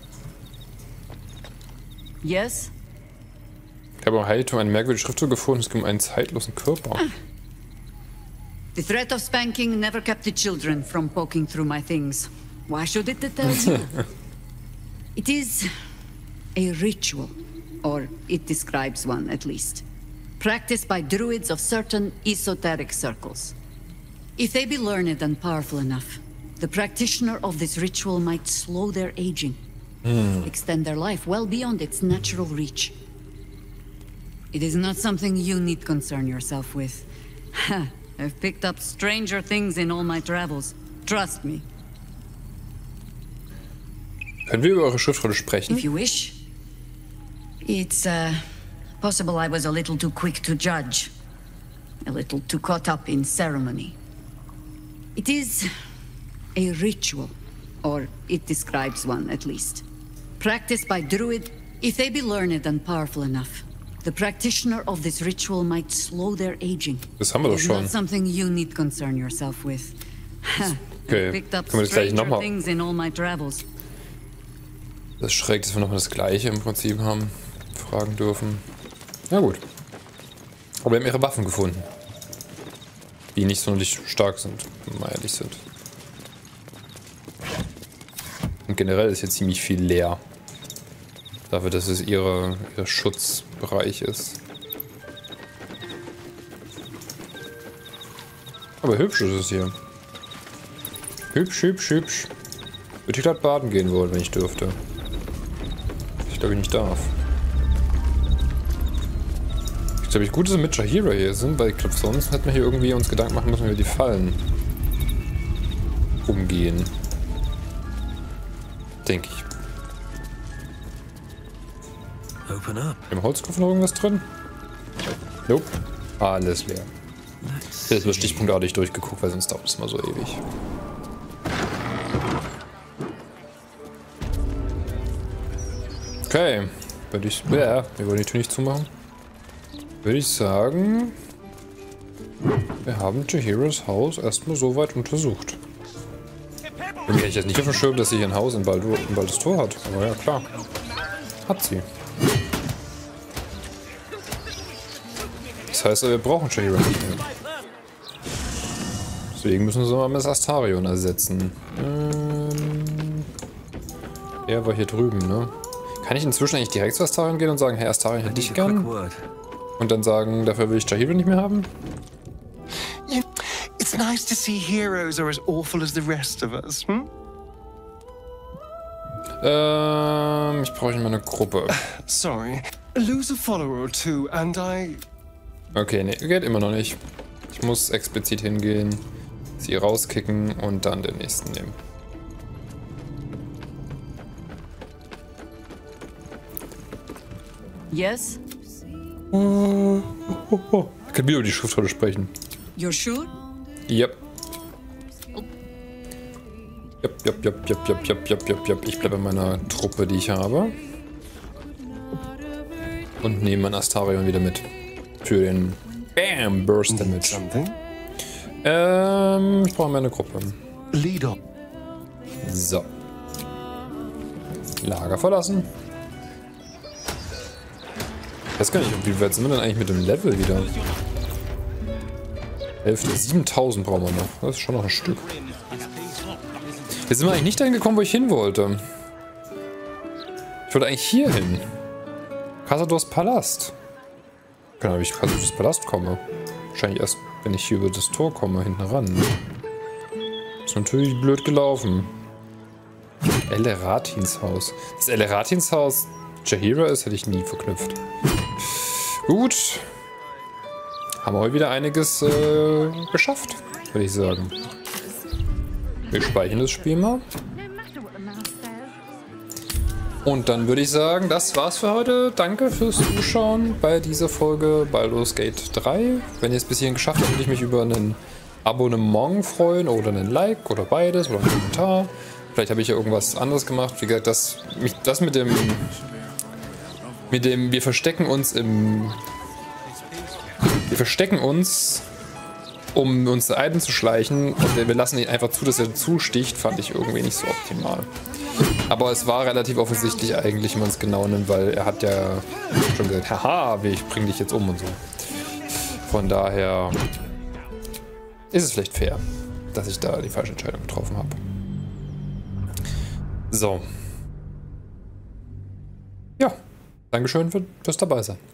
Yes? Ich habe im Heiligtum eine merkwürdige Schriftzug gefunden, es geht um einen zeitlosen Körper. The threat of spanking never kept the children from poking through my things. Why should it tell you? It is a ritual, or it describes one at least, practiced by druids of certain esoteric circles. If they be learned and powerful enough, the practitioner of this ritual might slow their aging, mm. extend their life well beyond its natural reach. It is not something you need concern yourself with. I've picked up stranger things in all my travels. Trust me. Können wir über eure Schriftrolle sprechen? If you wish. It's, uh, possible I was a little too quick to judge. A little too caught up in ceremony. It is a ritual, or it describes one at least. Practiced by druid, if they be learned and powerful enough. The practitioner of this ritual might slow their aging. Das haben wir doch It's schon. not something you need concern yourself with. Okay, I picked up können wir das gleich stranger nochmal. things in all my travels. Das ist schräg, dass wir nochmal das gleiche im Prinzip haben. Fragen dürfen. Na gut. Aber wir haben ihre Waffen gefunden. Die nicht sonderlich stark sind, wenn wir ehrlich sind. Und generell ist hier ziemlich viel leer. Dafür, dass es ihre, ihr Schutzbereich ist. Aber hübsch ist es hier. Hübsch, hübsch, hübsch. Würde ich gerade baden gehen wollen, wenn ich dürfte. Ich glaube, ich nicht darf. Ich glaube, ich gut, dass wir mit Jaheira hier sind, weil ich glaube, sonst hätten wir hier irgendwie uns Gedanken machen müssen, wie wir die Fallen umgehen. Denke ich. Open up. Im Holzkoffer noch irgendwas drin? Nope. Alles leer. Ich habe jetzt nur stichpunktartig durchgeguckt, weil sonst dauert es mal so ewig. Okay. Würde ich. Ja, wir wollen die Tür nicht zumachen. Würde ich sagen. Wir haben Jahiras Haus erstmal soweit untersucht. Irgendwie hätte ich jetzt nicht auf dem Schirm, dass sie hier ein Haus in Baldur, in Baldur's Tor hat. Aber ja, klar. Hat sie. Das heißt, wir brauchen Jaheira nicht mehr. Deswegen müssen wir sie mal mit Astarion ersetzen. Ähm, er war hier drüben, ne? Kann ich inzwischen eigentlich direkt zu Astarion gehen und sagen, hey Astarion, hätte ich gern? Und dann sagen, dafür will ich Jaheira nicht mehr haben? You, it's nice to see heroes are as awful as the rest of us, hm? Ähm, ich brauche mal eine Gruppe. Sorry. Lose a follower or two and I... Okay, nee, geht immer noch nicht. Ich muss explizit hingehen, sie rauskicken und dann den nächsten nehmen. Yes? Oh, oh, oh. Ich kann wieder über die Schriftrolle sprechen. You're sure? Yep. Yep, yep, yep, yep, yep, yep, yep, yep, yep. Ich bleibe bei meiner Truppe, die ich habe. Und nehme mein Astarion wieder mit. Für den Bam Burst Damage. Ähm, ich brauche meine Gruppe. Leader. So. Lager verlassen. Ich weiß gar nicht, wie weit sind wir denn eigentlich mit dem Level wieder? Hälfte. siebentausend brauchen wir noch. Das ist schon noch ein Stück. Jetzt sind wir eigentlich nicht dahin gekommen, wo ich hin wollte. Ich wollte eigentlich hier hin. Casadors Palast. Genau, wie ich quasi durch das Palast komme. Wahrscheinlich erst, wenn ich hier über das Tor komme, hinten ran. Ist natürlich blöd gelaufen. Eleratins Haus. Das Eleratins Haus Jaheira ist, hätte ich nie verknüpft. Gut. Haben wir heute wieder einiges äh, geschafft, würde ich sagen. Wir speichern das Spiel mal. Und dann würde ich sagen, das war's für heute. Danke fürs Zuschauen bei dieser Folge Baldur's Gate drei. Wenn ihr es bis hierhin geschafft habt, würde ich mich über ein Abonnement freuen oder einen Like oder beides oder einen Kommentar. Vielleicht habe ich ja irgendwas anderes gemacht. Wie gesagt, das, das mit dem mit dem wir verstecken uns im wir verstecken uns, um uns Item zu schleichen, und wir lassen ihn einfach zu, dass er zusticht, fand ich irgendwie nicht so optimal. Aber es war relativ offensichtlich eigentlich, wenn man es genau nimmt, weil er hat ja schon gesagt, haha, ich bring dich jetzt um und so. Von daher ist es vielleicht fair, dass ich da die falsche Entscheidung getroffen habe. So. Ja, Dankeschön für, fürs Dabeisein.